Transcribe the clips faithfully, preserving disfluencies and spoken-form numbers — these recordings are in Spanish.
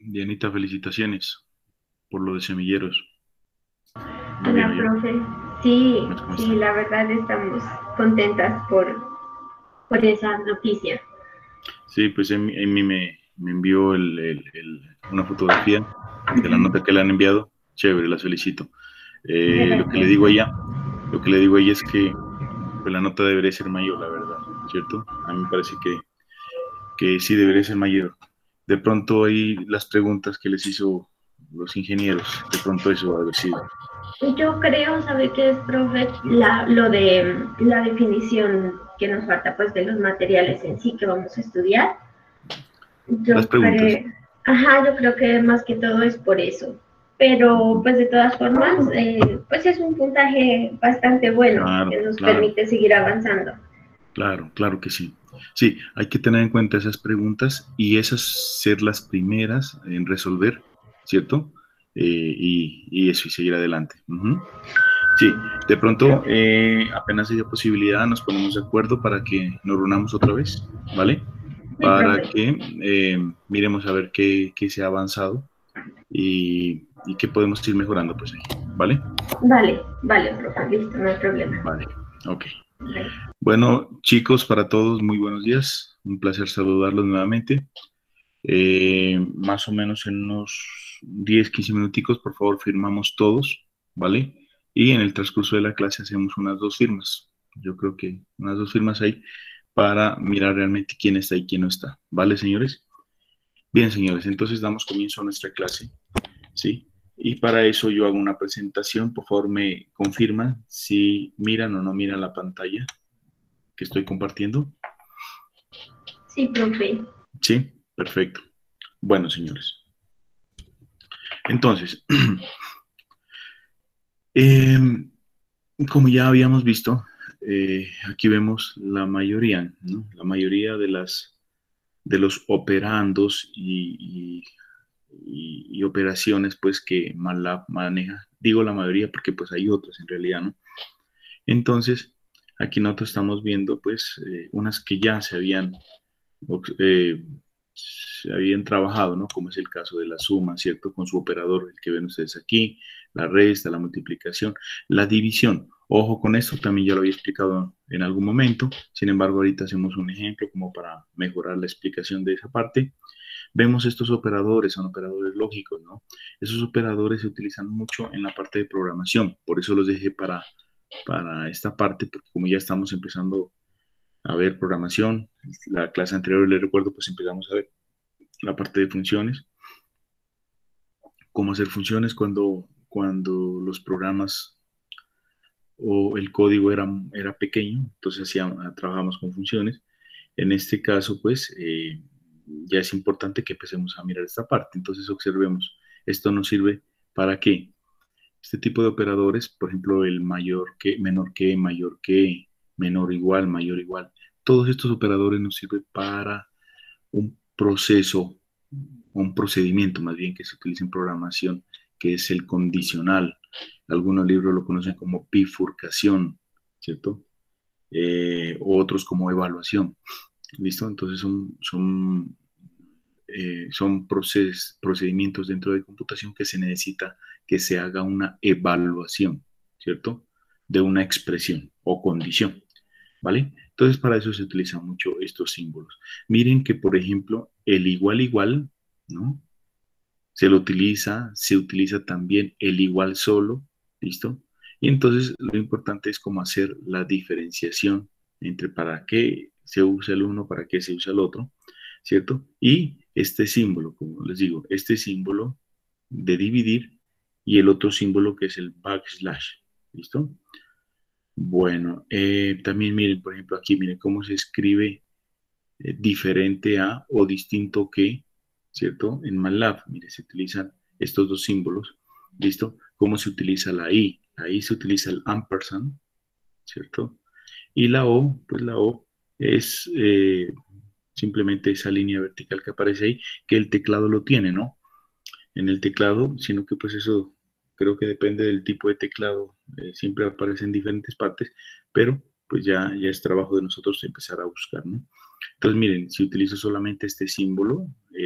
Dianita, felicitaciones por lo de semilleros. ¿Va bien Hola, allá? profe. Sí, ¿Cómo sí, está? la verdad estamos contentas por, por esa noticia. Sí, pues Emi, Emi me, me envió el- el- el- una fotografía de la nota que le han enviado. Chévere, las felicito. Eh, lo que le Gracias. digo a ella, lo que le digo a ella es que pues, la nota debería ser mayor, la verdad, ¿cierto? A mí me parece que, que sí debería ser mayor. De pronto ahí las preguntas que les hizo los ingenieros, de pronto eso va a haber sido. Yo creo, ¿sabe qué es, profe? La, lo de la definición que nos falta, pues, de los materiales en sí que vamos a estudiar. Las Yo preguntas. creo, ajá, yo creo que más que todo es por eso. Pero, Ujú. pues, de todas formas, eh, pues es un puntaje bastante bueno que Claro, nos claro. permite seguir avanzando. Claro, claro que sí. Sí, hay que tener en cuenta esas preguntas y esas ser las primeras en resolver, ¿cierto? Eh, y, y eso, y seguir adelante. Ujú. Sí, de pronto, eh, apenas haya posibilidad, nos ponemos de acuerdo para que nos reunamos otra vez, ¿vale? Sí, Para profe. que eh, miremos a ver qué, qué se ha avanzado y, y qué podemos ir mejorando, pues ahí, ¿vale? Vale, vale, profe, listo, no hay problema. Vale, ok. Vale. Bueno, chicos, para todos, muy buenos días. Un placer saludarlos nuevamente. Eh, más o menos en unos diez, quince minuticos, por favor, firmamos todos, ¿vale? Y en el transcurso de la clase hacemos unas dos firmas. Yo creo que unas dos firmas ahí para mirar realmente quién está y quién no está. ¿Vale, señores? Bien, señores, entonces damos comienzo a nuestra clase, ¿sí? Y para eso yo hago una presentación. Por favor, me confirman si miran o no miran la pantalla que estoy compartiendo. Sí, profe. Sí, perfecto. Bueno, señores. Entonces, eh, como ya habíamos visto, eh, aquí vemos la mayoría, ¿no? La mayoría de las de los operandos y, y- y- y operaciones, pues que MATLAB maneja. Digo la mayoría porque pues hay otras en realidad, ¿no? Entonces, aquí nosotros estamos viendo, pues, eh, unas que ya se habían eh, se habían trabajado, ¿no? Como es el caso de la suma, ¿cierto? Con su operador, el que ven ustedes aquí, la resta, la multiplicación, la división. Ojo con esto, también ya lo había explicado en algún momento, sin embargo, ahorita hacemos un ejemplo como para mejorar la explicación de esa parte. Vemos estos operadores, son operadores lógicos, ¿no? Esos operadores se utilizan mucho en la parte de programación, por eso los dejé para, para esta parte, porque como ya estamos empezando a ver programación. La clase anterior, les recuerdo, pues empezamos a ver la parte de funciones, cómo hacer funciones cuando, cuando los programas o el código era, era pequeño, entonces hacíamos, trabajamos con funciones. En este caso, pues, eh, ya es importante que empecemos a mirar esta parte. Entonces, observemos, esto nos sirve para qué. Este tipo de operadores, por ejemplo, el mayor que, menor que, mayor que, menor igual, mayor igual, todos estos operadores nos sirven para un proceso, un procedimiento más bien que se utiliza en programación, que es el condicional. Algunos libros lo conocen como bifurcación, ¿cierto? Eh, otros como evaluación, ¿listo? Entonces son, son, eh, son proces, procedimientos dentro de computación que se necesita que se haga una evaluación, ¿cierto? De una expresión o condición. ¿Vale? Entonces, para eso se utilizan mucho estos símbolos. Miren que, por ejemplo, el igual igual, ¿no? Se lo utiliza, se utiliza también el igual solo, ¿listo? Y entonces lo importante es cómo hacer la diferenciación entre para qué se usa el uno, para qué se usa el otro, ¿cierto? Y este símbolo, como les digo, este símbolo de dividir y el otro símbolo que es el backslash, ¿listo? Bueno, eh, también miren, por ejemplo, aquí miren cómo se escribe eh, diferente a o distinto que, ¿cierto? En MATLAB, miren, se utilizan estos dos símbolos, ¿listo? ¿Cómo se utiliza la I? Ahí se utiliza el ampersand, ¿cierto? Y la O, pues la O es eh, simplemente esa línea vertical que aparece ahí, que el teclado lo tiene, ¿no? En el teclado, sino que pues eso creo que depende del tipo de teclado, eh, siempre aparece en diferentes partes, pero pues ya, ya es trabajo de nosotros empezar a buscar, ¿no? Entonces miren, si utilizo solamente este símbolo, el, el,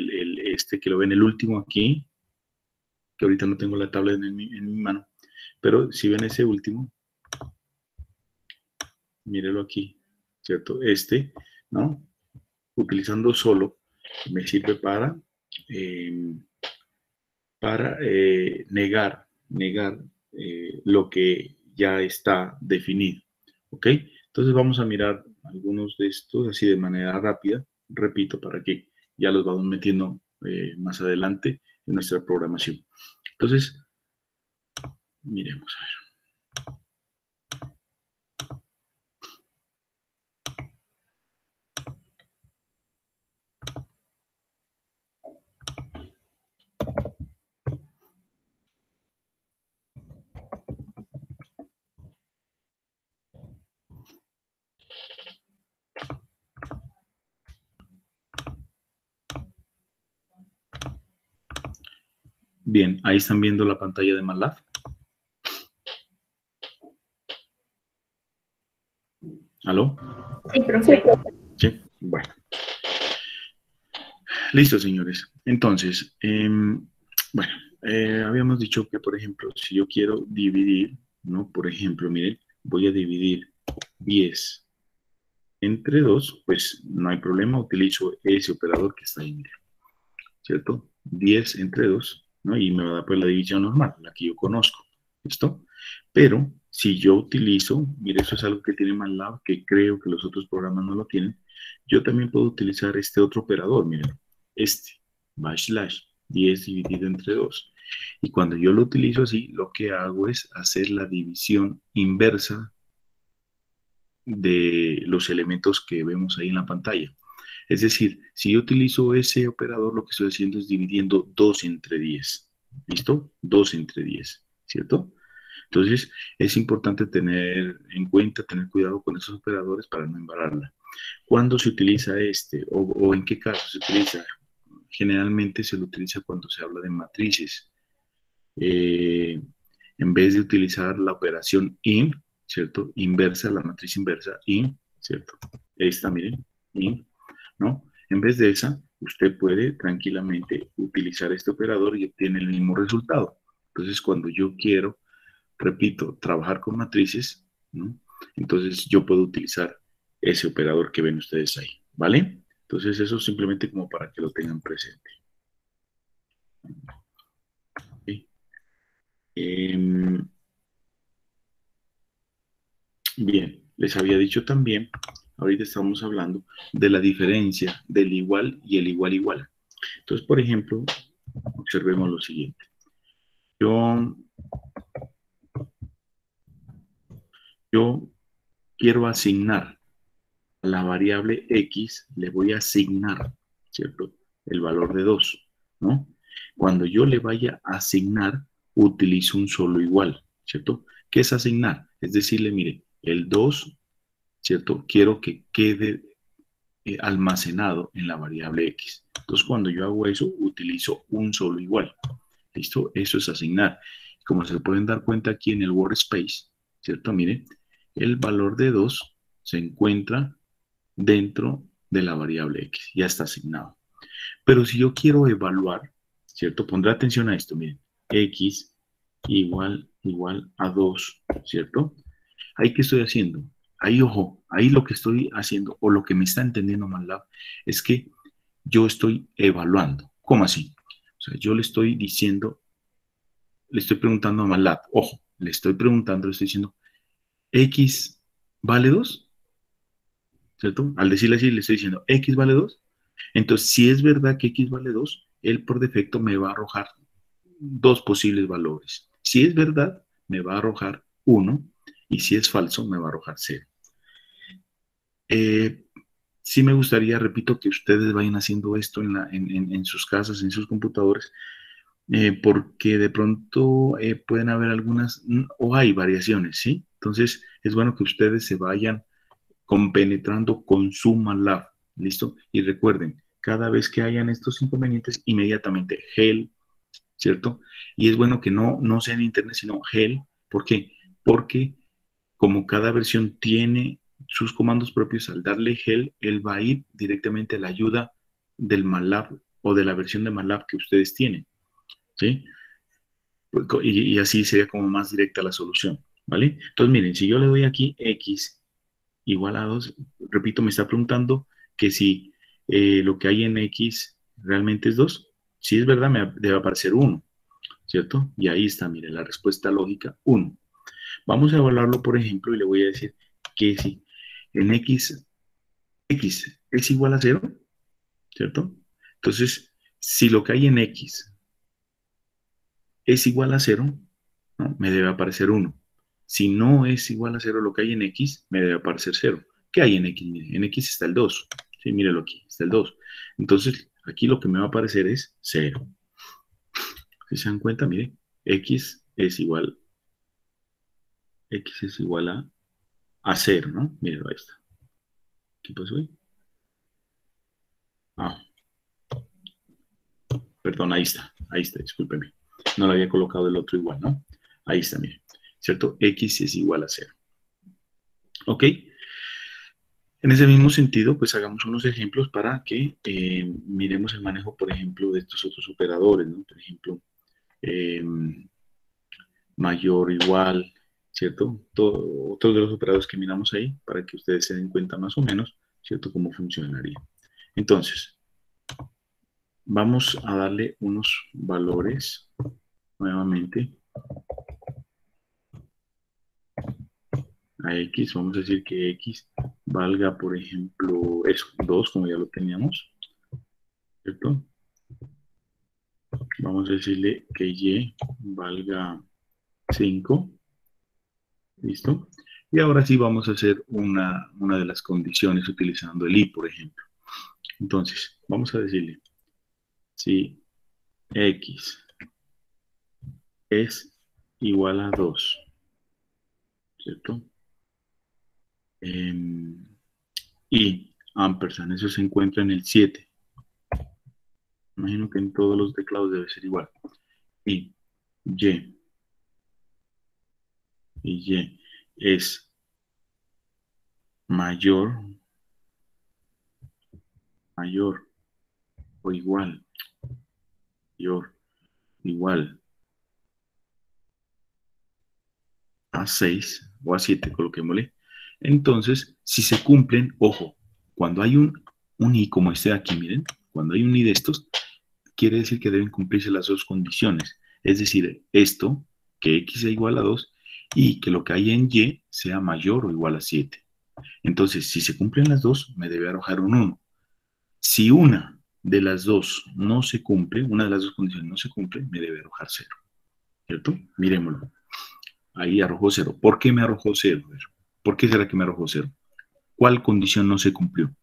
este que lo ven el último aquí, que ahorita no tengo la tabla en mi, en mi mano, pero si ven ese último, mírelo aquí, ¿cierto? Este, ¿no? Utilizando solo, me sirve para, eh, para eh, negar, negar eh, lo que ya está definido, ¿ok? Entonces vamos a mirar algunos de estos así de manera rápida, repito, para que ya los vamos metiendo eh, más adelante en nuestra programación. Entonces, miremos a ver. Bien, ahí están viendo la pantalla de MATLAB. ¿Aló? Sí, profe. Sí, bueno. Listo, señores. Entonces, eh, bueno, eh, habíamos dicho que, por ejemplo, si yo quiero dividir, ¿no? Por ejemplo, miren, voy a dividir diez entre dos, pues no hay problema, utilizo ese operador que está ahí, miren, ¿cierto? diez entre dos, ¿no? Y me va a dar pues la división normal, la que yo conozco, ¿listo? Pero si yo utilizo, mire, eso es algo que tiene MATLAB, que creo que los otros programas no lo tienen, yo también puedo utilizar este otro operador, miren, este, backslash, diez dividido entre dos. Y cuando yo lo utilizo así, lo que hago es hacer la división inversa de los elementos que vemos ahí en la pantalla. Es decir, si yo utilizo ese operador, lo que estoy haciendo es dividiendo dos entre diez. ¿Listo? dos entre diez, ¿cierto? Entonces, es importante tener en cuenta, tener cuidado con esos operadores para no embarrarla. ¿Cuándo se utiliza este? ¿O, o en qué caso se utiliza? Generalmente se lo utiliza cuando se habla de matrices. Eh, en vez de utilizar la operación in, ¿cierto? Inversa, la matriz inversa, in, ¿cierto? Esta, miren, in, ¿no? En vez de esa, usted puede tranquilamente utilizar este operador y obtiene el mismo resultado. Entonces, cuando yo quiero, repito, trabajar con matrices, ¿no? Entonces yo puedo utilizar ese operador que ven ustedes ahí, ¿vale? Entonces eso simplemente como para que lo tengan presente. ¿Okay? Eh, bien, les había dicho también, ahorita estamos hablando de la diferencia del igual y el igual igual. Entonces, por ejemplo, observemos lo siguiente. Yo, yo quiero asignar a la variable X, le voy a asignar, ¿cierto? El valor de dos, ¿no? Cuando yo le vaya a asignar, utilizo un solo igual, ¿cierto? ¿Qué es asignar? Es decirle, mire, el dos, ¿cierto? Quiero que quede eh, almacenado en la variable X. Entonces, cuando yo hago eso, utilizo un solo igual. ¿Listo? Eso es asignar. Como se pueden dar cuenta aquí en el workspace, ¿cierto? Miren, el valor de dos se encuentra dentro de la variable X. Ya está asignado. Pero si yo quiero evaluar, ¿cierto? Pondré atención a esto, miren. X igual, igual a dos, ¿cierto? ¿Ahí qué estoy haciendo? Ahí, ojo, ahí lo que estoy haciendo, o lo que me está entendiendo MATLAB, es que yo estoy evaluando. ¿Cómo así? O sea, yo le estoy diciendo, le estoy preguntando a MATLAB, ojo, le estoy preguntando, le estoy diciendo, ¿X vale dos? ¿Cierto? Al decirle así, le estoy diciendo, ¿X vale dos? Entonces, si es verdad que X vale dos, él por defecto me va a arrojar dos posibles valores. Si es verdad, me va a arrojar uno, y si es falso, me va a arrojar cero. Eh, sí me gustaría, repito, que ustedes vayan haciendo esto en, la, en, en, en sus casas, en sus computadores, eh, porque de pronto eh, pueden haber algunas, o hay variaciones, ¿sí? Entonces, es bueno que ustedes se vayan compenetrando con su MATLAB, ¿listo? Y recuerden, cada vez que hayan estos inconvenientes, inmediatamente help, ¿cierto? Y es bueno que no, no sea en internet, sino help. ¿Por qué? Porque como cada versión tiene sus comandos propios, al darle help, él va a ir directamente a la ayuda del MATLAB o de la versión de MATLAB que ustedes tienen, ¿sí? Y, y así sería como más directa la solución, ¿vale? Entonces, miren, si yo le doy aquí X igual a dos, repito, me está preguntando que si eh, lo que hay en X realmente es dos. Si es verdad, me debe aparecer uno, ¿cierto? Y ahí está, mire, la respuesta lógica, uno. Vamos a evaluarlo, por ejemplo, y le voy a decir que si en X, X es igual a cero, ¿cierto? Entonces, si lo que hay en X es igual a cero, ¿no? Me debe aparecer uno. Si no es igual a cero lo que hay en X, me debe aparecer cero. ¿Qué hay en X? Mire, en X está el dos. Sí, mírelo aquí, está el dos. Entonces, aquí lo que me va a aparecer es cero. Si se dan cuenta, mire, X es igual, X es igual a, a cero, ¿no? Mírelo, ahí está. ¿Qué pasó ahí? Ah, perdón, ahí está, ahí está, discúlpeme. No lo había colocado el otro igual, ¿no? Ahí está, mire, ¿cierto? X es igual a cero. ¿Ok? En ese mismo sentido, pues hagamos unos ejemplos para que eh, miremos el manejo, por ejemplo, de estos otros operadores, ¿no? Por ejemplo, eh, mayor, igual, ¿cierto? Todo, otros de los operadores que miramos ahí para que ustedes se den cuenta más o menos, ¿cierto? Cómo funcionaría. Entonces, vamos a darle unos valores nuevamente a X. Vamos a decir que X valga, por ejemplo, eso, dos, como ya lo teníamos, ¿cierto? Vamos a decirle que Y valga cinco. ¿Listo? Y ahora sí vamos a hacer una, una de las condiciones utilizando el I, por ejemplo. Entonces, vamos a decirle si X es igual a dos, ¿cierto? Eh, y ampersand, eso se encuentra en el siete. Imagino que en todos los teclados debe ser igual. Y Y, y Y es mayor, mayor o igual, mayor, igual a seis o a siete, coloquémosle. Entonces, si se cumplen, ojo, cuando hay un, un I como este de aquí, miren, cuando hay un I de estos, quiere decir que deben cumplirse las dos condiciones. Es decir, esto, que X sea igual a dos, y que lo que hay en Y sea mayor o igual a siete. Entonces, si se cumplen las dos, me debe arrojar un uno. Si una de las dos no se cumple, una de las dos condiciones no se cumple, me debe arrojar cero. ¿Cierto? Miremoslo. Ahí arrojó cero. ¿Por qué me arrojó cero? ¿Por qué será que me arrojó cero? ¿Cuál condición no se cumplió?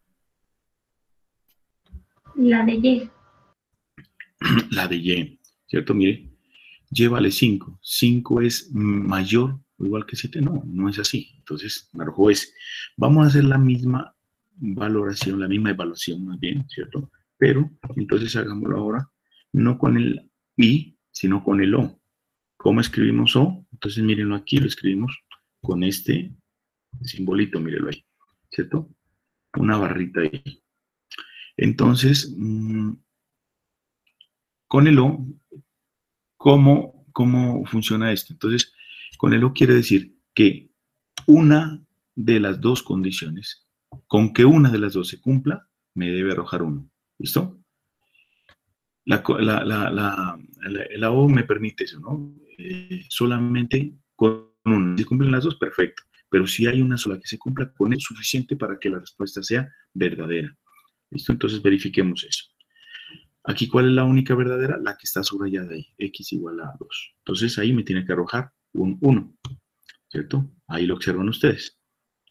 La de Y. La de Y, ¿cierto? Mire, Y vale cinco. cinco es mayor o igual que siete. No, no es así. Entonces, me arrojó ese. Vamos a hacer la misma valoración, la misma evaluación más bien, ¿cierto? Pero, entonces hagámoslo ahora, no con el I, sino con el O. ¿Cómo escribimos O? Entonces, mírenlo aquí, lo escribimos con este simbolito, mírenlo ahí, ¿cierto? Una barrita ahí. Entonces, mmm, con el O, ¿cómo, ¿cómo funciona esto? Entonces, con el O quiere decir que una de las dos condiciones, con que una de las dos se cumpla, me debe arrojar uno. ¿Listo? La, la, la, la, la O me permite eso, ¿no? Eh, solamente con una. Si cumplen las dos, perfecto. Pero si hay una sola que se cumpla, con eso es suficiente para que la respuesta sea verdadera. ¿Listo? Entonces verifiquemos eso. Aquí, ¿cuál es la única verdadera? La que está subrayada ahí, X igual a dos. Entonces ahí me tiene que arrojar un uno, ¿cierto? Ahí lo observan ustedes.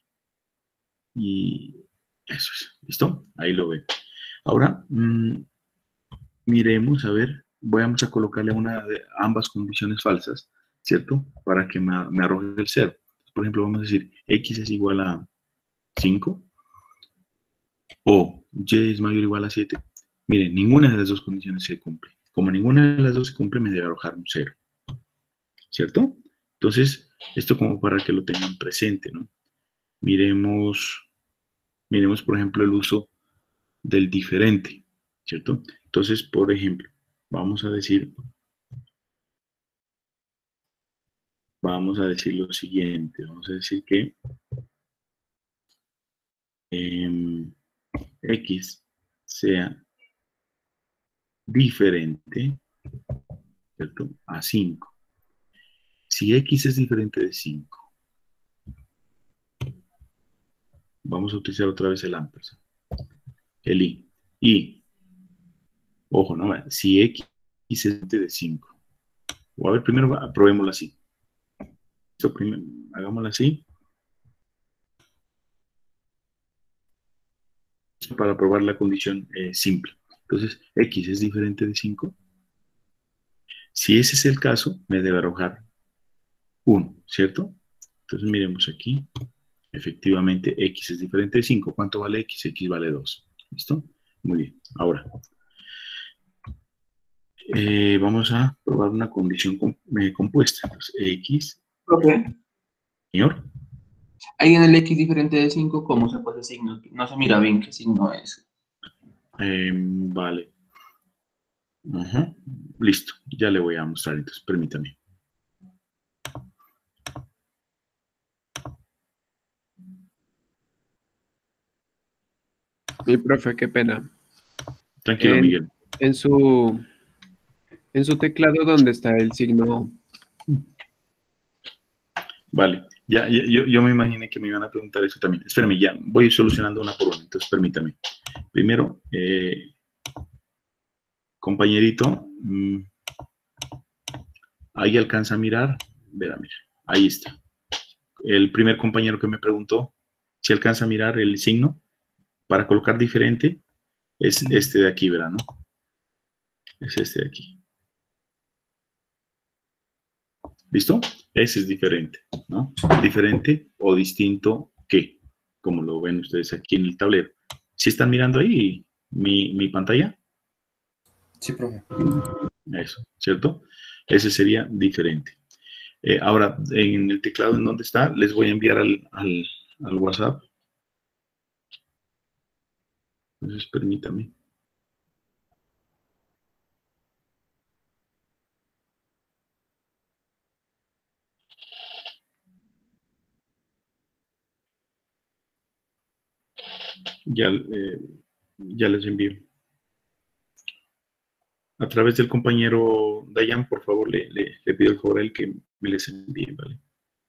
Y eso es, ¿listo? Ahí lo ven. Ahora, mmm, miremos, a ver, vamos a colocarle una de ambas condiciones falsas, ¿cierto? Para que me, me arroje el cero. Por ejemplo, vamos a decir, X es igual a cinco o Y es mayor o igual a siete. Miren, ninguna de las dos condiciones se cumple. Como ninguna de las dos se cumple, me debe arrojar un cero. ¿Cierto? Entonces, esto como para que lo tengan presente, ¿no? Miremos, miremos, por ejemplo, el uso del diferente, ¿cierto? Entonces, Entonces, por ejemplo, vamos a decir, vamos a decir lo siguiente, vamos a decir que eh, X sea diferente, ¿cierto?, a cinco. Si X es diferente de cinco, vamos a utilizar otra vez el ampersand, el i. Y, ojo, no, si X es diferente de cinco, o a ver, primero probémoslo así. Esto primero, hagámoslo así. Para probar la condición eh, simple. Entonces, X es diferente de cinco. Si ese es el caso, me debe arrojar uno, ¿cierto? Entonces, miremos aquí. Efectivamente, X es diferente de cinco. ¿Cuánto vale X? X vale dos. ¿Listo? Muy bien. Ahora, eh, vamos a probar una condición com eh, compuesta. Entonces, X. Profe, Señor. ahí en el X diferente de cinco, ¿cómo se pone signo? No se mira bien qué signo es. Eh, vale. Uh-huh. Listo. Ya le voy a mostrar, entonces, permítame. Mi profe, qué pena. Tranquilo, en, Miguel. En su, en su teclado, ¿dónde está el signo? Vale, ya, ya yo, yo me imaginé que me iban a preguntar eso también. Espérame, ya voy a ir solucionando una por una, entonces permítame. Primero, eh, compañerito, mmm, ahí alcanza a mirar. Verá, mira, ahí está. El primer compañero que me preguntó si alcanza a mirar el signo para colocar diferente es este de aquí, ¿verdad? ¿No? Es este de aquí. ¿Listo? Ese es diferente, ¿no? Diferente o distinto que, como lo ven ustedes aquí en el tablero. ¿Sí están mirando ahí mi, mi pantalla? Sí, profe. Eso, ¿cierto? Ese sería diferente. Eh, ahora, en el teclado, ¿en dónde está? Les voy a enviar al, al, al WhatsApp. Entonces, permítame. Ya, eh, ya les envío. A través del compañero Dayan, por favor, le, le, le pido el favor a él que me les envíe, ¿vale?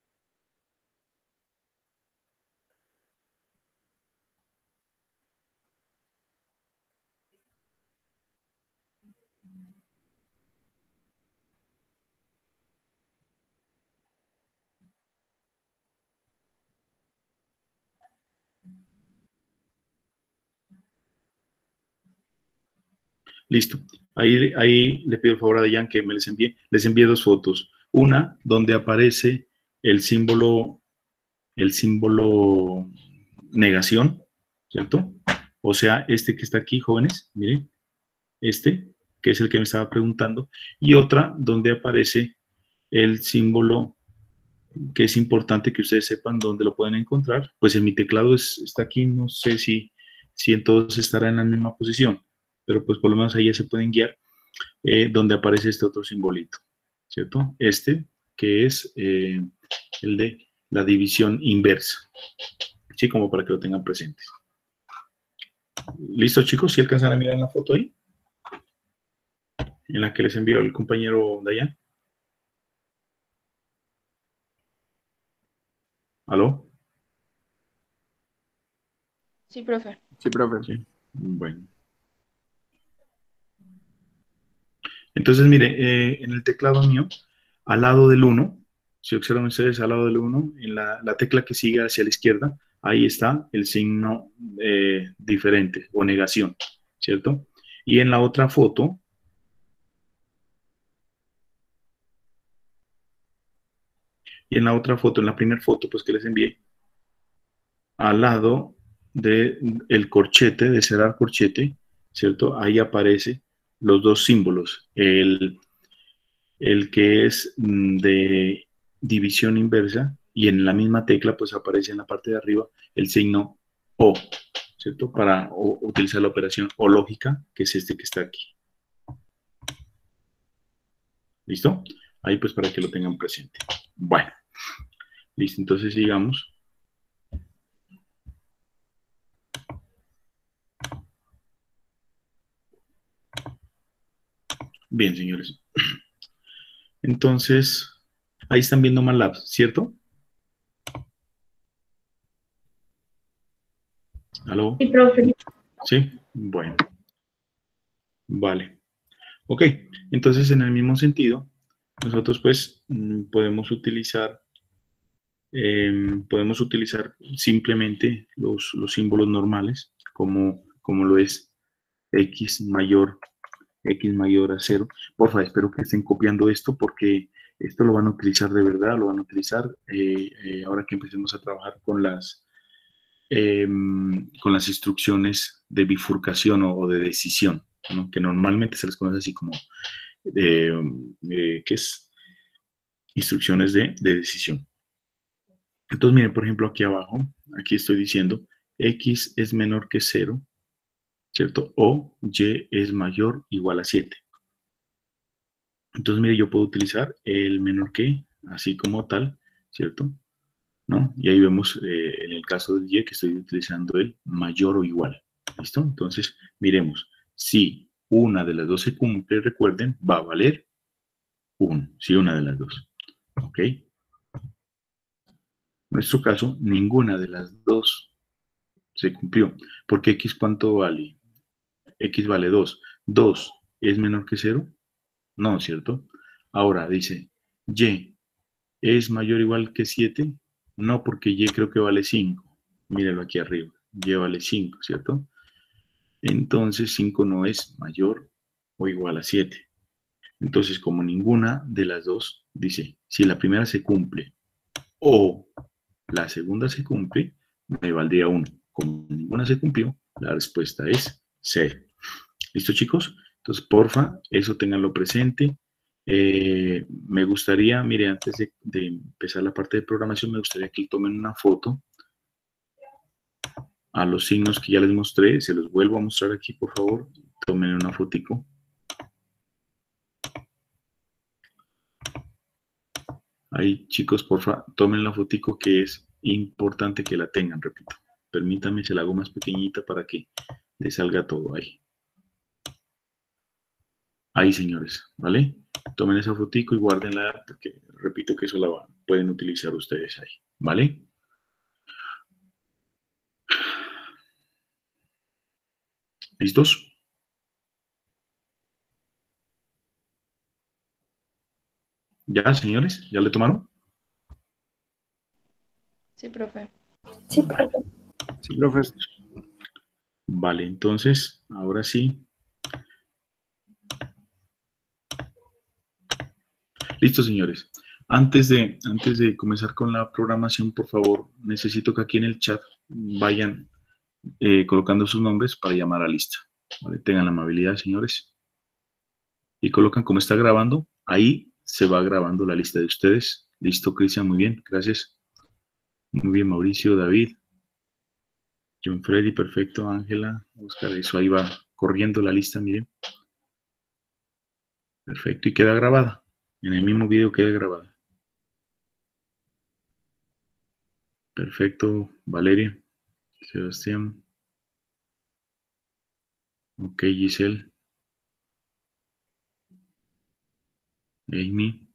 Listo. Ahí, ahí le pido el favor a Dayan que me les envíe. Les envíe dos fotos. Una donde aparece el símbolo, el símbolo negación, ¿cierto? O sea, este que está aquí, jóvenes, miren, este, que es el que me estaba preguntando, y otra donde aparece el símbolo que es importante que ustedes sepan dónde lo pueden encontrar. Pues en mi teclado es, está aquí, no sé si, si en todos estará en la misma posición, pero pues por lo menos ahí ya se pueden guiar, eh, donde aparece este otro simbolito, ¿cierto? Este, que es eh, el de la división inversa, ¿sí? Como para que lo tengan presente. ¿Listo, chicos? ¿Sí alcanzan a mirar en la foto ahí? En la que les envió el compañero Dayan. ¿Aló? Sí, profe. Sí, profe. Sí. Bueno. Entonces, mire, eh, en el teclado mío, al lado del uno, si observan ustedes al lado del uno, en la, la tecla que sigue hacia la izquierda, ahí está el signo eh, diferente o negación, ¿cierto? Y en la otra foto, y en la otra foto, en la primera foto, pues que les envié, al lado del corchete, de cerrar corchete, ¿cierto? Ahí aparece los dos símbolos, el, el que es de división inversa, y en la misma tecla pues aparece en la parte de arriba el signo O, ¿cierto? Para o, utilizar la operación O lógica, que es este que está aquí, ¿Listo? Ahí pues para que lo tengan presente. Bueno, listo, entonces sigamos. Bien, señores. Entonces, ahí están viendo MATLAB, ¿cierto? ¿Aló? Sí, profe. Sí, bueno. Vale. Ok, entonces en el mismo sentido, nosotros pues mm, podemos utilizar, eh, podemos utilizar simplemente los, los símbolos normales, como, como lo es X mayor, X mayor a cero. Porfa, espero que estén copiando esto porque esto lo van a utilizar de verdad, lo van a utilizar eh, eh, ahora que empecemos a trabajar con las, eh, con las instrucciones de bifurcación o, o de decisión, ¿no? Que normalmente se les conoce así como, eh, eh, ¿qué es? Instrucciones de, de decisión. Entonces, miren, por ejemplo, aquí abajo, aquí estoy diciendo X es menor que cero, ¿cierto? O Y es mayor o igual a siete. Entonces, mire, yo puedo utilizar el menor que, así como tal, ¿cierto? ¿No? Y ahí vemos, eh, en el caso del Y, que estoy utilizando el mayor o igual. ¿Listo? Entonces, miremos. Si una de las dos se cumple, recuerden, va a valer uno. Si una de las dos. ¿Ok? En nuestro caso, ninguna de las dos se cumplió. Porque X, ¿cuánto vale? X vale dos. ¿dos es menor que cero? No, ¿cierto? Ahora dice, Y es mayor o igual que siete. No, porque Y creo que vale cinco. Míralo aquí arriba. Y vale cinco, ¿cierto? Entonces cinco no es mayor o igual a siete. Entonces, como ninguna de las dos dice, si la primera se cumple o la segunda se cumple, me valdría uno. Como ninguna se cumplió, la respuesta es cero. ¿Listo, chicos? Entonces, porfa, eso tenganlo presente. Eh, me gustaría, mire, antes de, de empezar la parte de programación, me gustaría que tomen una foto a los signos que ya les mostré. Se los vuelvo a mostrar aquí, por favor. Tomen una fotico. Ahí, chicos, porfa, tomen la fotico, que es importante que la tengan, repito. Permítanme, se la hago más pequeñita para que les salga todo ahí. Ahí, señores, ¿vale? Tomen esa fotico y guárdenla, porque repito que eso la van, pueden utilizar ustedes ahí, ¿vale? ¿Listos? ¿Ya, señores? ¿Ya le tomaron? Sí, profe. Sí, profe. Sí, profe. Vale, entonces, ahora sí. Listo, señores. Antes de, antes de comenzar con la programación, por favor, necesito que aquí en el chat vayan eh, colocando sus nombres para llamar a lista. ¿Vale? Tengan la amabilidad, señores. Y colocan como está grabando. Ahí se va grabando la lista de ustedes. Listo, Cristian, muy bien, gracias. Muy bien, Mauricio, David, John Freddy, perfecto, Ángela, Oscar, eso ahí va corriendo la lista, miren. Perfecto, y queda grabada. En el mismo video queda grabada. Perfecto, Valeria, Sebastián. Ok, Giselle. Amy.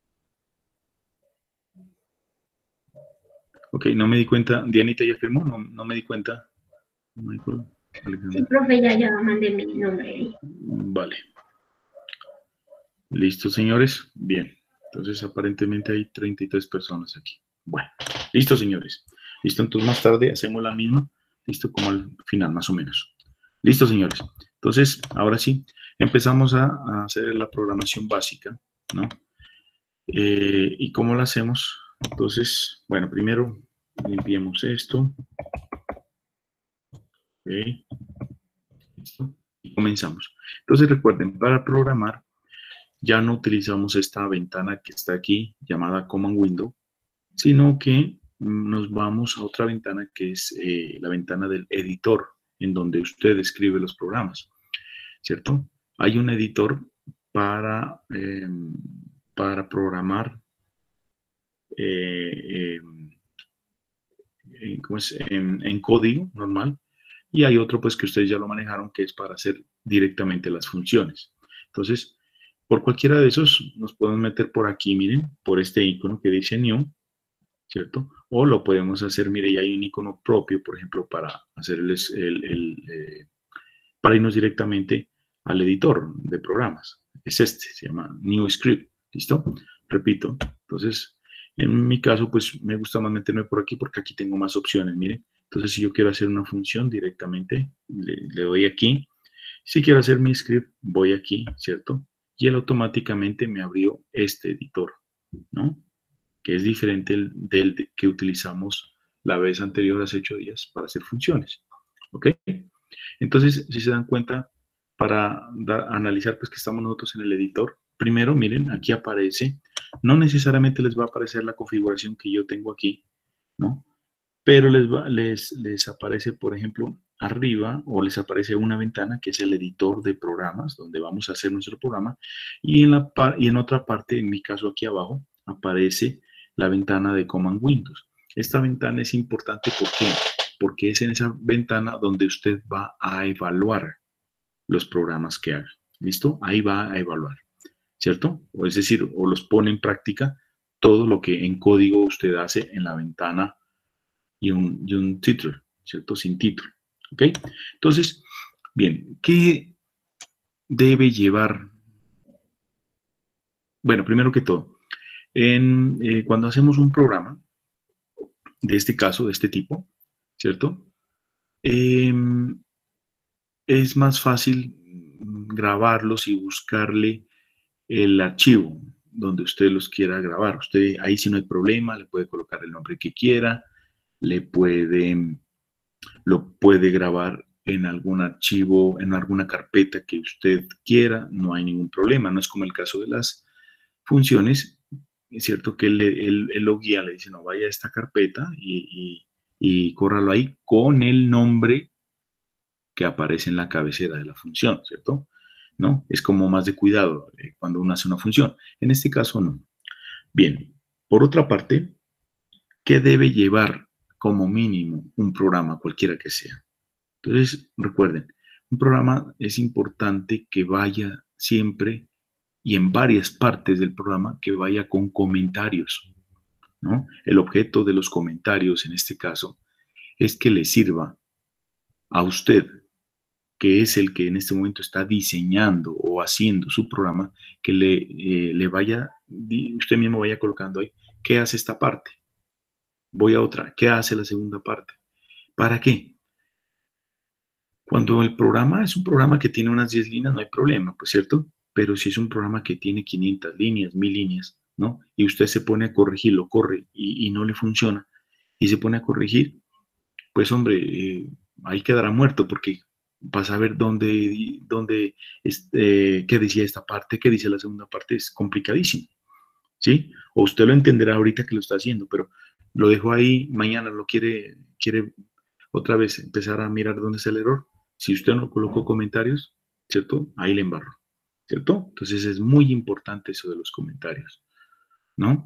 Ok, no me di cuenta. Dianita ya firmó, no, no me di cuenta. Michael, Sí, profe, ya, ya mandé mi nombre ahí. Vale. Listo, señores. Bien. Entonces, aparentemente hay treinta y tres personas aquí. Bueno, listo, señores. Listo, entonces más tarde hacemos la misma. Listo, como al final, más o menos. Listo, señores. Entonces, ahora sí, empezamos a, a hacer la programación básica, ¿no? Eh, ¿Y cómo la hacemos? Entonces, bueno, primero limpiemos esto. Ok. Listo. Y comenzamos. Entonces, recuerden, para programar, ya no utilizamos esta ventana que está aquí, llamada Command Window, sino que nos vamos a otra ventana que es eh, la ventana del editor, en donde usted escribe los programas, ¿cierto? Hay un editor para, eh, para programar eh, eh, en, ¿cómo es? En, en código normal, y hay otro pues que ustedes ya lo manejaron, que es para hacer directamente las funciones. Entonces, por cualquiera de esos nos podemos meter por aquí, miren, por este icono que dice New, ¿cierto? O lo podemos hacer, mire, ya hay un icono propio, por ejemplo, para hacer el, el, el eh, para irnos directamente al editor de programas. Es este, se llama New Script, ¿listo? Repito, entonces, en mi caso, pues me gusta más meterme por aquí porque aquí tengo más opciones, miren. Entonces, si yo quiero hacer una función directamente, le, le doy aquí. Si quiero hacer mi script, voy aquí, ¿cierto? Y él automáticamente me abrió este editor, ¿no? Que es diferente del, del que utilizamos la vez anterior, hace ocho días, para hacer funciones, ¿ok? Entonces, si se dan cuenta, para da, analizar pues que estamos nosotros en el editor, primero, miren, aquí aparece, no necesariamente les va a aparecer la configuración que yo tengo aquí, ¿no? Pero les, va, les, les aparece, por ejemplo, arriba, o les aparece una ventana que es el editor de programas, donde vamos a hacer nuestro programa, y en, la, y en otra parte, en mi caso aquí abajo, aparece la ventana de Command Windows. Esta ventana es importante, ¿por qué? Porque es en esa ventana donde usted va a evaluar los programas que haga. ¿Listo? Ahí va a evaluar, ¿cierto? O es decir, o los pone en práctica todo lo que en código usted hace en la ventana y un, y un título, ¿cierto? Sin título, ¿ok? Entonces, bien, ¿qué debe llevar? Bueno, primero que todo, en, eh, cuando hacemos un programa de este caso, de este tipo, ¿cierto? Eh, es más fácil grabarlos y buscarle el archivo donde usted los quiera grabar. Usted ahí sí no hay problema, le puede colocar el nombre que quiera, le puede, lo puede grabar en algún archivo, en alguna carpeta que usted quiera, no hay ningún problema. No es como el caso de las funciones, es cierto que él, él, él lo guía, le dice, no, vaya a esta carpeta y, y, y córralo ahí con el nombre que aparece en la cabecera de la función, ¿cierto? ¿No? Es como más de cuidado eh, cuando uno hace una función. En este caso, no. Bien, por otra parte, ¿qué debe llevar como mínimo un programa, cualquiera que sea? Entonces, recuerden, un programa es importante que vaya siempre y en varias partes del programa que vaya con comentarios, ¿no? El objeto de los comentarios, en este caso, es que le sirva a usted, que es el que en este momento está diseñando o haciendo su programa, que le, eh, le vaya, usted mismo vaya colocando ahí, ¿qué hace esta parte? Voy a otra, ¿qué hace la segunda parte? ¿Para qué? Cuando el programa es un programa que tiene unas diez líneas, no hay problema, pues cierto, pero si es un programa que tiene quinientas líneas, mil líneas, ¿no? Y usted se pone a corregir, lo corre y, y no le funciona, y se pone a corregir, pues hombre, eh, ahí quedará muerto porque vas a ver dónde, dónde este, qué decía esta parte, qué dice la segunda parte, es complicadísimo, ¿sí? O usted lo entenderá ahorita que lo está haciendo, pero lo dejo ahí, mañana lo quiere, quiere otra vez empezar a mirar dónde está el error. Si usted no colocó comentarios, ¿cierto? Ahí le embarro, ¿cierto? Entonces es muy importante eso de los comentarios, ¿no?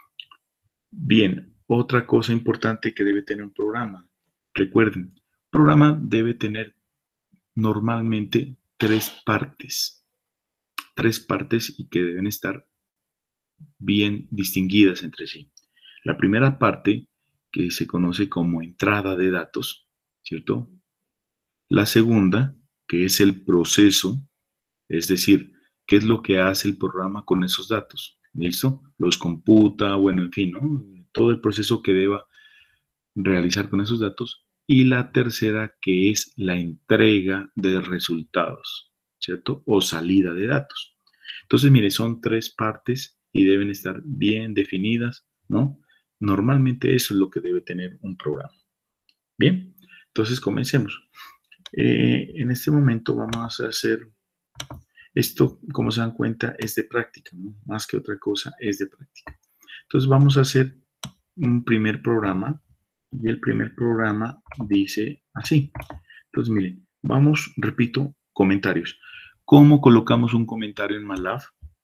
Bien, otra cosa importante que debe tener un programa. Recuerden, un programa debe tener normalmente tres partes, tres partes y que deben estar bien distinguidas entre sí. La primera parte, que se conoce como entrada de datos, ¿cierto? La segunda, que es el proceso, es decir, qué es lo que hace el programa con esos datos, ¿listo? Los computa, bueno, en fin, ¿no? Todo el proceso que deba realizar con esos datos. Y la tercera, que es la entrega de resultados, ¿cierto? O salida de datos. Entonces, mire, son tres partes y deben estar bien definidas, ¿no? Normalmente eso es lo que debe tener un programa. Bien, entonces comencemos. Eh, en este momento vamos a hacer esto, como se dan cuenta, es de práctica, ¿no? Más que otra cosa, es de práctica. Entonces vamos a hacer un primer programa y el primer programa dice así. Entonces miren, vamos, repito, comentarios. ¿Cómo colocamos un comentario en MATLAB?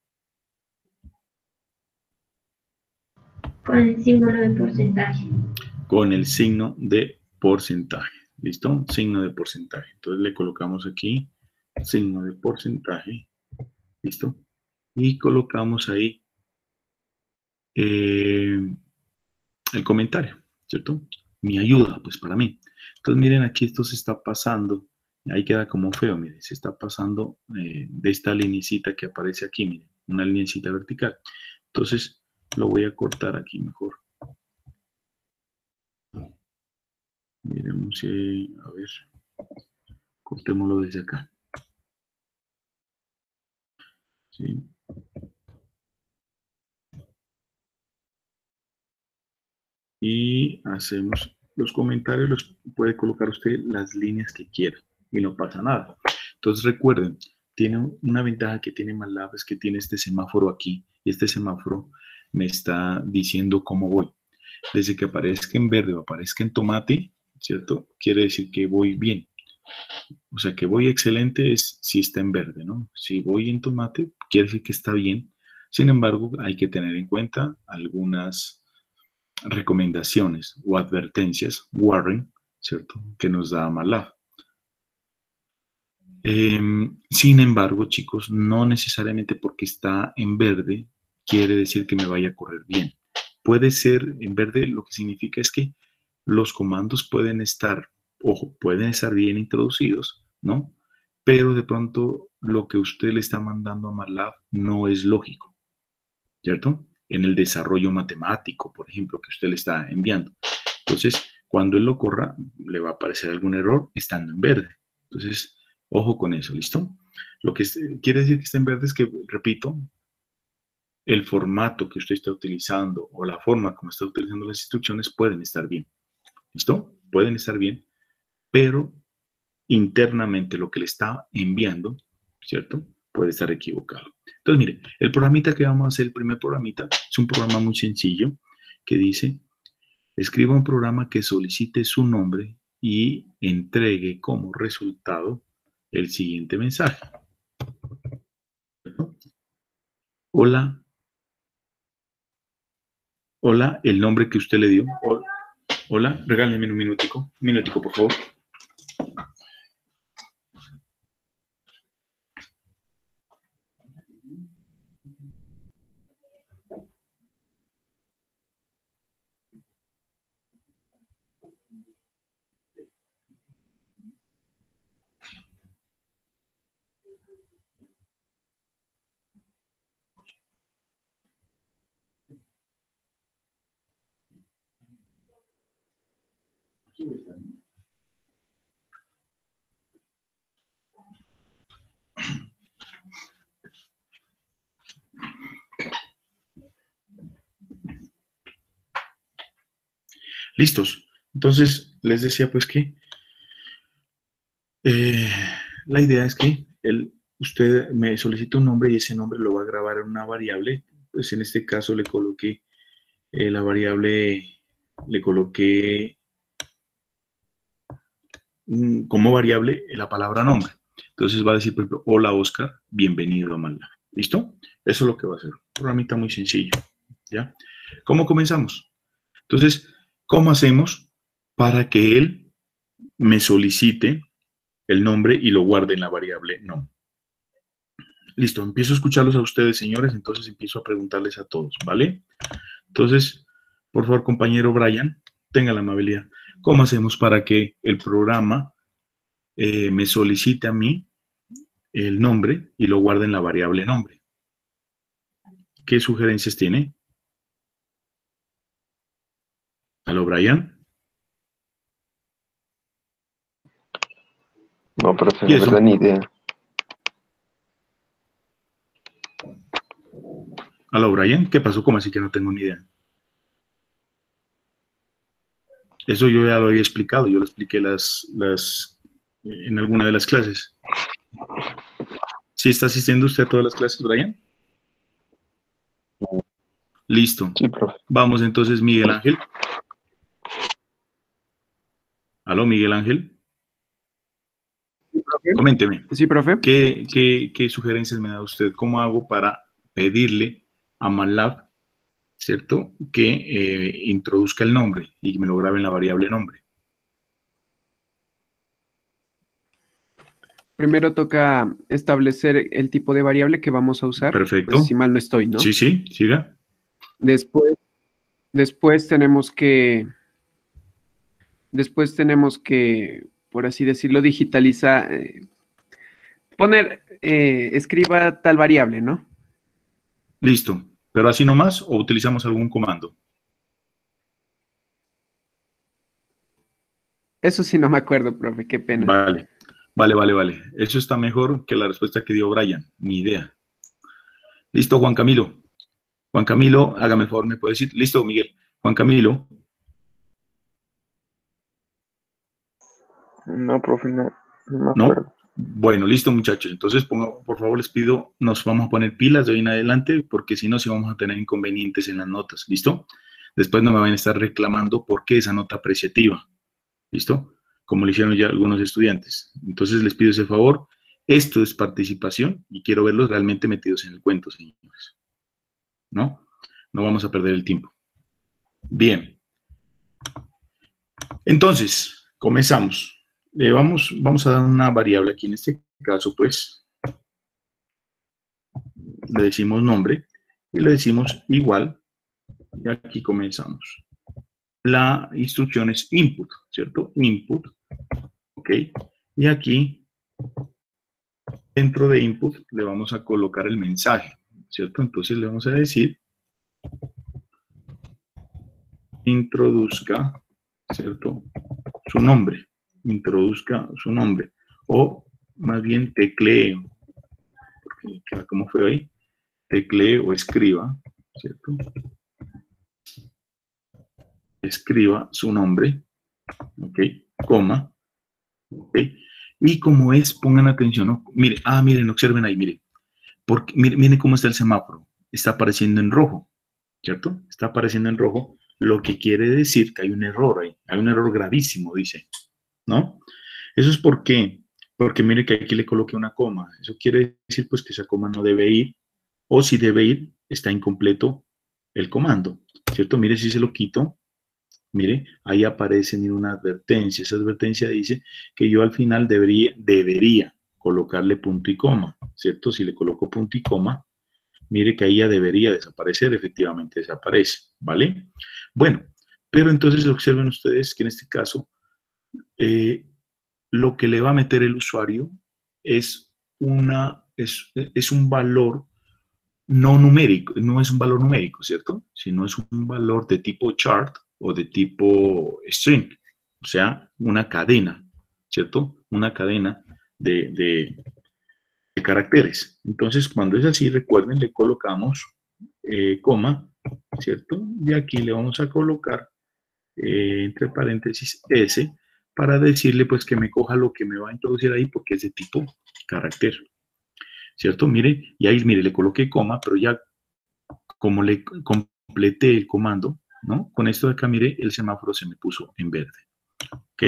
Con el símbolo de porcentaje. Con el signo de porcentaje. ¿Listo? Signo de porcentaje. Entonces le colocamos aquí signo de porcentaje. ¿Listo? Y colocamos ahí eh, el comentario, ¿cierto? Mi ayuda, pues para mí. Entonces miren, aquí esto se está pasando. Ahí queda como feo, miren. Se está pasando eh, de esta linecita que aparece aquí, miren. Una linecita vertical. Entonces lo voy a cortar aquí mejor. Miremos si, a ver, cortémoslo desde acá. ¿Sí? Y hacemos los comentarios, los puede colocar usted las líneas que quiera y no pasa nada. Entonces recuerden, tiene una ventaja que tiene MATLAB es que tiene este semáforo aquí y este semáforo me está diciendo cómo voy. Desde que aparezca en verde o aparezca en tomate, ¿cierto? Quiere decir que voy bien. O sea, que voy excelente es si está en verde, ¿no? Si voy en tomate, quiere decir que está bien. Sin embargo, hay que tener en cuenta algunas recomendaciones o advertencias, warning, ¿cierto? Que nos da MATLAB. Eh, sin embargo, chicos, no necesariamente porque está en verde quiere decir que me vaya a correr bien. Puede ser en verde, lo que significa es que los comandos pueden estar, ojo, pueden estar bien introducidos, ¿no? Pero de pronto lo que usted le está mandando a MATLAB no es lógico, ¿cierto? En el desarrollo matemático, por ejemplo, que usted le está enviando. Entonces, cuando él lo corra, le va a aparecer algún error estando en verde. Entonces, ojo con eso, ¿listo? Lo que es, quiere decir que está en verde es que, repito, el formato que usted está utilizando o la forma como está utilizando las instrucciones pueden estar bien. ¿Listo? Pueden estar bien, pero internamente lo que le está enviando, ¿cierto? Puede estar equivocado. Entonces, mire, el programita que vamos a hacer, el primer programita, es un programa muy sencillo que dice, escriba un programa que solicite su nombre y entregue como resultado el siguiente mensaje. Hola. Hola, el nombre que usted le dio. Hola, hola, regáleme un minutico. Un minutico, por favor. Listos. Entonces, les decía pues que eh, la idea es que el, usted me solicita un nombre y ese nombre lo va a grabar en una variable. Pues en este caso le coloqué eh, la variable, le coloqué mm, como variable la palabra nombre. Entonces va a decir, por ejemplo, hola Oscar, bienvenido a MATLAB. ¿Listo? Eso es lo que va a hacer. Un programita muy sencillo. ¿Ya? ¿Cómo comenzamos? Entonces, ¿cómo hacemos para que él me solicite el nombre y lo guarde en la variable nombre? Listo, empiezo a escucharlos a ustedes, señores, entonces empiezo a preguntarles a todos, ¿vale? Entonces, por favor, compañero Brian, tenga la amabilidad. ¿Cómo hacemos para que el programa eh, me solicite a mí el nombre y lo guarde en la variable nombre? ¿Qué sugerencias tiene? ¿Aló, Brian? No, profe, ¿Y la eso? verdad ni idea. ¿Aló, Brian? ¿Qué pasó? ¿Cómo así que no tengo ni idea? Eso yo ya lo había explicado, yo lo expliqué las, las, en alguna de las clases. ¿Sí está asistiendo usted a todas las clases, Brian? Listo. Sí, profe. Vamos entonces, Miguel Ángel. ¿Aló, Miguel Ángel? profe. Coménteme. Sí, profe. ¿Qué, qué, qué sugerencias me da usted? ¿Cómo hago para pedirle a MATLAB, ¿cierto?, que eh, introduzca el nombre y me lo grabe en la variable nombre? Primero toca establecer el tipo de variable que vamos a usar. Perfecto. Pues si mal no estoy, ¿no? Sí, sí, siga. Después, después tenemos que, después tenemos que, por así decirlo, digitalizar, eh, poner, eh, escriba tal variable, ¿no? Listo. ¿Pero así nomás o utilizamos algún comando? Eso sí no me acuerdo, profe, qué pena. Vale, vale, vale, vale. Eso está mejor que la respuesta que dio Brian. Ni idea. Listo, Juan Camilo. Juan Camilo, hágame el favor, ¿me puede decir? Listo, Miguel. Juan Camilo. No, profe, no, no me ¿No? acuerdo. Bueno, listo, muchachos. Entonces, pongo, por favor, les pido, nos vamos a poner pilas de hoy en adelante, porque si no, sí vamos a tener inconvenientes en las notas. ¿Listo? Después no me van a estar reclamando por qué esa nota apreciativa. ¿Listo? Como lo hicieron ya algunos estudiantes. Entonces, les pido ese favor. Esto es participación y quiero verlos realmente metidos en el cuento, señores. ¿No? No vamos a perder el tiempo. Bien. Entonces, comenzamos. Le vamos, vamos a dar una variable aquí, en este caso, pues, le decimos nombre y le decimos igual, y aquí comenzamos. La instrucción es input, ¿cierto? Input, ok, y aquí, dentro de input, le vamos a colocar el mensaje, ¿cierto? Entonces le vamos a decir, introduzca, ¿cierto?, su nombre. Introduzca su nombre, o más bien teclee, porque ¿cómo fue ahí? Teclee o escriba, ¿cierto? Escriba su nombre, ok, coma, ok, y como es, pongan atención, ¿no? Miren, ah, miren, observen ahí, miren, porque, miren, miren cómo está el semáforo, está apareciendo en rojo, ¿cierto? Está apareciendo en rojo, lo que quiere decir que hay un error ahí, hay un error gravísimo, dice, ¿no? Eso es por qué, porque mire que aquí le coloqué una coma. Eso quiere decir pues que esa coma no debe ir, o si debe ir, está incompleto el comando, ¿cierto? Mire, si se lo quito, mire, ahí aparece mire, una advertencia. Esa advertencia dice que yo al final debería, debería colocarle punto y coma, ¿cierto? Si le coloco punto y coma, mire que ahí ya debería desaparecer, efectivamente desaparece, ¿vale? Bueno, pero entonces observen ustedes que en este caso, eh, lo que le va a meter el usuario es, una, es, es un valor no numérico, no es un valor numérico, ¿cierto? Sino es un valor de tipo chart o de tipo string, o sea, una cadena, ¿cierto? Una cadena de, de, de caracteres. Entonces, cuando es así, recuerden, le colocamos eh, coma, ¿cierto? Y aquí le vamos a colocar, eh, entre paréntesis, S, para decirle pues que me coja lo que me va a introducir ahí porque es de tipo carácter, ¿cierto? Mire, y ahí, mire, le coloqué coma, pero ya como le completé el comando, ¿no? Con esto de acá, mire, el semáforo se me puso en verde, ¿ok?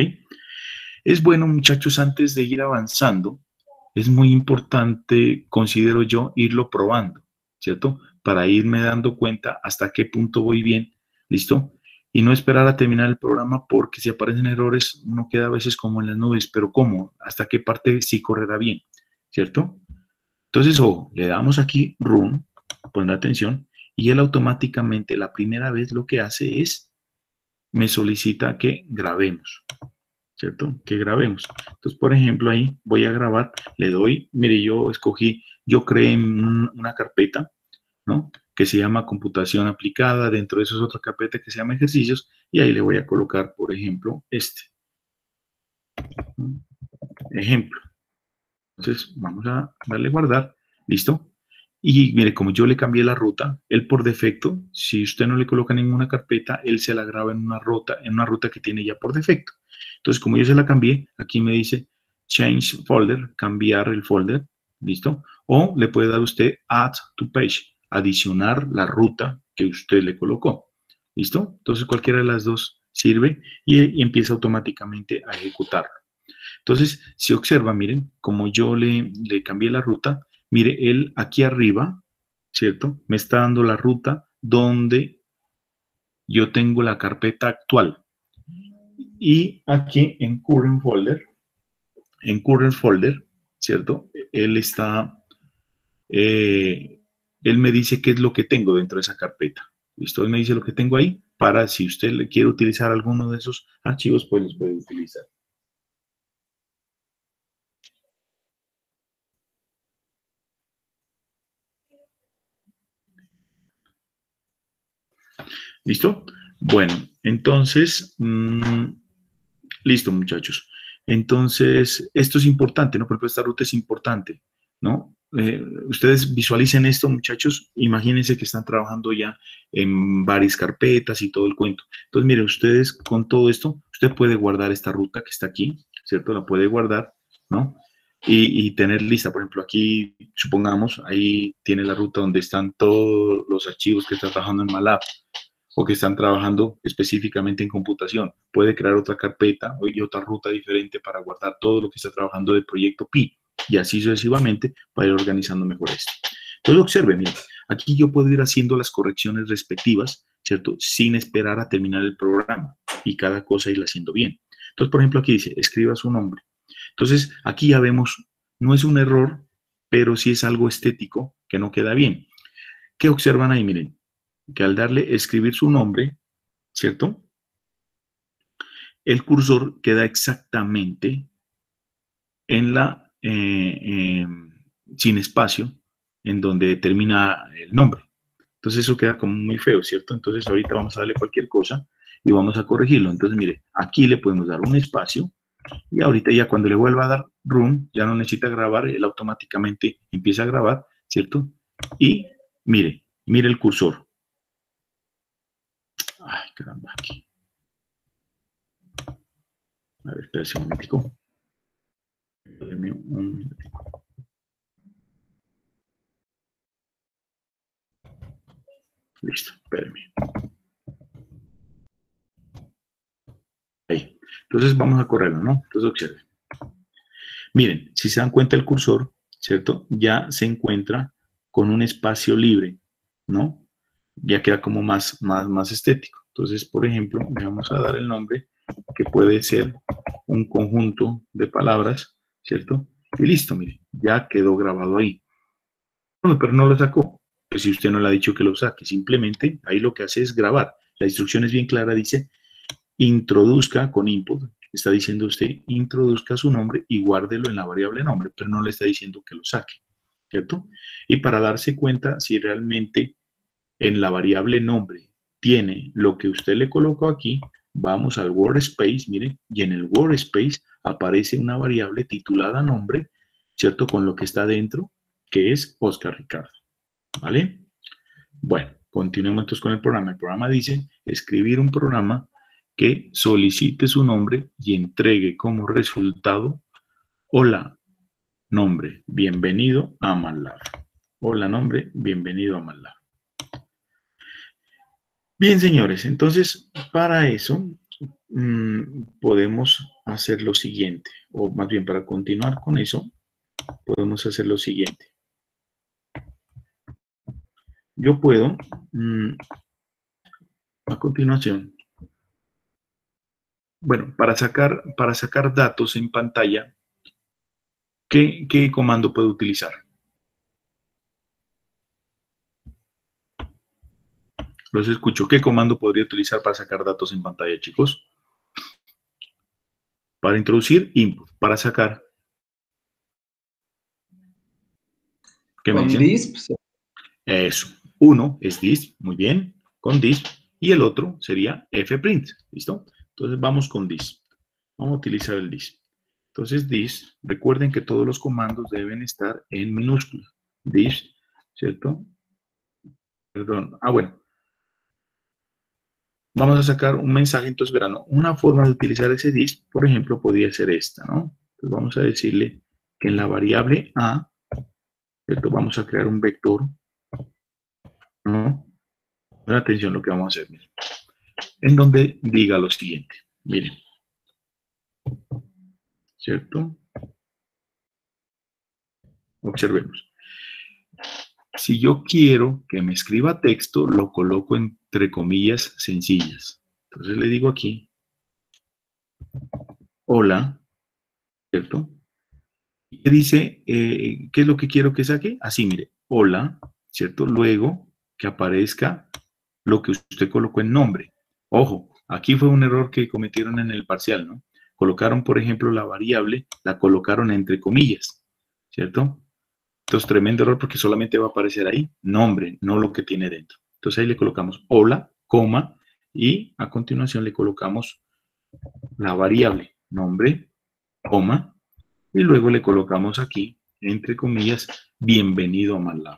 Es bueno, muchachos, antes de ir avanzando, es muy importante, considero yo, irlo probando, ¿cierto? Para irme dando cuenta hasta qué punto voy bien, ¿listo? Y no esperar a terminar el programa porque si aparecen errores uno queda a veces como en las nubes, pero ¿cómo? ¿Hasta qué parte sí correrá bien? ¿Cierto? Entonces, ojo, le damos aquí Run, ponen atención, y él automáticamente la primera vez lo que hace es, me solicita que grabemos, ¿cierto? Que grabemos. Entonces, por ejemplo, ahí voy a grabar, le doy, mire, yo escogí, yo creé una carpeta, ¿no?, que se llama computación aplicada, dentro de eso es otra carpeta que se llama ejercicios, y ahí le voy a colocar, por ejemplo, este. Ejemplo. Entonces, vamos a darle guardar, ¿listo? Y mire, como yo le cambié la ruta, él por defecto, si usted no le coloca ninguna carpeta, él se la graba en una ruta, en una ruta que tiene ya por defecto. Entonces, como yo se la cambié, aquí me dice change folder, cambiar el folder, ¿listo? O le puede dar usted add to page, adicionar la ruta que usted le colocó, ¿listo? Entonces, cualquiera de las dos sirve y, y empieza automáticamente a ejecutarlo. Entonces, si observa, miren, como yo le, le cambié la ruta, mire, él aquí arriba, ¿cierto? Me está dando la ruta donde yo tengo la carpeta actual. Y aquí en Current Folder, en Current Folder, ¿cierto? Él está, eh, él me dice qué es lo que tengo dentro de esa carpeta. ¿Listo? Él me dice lo que tengo ahí para si usted le quiere utilizar alguno de esos archivos, pues los puede utilizar. ¿Listo? Bueno, entonces, mmm, listo, muchachos. Entonces, esto es importante, ¿no? Por ejemplo, esta ruta es importante, ¿no? Eh, ustedes visualicen esto, muchachos. Imagínense que están trabajando ya en varias carpetas y todo el cuento. Entonces, miren, ustedes con todo esto, usted puede guardar esta ruta que está aquí, ¿cierto? La puede guardar, ¿no? Y, y tener lista, por ejemplo, aquí, supongamos, ahí tiene la ruta donde están todos los archivos que está trabajando en MATLAB, o que están trabajando específicamente en computación. Puede crear otra carpeta y otra ruta diferente para guardar todo lo que está trabajando del proyecto Pi, y así sucesivamente para ir organizando mejor esto. Entonces observen, miren, aquí yo puedo ir haciendo las correcciones respectivas, ¿cierto? Sin esperar a terminar el programa y cada cosa irla haciendo bien. Entonces, por ejemplo, aquí dice, escriba su nombre. Entonces, aquí ya vemos, no es un error, pero sí es algo estético que no queda bien. ¿Qué observan ahí? Miren, que al darle escribir su nombre, ¿cierto? El cursor queda exactamente en la, eh, eh, sin espacio, en donde termina el nombre. Entonces eso queda como muy feo, ¿cierto? Entonces ahorita vamos a darle cualquier cosa y vamos a corregirlo. Entonces mire, aquí le podemos dar un espacio y ahorita ya cuando le vuelva a dar run, ya no necesita grabar, él automáticamente empieza a grabar, ¿cierto? Y mire, mire el cursor. Ay, caramba, aquí. A ver, espérese un momentico. Listo, espérenme. Ahí. Entonces vamos a correrlo, ¿no? Entonces observen. Miren, si se dan cuenta el cursor, ¿cierto? Ya se encuentra con un espacio libre, ¿no? Ya queda como más, más, más estético. Entonces, por ejemplo, le vamos a dar el nombre que puede ser un conjunto de palabras, ¿cierto? Y listo, miren, ya quedó grabado ahí. Bueno, pero no lo sacó. Pues si usted no le ha dicho que lo saque, simplemente ahí lo que hace es grabar. La instrucción es bien clara, dice, introduzca con input. Está diciendo usted, introduzca su nombre y guárdelo en la variable nombre, pero no le está diciendo que lo saque, ¿cierto? Y para darse cuenta si realmente en la variable nombre tiene lo que usted le colocó aquí, vamos al workspace, mire, y en el workspace aparece una variable titulada nombre, ¿cierto? Con lo que está dentro, que es Oscar Ricardo, ¿vale? Bueno, continuemos entonces con el programa. El programa dice, escribir un programa que solicite su nombre y entregue como resultado, hola, nombre, bienvenido a MATLAB. Hola, nombre, bienvenido a MATLAB. Bien, señores, entonces para eso mmm, podemos hacer lo siguiente, o más bien para continuar con eso, podemos hacer lo siguiente. Yo puedo, mmm, a continuación, bueno, para sacar, para sacar datos en pantalla, ¿qué, qué comando puedo utilizar? Los escucho. ¿Qué comando podría utilizar para sacar datos en pantalla, chicos? Para introducir, input. Para sacar. ¿Qué me dicen? Disp. Eso. Uno es disp, muy bien, con disp. Y el otro sería fprint. ¿Listo? Entonces vamos con disp. Vamos a utilizar el disp. Entonces disp, recuerden que todos los comandos deben estar en minúscula. Disp, ¿cierto? Perdón. Ah, bueno. Vamos a sacar un mensaje, entonces verán, una forma de utilizar ese disp, por ejemplo, podría ser esta, ¿no? Entonces vamos a decirle que en la variable A, ¿cierto? Vamos a crear un vector, ¿no? Pon atención a lo que vamos a hacer, miren. En donde diga lo siguiente, miren. ¿cierto? Observemos. Si yo quiero que me escriba texto, lo coloco entre comillas sencillas. Entonces le digo aquí, hola, ¿cierto? Y dice, eh, ¿qué es lo que quiero que saque? Así, mire, hola, ¿cierto? Luego que aparezca lo que usted colocó en nombre. Ojo, aquí fue un error que cometieron en el parcial, ¿no? Colocaron, por ejemplo, la variable, la colocaron entre comillas, ¿cierto? Entonces, tremendo error porque solamente va a aparecer ahí nombre, no lo que tiene dentro. Entonces ahí le colocamos hola, coma, y a continuación le colocamos la variable nombre, coma, y luego le colocamos aquí, entre comillas, bienvenido a MATLAB.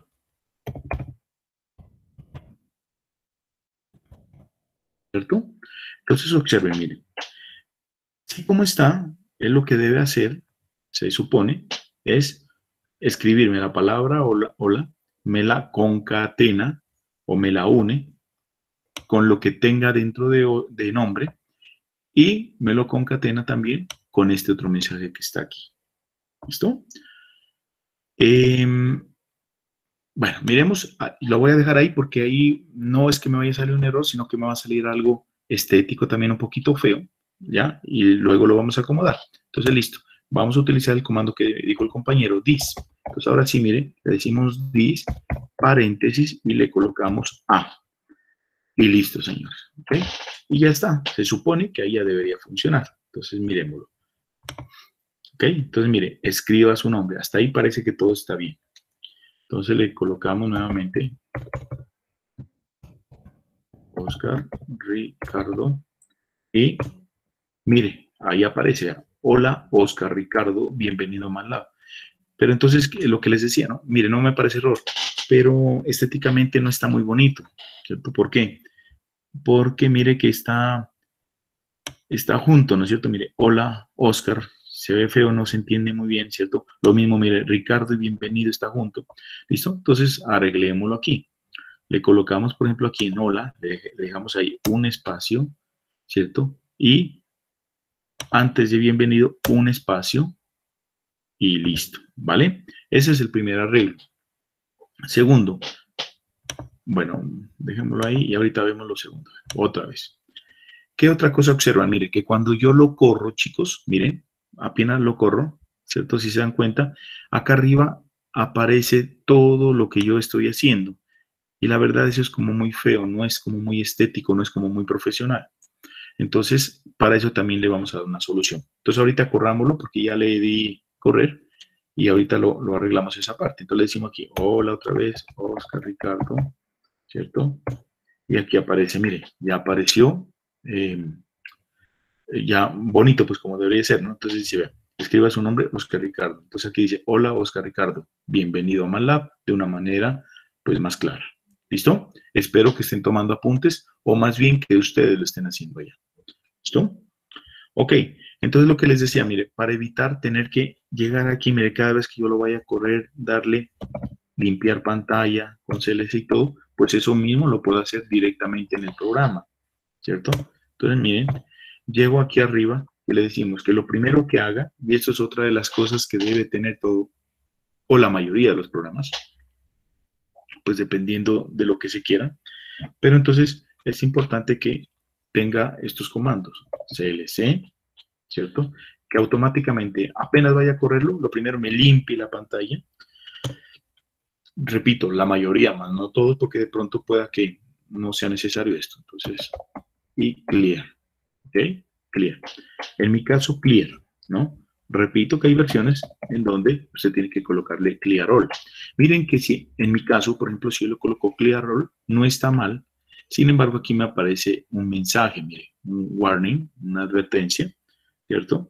¿Cierto? Entonces observen, miren. Así como está, él lo que debe hacer, se supone, es escribirme la palabra hola, hola, me la concatena o me la une con lo que tenga dentro de, de nombre y me lo concatena también con este otro mensaje que está aquí. ¿Listo? Eh, bueno, miremos, lo voy a dejar ahí porque ahí no es que me vaya a salir un error, sino que me va a salir algo estético también un poquito feo, ¿ya? Y luego lo vamos a acomodar. Entonces, listo. Vamos a utilizar el comando que dijo el compañero, this. Entonces, ahora sí, mire, le decimos this, paréntesis, y le colocamos A. Y listo, señores. ¿Okay? Y ya está. Se supone que ahí ya debería funcionar. Entonces, miremoslo. ¿Ok? Entonces, mire, escriba su nombre. Hasta ahí parece que todo está bien. Entonces, le colocamos nuevamente Oscar Ricardo. Y, mire, ahí aparece. Hola, Oscar Ricardo. Bienvenido a MATLAB. Pero entonces, lo que les decía, ¿no? Mire, no me parece error. Pero estéticamente no está muy bonito. ¿Cierto? ¿Por qué? Porque mire que está... está junto, ¿no es cierto? Mire, hola, Oscar, se ve feo, no se entiende muy bien, ¿cierto? Lo mismo, mire, Ricardo y bienvenido está junto. ¿Listo? Entonces, arreglémoslo aquí. Le colocamos, por ejemplo, aquí en hola, le dejamos ahí un espacio, ¿cierto? Y antes de bienvenido, un espacio y listo, ¿vale? Ese es el primer arreglo. Segundo, bueno, dejémoslo ahí y ahorita vemos lo segundo. Otra vez. ¿Qué otra cosa observan? Mire, que cuando yo lo corro, chicos, miren, apenas lo corro, ¿cierto? Si se dan cuenta, acá arriba aparece todo lo que yo estoy haciendo. Y la verdad eso es como muy feo, no es como muy estético, no es como muy profesional. Entonces, para eso también le vamos a dar una solución. Entonces, ahorita corrámoslo porque ya le di correr y ahorita lo, lo arreglamos esa parte. Entonces, le decimos aquí, hola otra vez, Oscar Ricardo, ¿cierto? Y aquí aparece, mire, ya apareció. Eh, ya bonito, pues como debería ser, ¿no? Entonces dice, vea, escriba su nombre, Oscar Ricardo. Entonces aquí dice, hola, Oscar Ricardo, bienvenido a MATLAB, de una manera, pues, más clara. ¿Listo? Espero que estén tomando apuntes, o más bien que ustedes lo estén haciendo ya. ¿Listo? Ok, entonces lo que les decía, mire, para evitar tener que llegar aquí, mire, cada vez que yo lo vaya a correr, darle, limpiar pantalla, con C L S y todo, pues eso mismo lo puedo hacer directamente en el programa, ¿cierto? Entonces, miren, llego aquí arriba y le decimos que lo primero que haga, y esto es otra de las cosas que debe tener todo, o la mayoría de los programas, pues dependiendo de lo que se quiera, pero entonces es importante que tenga estos comandos, C L C, ¿cierto? Que automáticamente, apenas vaya a correrlo, lo primero me limpie la pantalla. Repito, la mayoría, más no todos, porque de pronto pueda que no sea necesario esto. Entonces, y clear, ¿ok? Clear. En mi caso, clear, ¿no? Repito que hay versiones en donde usted tiene que colocarle clear all. Miren que si, en mi caso, por ejemplo, si yo le coloco clear all, no está mal. Sin embargo, aquí me aparece un mensaje, mire, un warning, una advertencia, ¿cierto?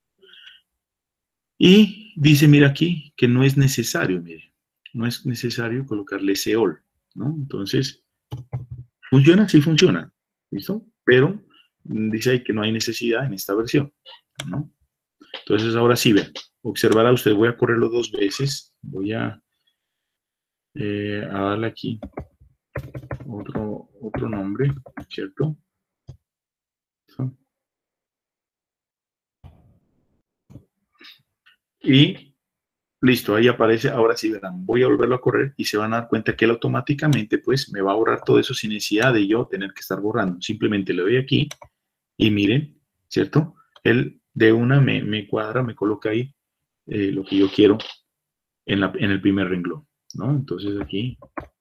Y dice, mira aquí, que no es necesario, mire, no es necesario colocarle ese all, ¿no? Entonces, funciona, sí funciona, ¿listo? Pero dice ahí que no hay necesidad en esta versión, ¿no? Entonces, ahora sí, vean, observará usted, voy a correrlo dos veces, voy a, eh, a darle aquí otro, otro nombre, ¿cierto? ¿Listo? Y listo, ahí aparece, ahora sí verán, voy a volverlo a correr y se van a dar cuenta que él automáticamente pues me va a borrar todo eso sin necesidad de yo tener que estar borrando. Simplemente le doy aquí y miren, ¿cierto? Él de una me, me cuadra, me coloca ahí eh, lo que yo quiero en, la, en el primer renglón, ¿no? Entonces aquí,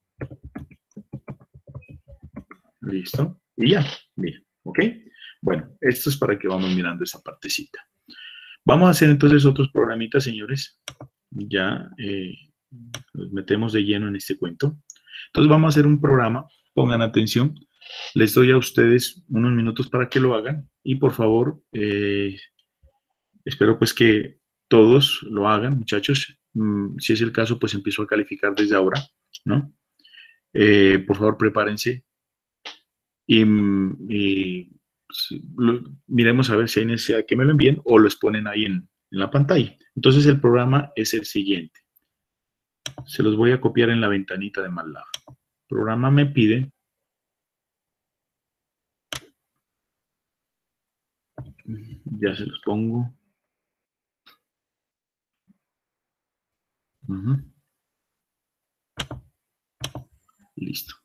listo, y ya, bien, ¿ok? Bueno, esto es para que vamos mirando esa partecita. Vamos a hacer entonces otros programitas, señores. Ya eh, nos metemos de lleno en este cuento. Entonces vamos a hacer un programa, pongan atención. Les doy a ustedes unos minutos para que lo hagan y por favor, eh, espero pues que todos lo hagan, muchachos. Mm, si es el caso, pues empiezo a calificar desde ahora, ¿no? Eh, por favor, prepárense y, y pues, lo, miremos a ver si hay necesidad de que me lo envíen o lo exponen ahí en, en la pantalla. Entonces el programa es el siguiente. Se los voy a copiar en la ventanita de MATLAB. El programa me pide, ya se los pongo. Uh-huh. Listo.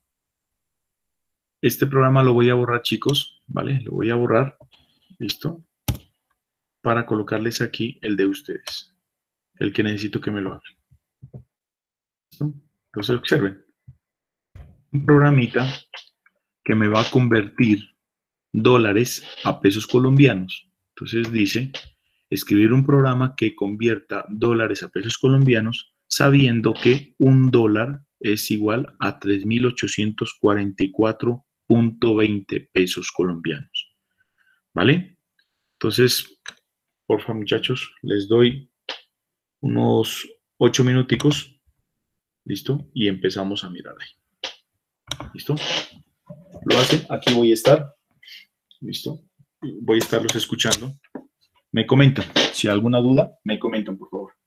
Este programa lo voy a borrar, chicos, ¿vale? Lo voy a borrar, listo, para colocarles aquí el de ustedes, el que necesito que me lo hagan. ¿Listo? Entonces observen, un programita que me va a convertir dólares a pesos colombianos. Entonces dice, escribir un programa que convierta dólares a pesos colombianos sabiendo que un dólar es igual a tres mil ochocientos cuarenta y cuatro punto veinte pesos colombianos. ¿Vale? Entonces, por favor, muchachos, les doy unos ocho minuticos. ¿Listo? Y empezamos a mirar ahí. ¿Listo? Lo hacen. Aquí voy a estar. ¿Listo? Voy a estarlos escuchando. Me comentan. Si hay alguna duda, me comentan, por favor.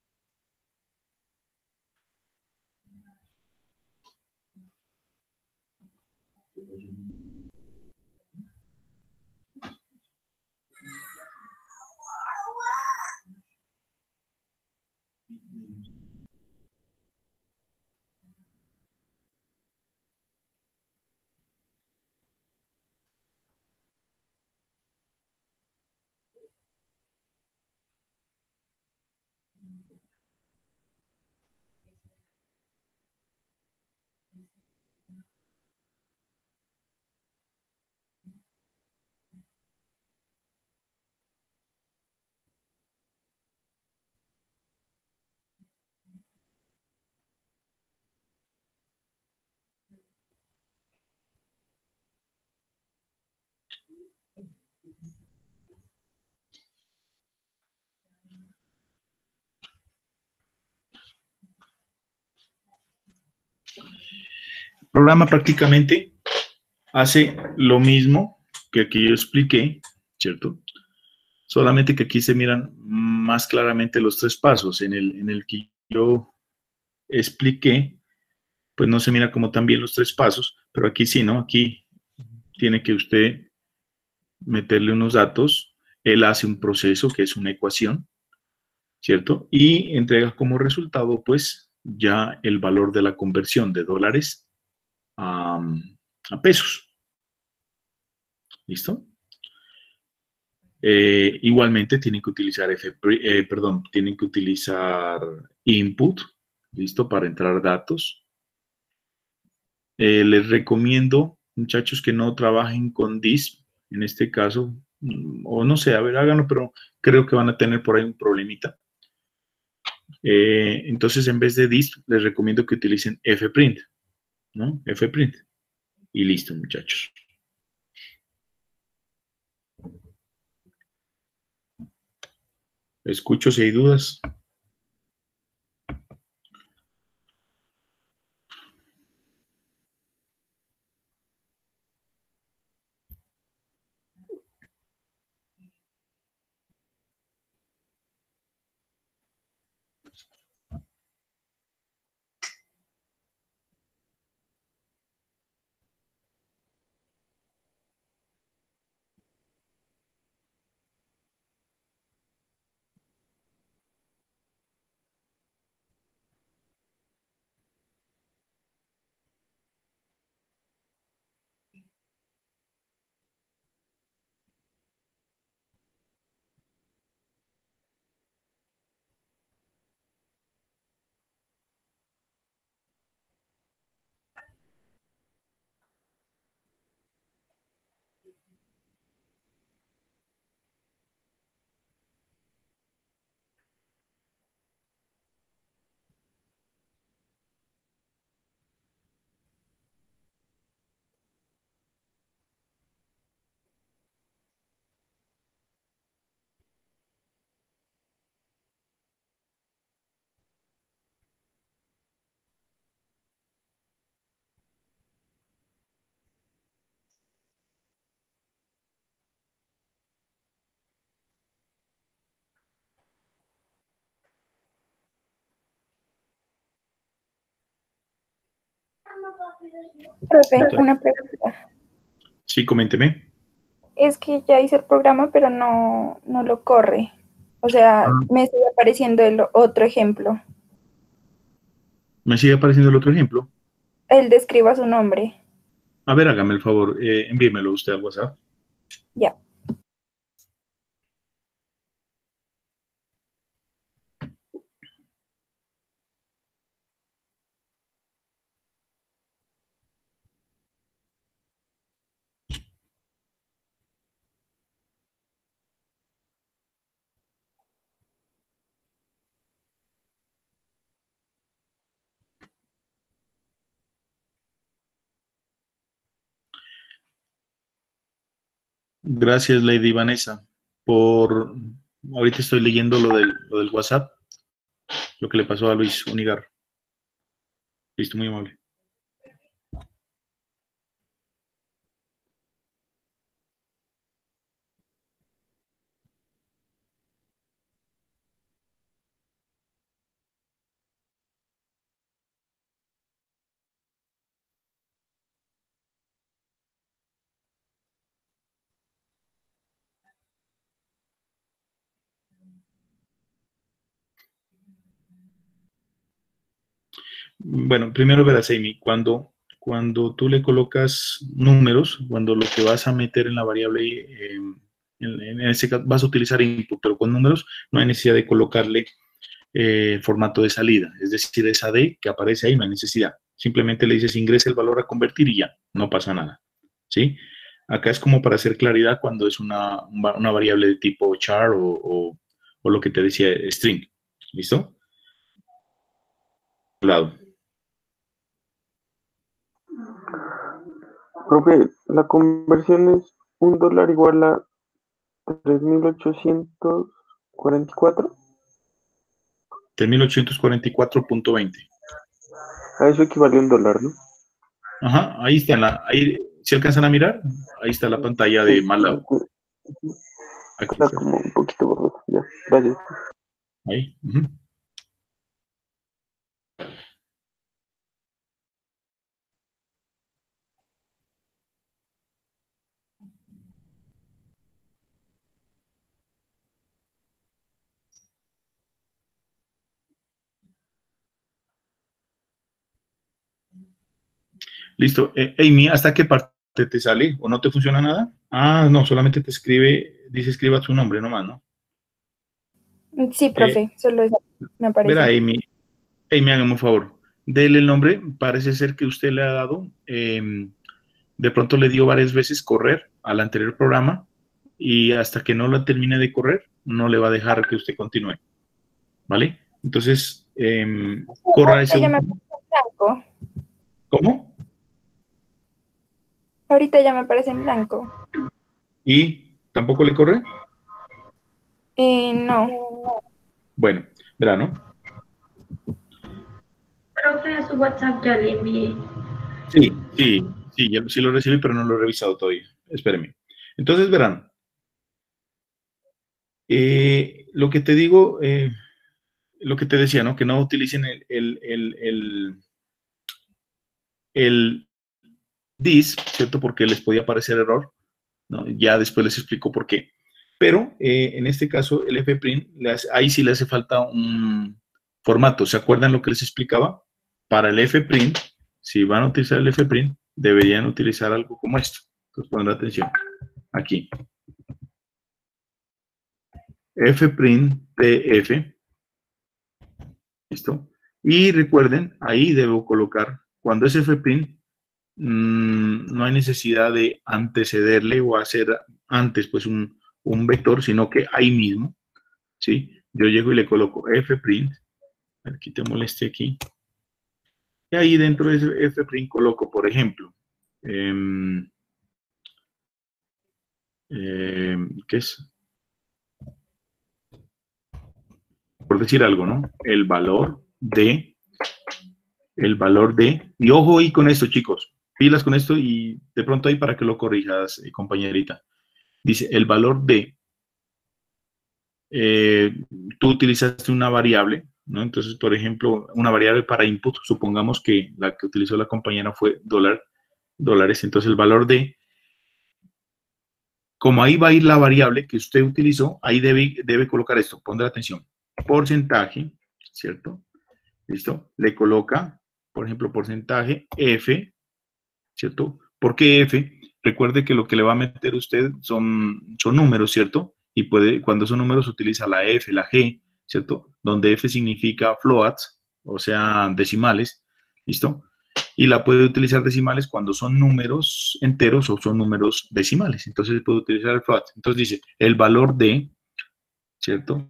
El programa prácticamente hace lo mismo que aquí yo expliqué, ¿cierto? Solamente que aquí se miran más claramente los tres pasos. En el, en el que yo expliqué, pues no se mira como tan bien los tres pasos, pero aquí sí, ¿no? Aquí tiene que usted meterle unos datos, él hace un proceso que es una ecuación, ¿cierto? Y entrega como resultado, pues, ya el valor de la conversión de dólares a, a pesos. ¿Listo? Eh, igualmente tienen que utilizar F, eh, perdón, tienen que utilizar input, ¿listo? Para entrar datos. Eh, les recomiendo, muchachos, que no trabajen con disp, en este caso, mm, o no sé, a ver, háganlo, pero creo que van a tener por ahí un problemita. Eh, entonces, en vez de disp, les recomiendo que utilicen fprint, ¿no? Fprint. Y listo, muchachos. Escucho si hay dudas. Profe, Entonces, una pregunta. sí, coménteme. Es que ya hice el programa, pero no, no lo corre. O sea, Ah, me sigue apareciendo el otro ejemplo. ¿me sigue apareciendo el otro ejemplo? Él describa su nombre. A ver, hágame el favor, eh, envíemelo usted al WhatsApp. Ya. Gracias, Lady Vanessa, por... Ahorita estoy leyendo lo del, lo del WhatsApp, lo que le pasó a Luis Unigar. Listo, muy amable. Bueno, primero verás, Amy, cuando, cuando tú le colocas números, cuando lo que vas a meter en la variable, eh, en, en ese caso vas a utilizar input, pero con números no hay necesidad de colocarle eh, formato de salida, es decir, esa D que aparece ahí no hay necesidad. Simplemente le dices ingresa el valor a convertir y ya, no pasa nada, ¿sí? Acá es como para hacer claridad cuando es una, una variable de tipo char o, o, o lo que te decía, string, ¿listo? Lado. Profe, la conversión es un dólar igual a tres mil ochocientos cuarenta y cuatro. tres mil ochocientos cuarenta y cuatro punto veinte. A eso equivale un dólar, ¿no? Ajá, ahí está, la, ahí, si alcanzan a mirar, ahí está la pantalla de Sí, mal lado. Aquí está está, como un poquito borroso. Ya, gracias. ahí. Ujú. Listo. Eh, Amy, ¿hasta qué parte te sale? ¿O no te funciona nada? Ah, no, solamente te escribe, dice escriba tu nombre nomás, ¿no? Sí, Eh, profe, solo eso me verá, aparece. Amy, Amy, hágame un favor. Dele el nombre, parece ser que usted le ha dado, eh, de pronto le dio varias veces correr al anterior programa y hasta que no lo termine de correr, no le va a dejar que usted continúe, ¿vale? Entonces, eh, corra ese Ahorita ya me último. aparece en blanco. ¿Cómo? Ahorita ya me aparece en blanco. ¿Y tampoco le corre? Eh, no. Bueno, verano. Profe, a su WhatsApp ya le envié. Sí, sí, sí, ya, sí lo recibí, pero no lo he revisado todavía. Espéreme. Entonces, verán, eh, lo que te digo, eh, lo que te decía, ¿no? Que no utilicen el, el, el, el, el this, ¿cierto? Porque les podía aparecer error, ¿no? Ya después les explico por qué. Pero eh, en este caso, el fprint, le hace, ahí sí le hace falta un formato. ¿Se acuerdan lo que les explicaba? Para el fprint, si van a utilizar el fprint, deberían utilizar algo como esto. Entonces, poner atención aquí. fprint tf, ¿listo? Y recuerden, ahí debo colocar, cuando es fprint, mmm, no hay necesidad de antecederle o hacer antes pues un, un vector, sino que ahí mismo, ¿sí? Yo llego y le coloco fprint, aquí te moleste aquí, y ahí dentro de ese fprint coloco, por ejemplo, eh, eh, ¿qué es? Por decir algo, ¿no? El valor de, el valor de, y ojo ahí con esto, chicos, pilas con esto y de pronto ahí para que lo corrijas, eh, compañerita. Dice, el valor de, eh, tú utilizaste una variable, ¿no? Entonces, por ejemplo, una variable para input, supongamos que la que utilizó la compañera fue dólar, dólares, entonces el valor de, como ahí va a ir la variable que usted utilizó, ahí debe, debe colocar esto, pondrá atención, porcentaje, ¿cierto? ¿Listo? Le coloca, por ejemplo, porcentaje F, ¿cierto? ¿Por qué F? Recuerde que lo que le va a meter usted son, son números, ¿cierto? Y puede, cuando son números utiliza la F, la G, ¿cierto? Donde F significa floats, o sea, decimales, ¿listo? Y la puede utilizar decimales cuando son números enteros o son números decimales. Entonces puede utilizar el float. Entonces dice, el valor de, ¿cierto?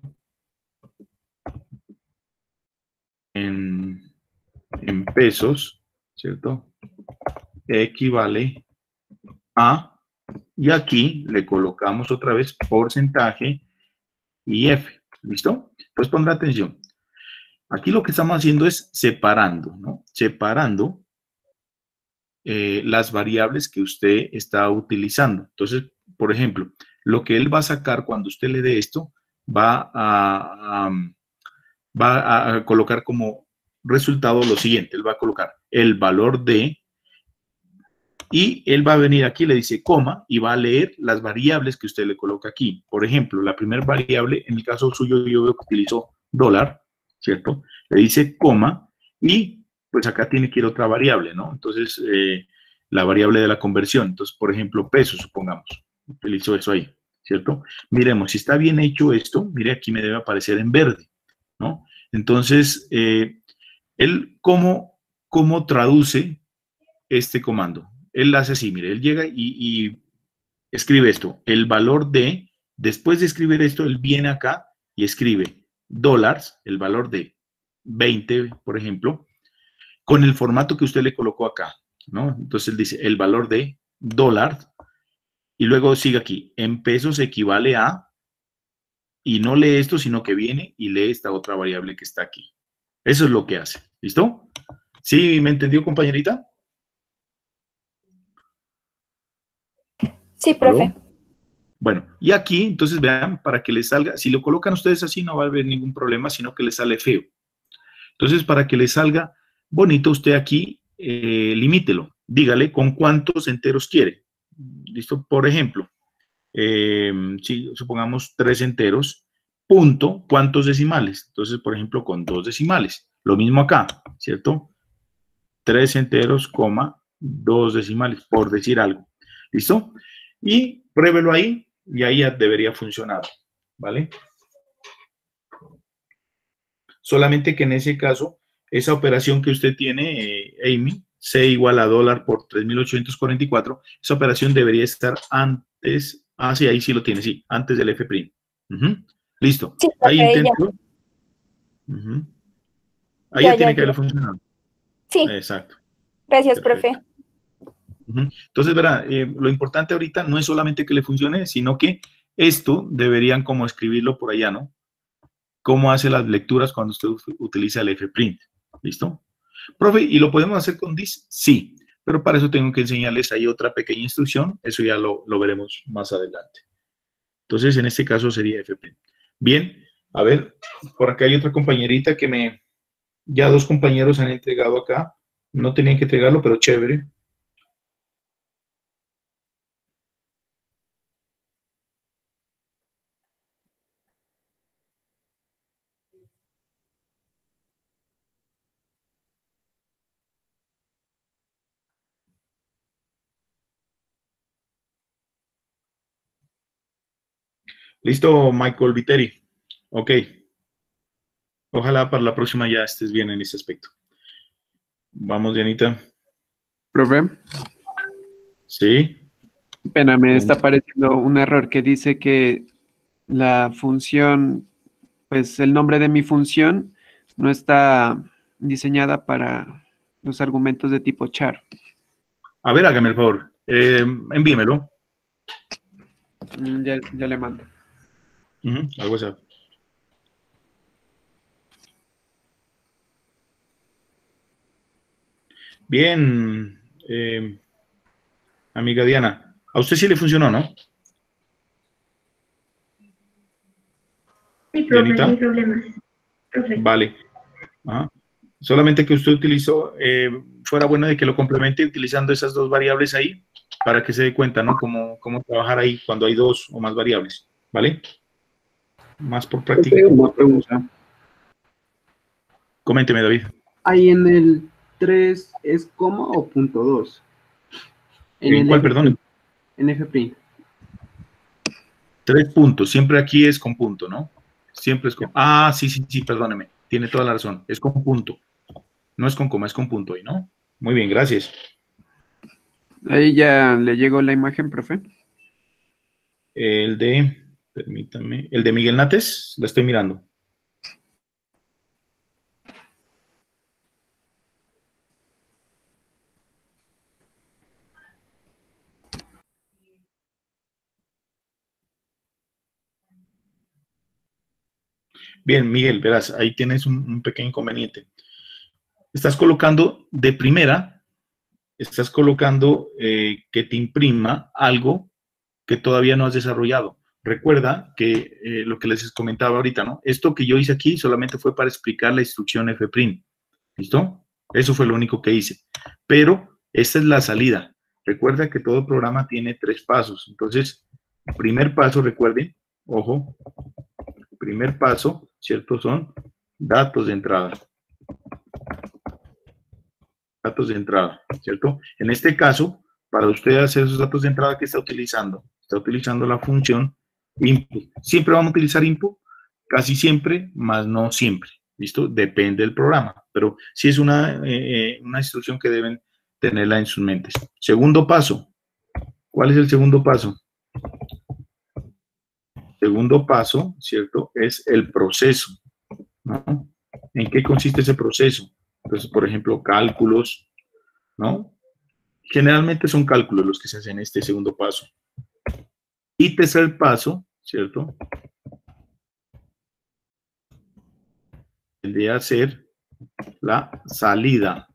En, en pesos, ¿cierto? Equivale a, y aquí le colocamos otra vez porcentaje y F, ¿listo? Pues pondrá atención. Aquí lo que estamos haciendo es separando, ¿no? Separando eh, las variables que usted está utilizando. Entonces, por ejemplo, lo que él va a sacar cuando usted le dé esto, va a, a, va a colocar como resultado lo siguiente. Él va a colocar el valor de, y él va a venir aquí, le dice coma, y va a leer las variables que usted le coloca aquí. Por ejemplo, la primera variable, en el caso suyo, yo veo que utilizo dólar, ¿cierto? Le dice coma, y pues acá tiene que ir otra variable, ¿no? Entonces, eh, la variable de la conversión. Entonces, por ejemplo, peso, supongamos. Utilizo eso ahí, ¿cierto? Miremos, si está bien hecho esto, mire, aquí me debe aparecer en verde, ¿no? Entonces, eh, él, ¿cómo, cómo traduce este comando? Él hace así, mire, él llega y, y escribe esto, el valor de, después de escribir esto, él viene acá y escribe dólares, el valor de veinte, por ejemplo, con el formato que usted le colocó acá, ¿no? Entonces él dice, el valor de dólar, y luego sigue aquí, en pesos equivale a, y no lee esto, sino que viene y lee esta otra variable que está aquí. Eso es lo que hace, ¿listo? ¿Sí me entendió, compañerita? Sí, profe. ¿Aló? Bueno, y aquí, entonces vean, para que les salga, si lo colocan ustedes así no va a haber ningún problema, sino que les sale feo. Entonces, para que les salga bonito, usted aquí eh, limítelo. Dígale con cuántos enteros quiere. ¿Listo? Por ejemplo, eh, si supongamos tres enteros, punto, ¿cuántos decimales? Entonces, por ejemplo, con dos decimales. Lo mismo acá, ¿cierto? Tres enteros, coma, dos decimales, por decir algo. ¿Listo? Y pruébelo ahí y ahí ya debería funcionar, ¿vale? Solamente que en ese caso, esa operación que usted tiene, eh, Amy, C igual a dólar por tres mil ochocientos cuarenta y cuatro, esa operación debería estar antes, ah, sí, ahí sí lo tiene, sí, antes del F'. Uh-huh. Listo. Sí, Ahí profe, intento. Uh-huh. Ahí ya, ya, ya, tiene que ya. haber funcionado. Sí, Exacto. gracias, Perfecto. profe. Uh-huh. Entonces, verá, eh, lo importante ahorita no es solamente que le funcione, sino que esto deberían como escribirlo por allá, ¿no? Cómo hace las lecturas cuando usted utiliza el Fprint. ¿Listo? Profe, ¿y lo podemos hacer con dis? Sí, pero para eso tengo que enseñarles ahí otra pequeña instrucción. Eso ya lo, lo veremos más adelante. Entonces, en este caso sería Fprint. Bien, a ver, por acá hay otra compañerita que me... Ya dos compañeros han entregado acá. No tenían que entregarlo, pero chévere. Listo, Michael Viteri. Ok. Ojalá para la próxima ya estés bien en ese aspecto. Vamos, Dianita. Profe, Sí. pena, me Bien. está apareciendo un error que dice que la función, pues el nombre de mi función no está diseñada para los argumentos de tipo char. A ver, hágame el favor. Eh, envíemelo. Mm, Ya, ya le mando. Uh-huh, al WhatsApp. Bien, eh, amiga Diana. A usted sí le funcionó, ¿no? Sí, profe, Dianita. sin problemas. Profe. Vale. Solamente que usted utilizó, eh, fuera bueno de que lo complemente utilizando esas dos variables ahí, para que se dé cuenta, ¿no? Cómo, cómo trabajar ahí cuando hay dos o más variables, ¿vale? Más por práctica. Tengo una pregunta. Coménteme, David. Ahí en el tres es coma o punto dos. ¿En el cuál, F- perdón? En Fprint. Tres puntos, siempre aquí es con punto, ¿no? Siempre es con... Ah, sí, sí, sí, perdóneme, tiene toda la razón, es con punto. No es con coma, es con punto ahí, ¿no? Muy bien, gracias. Ahí ya le llegó la imagen, profe. El de, permítame, el de Miguel Nates, la estoy mirando. Bien, Miguel, verás, ahí tienes un, un pequeño inconveniente. Estás colocando de primera, estás colocando eh, que te imprima algo que todavía no has desarrollado. Recuerda que eh, lo que les comentaba ahorita, ¿no? Esto que yo hice aquí solamente fue para explicar la instrucción Fprint. ¿Listo? Eso fue lo único que hice. Pero esta es la salida. Recuerda que todo programa tiene tres pasos. Entonces, primer paso, recuerden, ojo, primer paso, ¿cierto? Son datos de entrada. Datos de entrada, ¿cierto? En este caso, para usted hacer esos datos de entrada, ¿qué está utilizando? Está utilizando la función input. ¿Siempre vamos a utilizar input? Casi siempre, más no siempre. ¿Listo? Depende del programa, pero sí es una, eh, una instrucción que deben tenerla en sus mentes. Segundo paso. ¿Cuál es el segundo paso? Segundo paso, ¿cierto? Es el proceso, ¿no? ¿En qué consiste ese proceso? Entonces, por ejemplo, cálculos, ¿no? Generalmente son cálculos los que se hacen en este segundo paso. Y tercer paso, ¿cierto? Tendría a ser la salida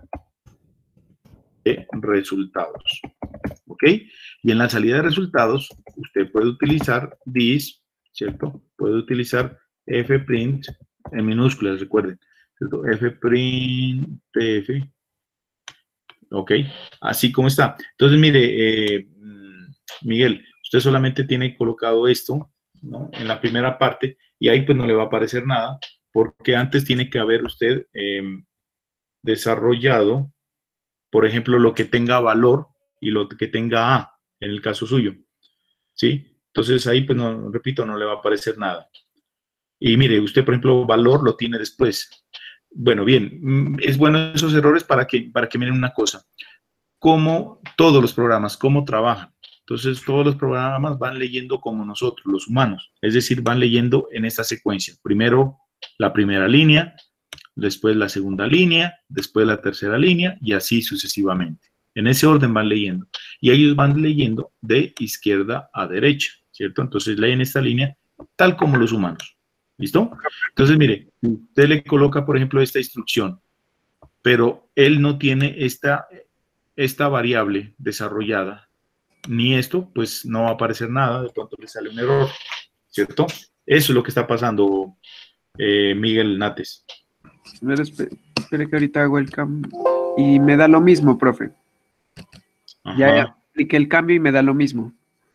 de resultados. ¿Ok? Y en la salida de resultados, usted puede utilizar this, ¿cierto? Puede utilizar fprint en minúsculas, recuerden, ¿cierto? fprintf, ¿ok? Así como está. Entonces, mire, eh, Miguel, usted solamente tiene colocado esto, ¿no? En la primera parte, y ahí pues no le va a aparecer nada, porque antes tiene que haber usted eh, desarrollado, por ejemplo, lo que tenga valor y lo que tenga A, en el caso suyo, ¿sí? Entonces ahí, pues, no, repito, no le va a aparecer nada. Y mire, usted, por ejemplo, valor lo tiene después. Bueno, bien, es bueno esos errores para que, para que miren una cosa. Cómo todos los programas, cómo trabajan. Entonces, todos los programas van leyendo como nosotros, los humanos. Es decir, van leyendo en esta secuencia. Primero la primera línea, después la segunda línea, después la tercera línea y así sucesivamente. En ese orden van leyendo. Y ellos van leyendo de izquierda a derecha, ¿cierto? Entonces leen esta línea tal como los humanos. ¿Listo? Entonces, mire, usted le coloca, por ejemplo, esta instrucción, pero él no tiene esta, esta variable desarrollada, ni esto, pues no va a aparecer nada, de pronto le sale un error, ¿cierto? Eso es lo que está pasando, eh, Miguel Nates. Espere, espere, espere que ahorita hago el cambio. Y me da lo mismo, profe. Ajá. Ya apliqué el cambio y me da lo mismo.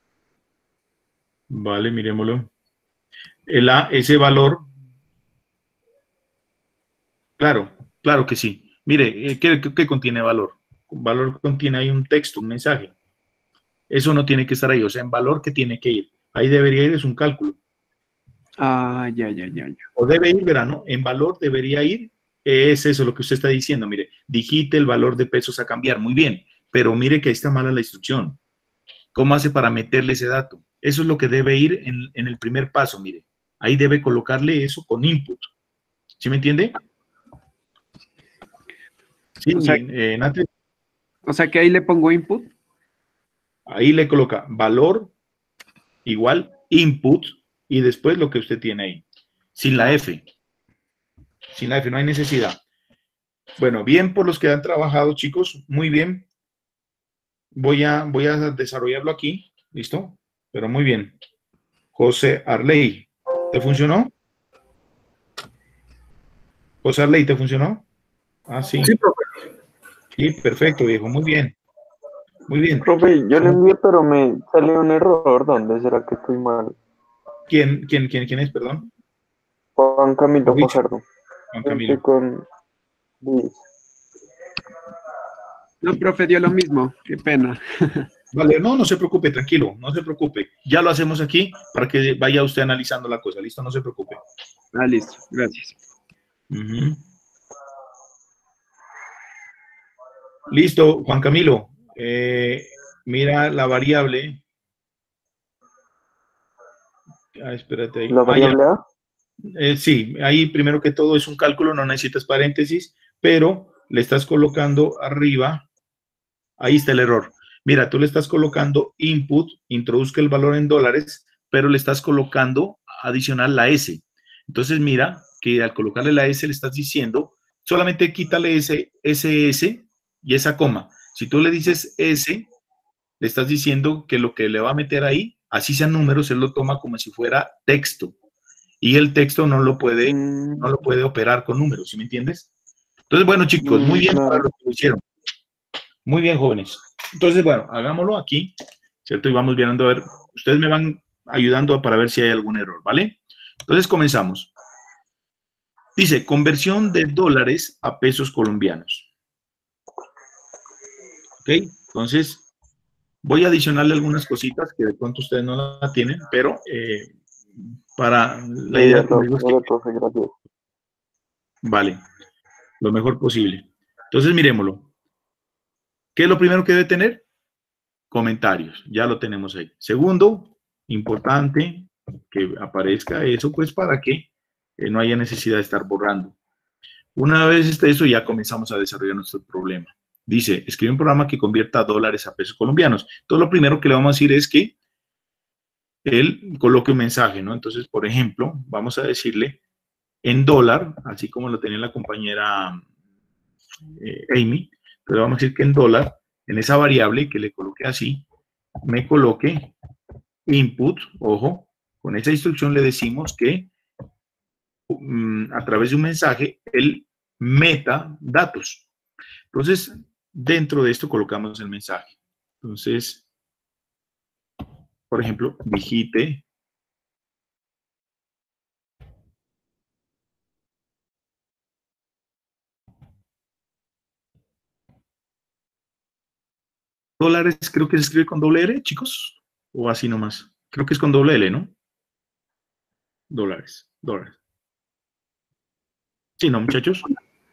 Vale, miremoslo. El A, ese valor, claro, claro que sí. Mire, ¿qué, qué, qué contiene valor? Valor contiene ahí un texto, un mensaje. Eso no tiene que estar ahí, o sea, en valor que tiene que ir. Ahí debería ir, es un cálculo. Ah, ya, ya, ya, ya. O debe ir, verá, ¿no? En valor debería ir, es eso lo que usted está diciendo. Mire, digite el valor de pesos a cambiar, muy bien, pero mire que ahí está mala la instrucción. ¿Cómo hace para meterle ese dato? Eso es lo que debe ir en, en el primer paso, mire. Ahí debe colocarle eso con input. ¿Sí me entiende? Sí, O sea, eh, Nate, o sea que ahí le pongo input. ahí le coloca valor igual input y después lo que usted tiene ahí. Sin la F. Sin la F, no hay necesidad. Bueno, bien por los que han trabajado, chicos, muy bien. Voy a, voy a desarrollarlo aquí, ¿listo? Pero muy bien. José Arley, ¿te funcionó? José Arley, ¿te funcionó? Ah, sí. Sí, profe. Sí, perfecto, viejo. Muy bien. Muy bien. Profe, yo le envié, pero me salió un error. ¿Dónde será que estoy mal? ¿Quién, quién, quién, quién es, perdón? Juan Camilo Richard. Fajardo. Juan Yo estoy Camilo. con Luis. No, profe, dio lo mismo. Qué pena. Vale, no, no se preocupe, tranquilo, no se preocupe. Ya lo hacemos aquí para que vaya usted analizando la cosa. Listo, no se preocupe. Ah, listo. Gracias. Ujú. Listo, Juan Camilo. Eh, mira la variable. Ah, espérate ahí. ¿La Ah, ya. variable A? Eh, sí, ahí primero que todo es un cálculo, no necesitas paréntesis, pero le estás colocando arriba, ahí está el error. Mira, tú le estás colocando input, introduzca el valor en dólares, pero le estás colocando adicional la S. Entonces mira que al colocarle la S le estás diciendo, solamente quítale ese S S y esa coma. Si tú le dices S, le estás diciendo que lo que le va a meter ahí, así sean números, él lo toma como si fuera texto. Y el texto no lo puede, Mm, no lo puede operar con números, ¿sí me entiendes? Entonces, bueno, chicos, muy mm, bien para claro. lo que lo hicieron. Muy bien, jóvenes. Entonces, bueno, hagámoslo aquí, ¿cierto? Y vamos viendo, a ver, ustedes me van ayudando para ver si hay algún error, ¿vale? Entonces, comenzamos. Dice, conversión de dólares a pesos colombianos. ¿Ok? Entonces, voy a adicionarle algunas cositas que de pronto ustedes no la tienen, pero eh, para la idea, como Hágalo, digo, es que, hágalo, profe, gracias. vale, lo mejor posible. Entonces, miremoslo. ¿Qué es lo primero que debe tener? Comentarios, ya lo tenemos ahí. Segundo, importante que aparezca eso, pues para que eh, no haya necesidad de estar borrando. Una vez esté eso, ya comenzamos a desarrollar nuestro problema. Dice, escribe un programa que convierta dólares a pesos colombianos. Entonces, lo primero que le vamos a decir es que él coloque un mensaje, ¿no? Entonces, por ejemplo, vamos a decirle en dólar, así como lo tenía la compañera eh, Amy, pero vamos a decir que en dólar, en esa variable que le coloque así, me coloque input, ojo, con esa instrucción le decimos que um, a través de un mensaje, él meta datos. Entonces, dentro de esto colocamos el mensaje. Entonces, por ejemplo, digite dólares, creo que se escribe con doble R, chicos, o así nomás. Creo que es con doble L, ¿no? Dólares, dólares. Sí, ¿no, muchachos?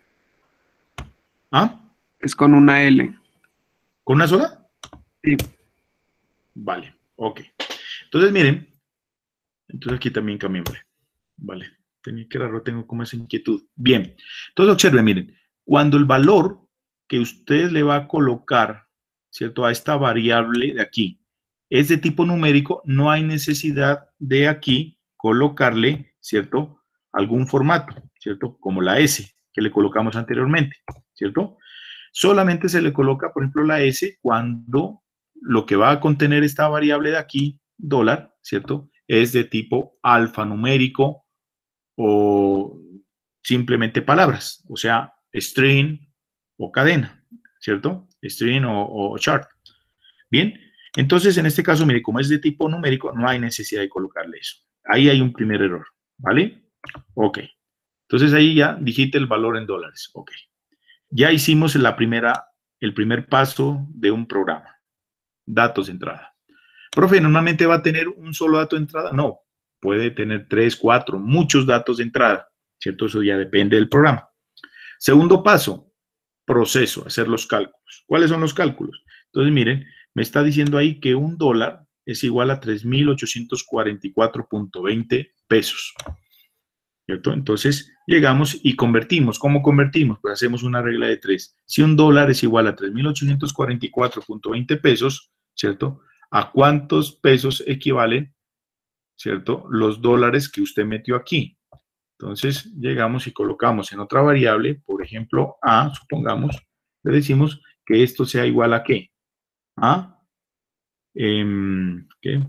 ¿Ah? Es con una L. ¿Con una sola? Sí. Vale, ok. Entonces, miren, entonces aquí también cambiémosle. Vale, tenía que raro, tengo como esa inquietud. Bien, entonces observen, miren, cuando el valor que usted le va a colocar, ¿cierto? A esta variable de aquí es de tipo numérico, no hay necesidad de aquí colocarle, ¿cierto? Algún formato, ¿cierto? Como la S que le colocamos anteriormente, ¿cierto? Solamente se le coloca, por ejemplo, la S cuando lo que va a contener esta variable de aquí, dólar, ¿cierto? Es de tipo alfanumérico o simplemente palabras, o sea, string o cadena, ¿cierto? String o, o chart. Bien, entonces en este caso, mire, como es de tipo numérico, no hay necesidad de colocarle eso. Ahí hay un primer error, ¿vale? Ok. Entonces ahí ya digite el valor en dólares, ok. Ya hicimos la primera, el primer paso de un programa. Datos de entrada. Profe, ¿normalmente va a tener un solo dato de entrada? No, puede tener tres, cuatro, muchos datos de entrada, ¿cierto? Eso ya depende del programa. Segundo paso, proceso, hacer los cálculos. ¿Cuáles son los cálculos? Entonces, miren, me está diciendo ahí que un dólar es igual a tres mil ochocientos cuarenta y cuatro punto veinte pesos. ¿Cierto? Entonces, llegamos y convertimos. ¿Cómo convertimos? Pues hacemos una regla de tres. Si un dólar es igual a tres mil ochocientos cuarenta y cuatro punto veinte pesos, ¿cierto? ¿A cuántos pesos equivalen, ¿cierto? Los dólares que usted metió aquí. Entonces, llegamos y colocamos en otra variable, por ejemplo, A, supongamos, le decimos que esto sea igual a ¿qué? A, eh, ¿qué?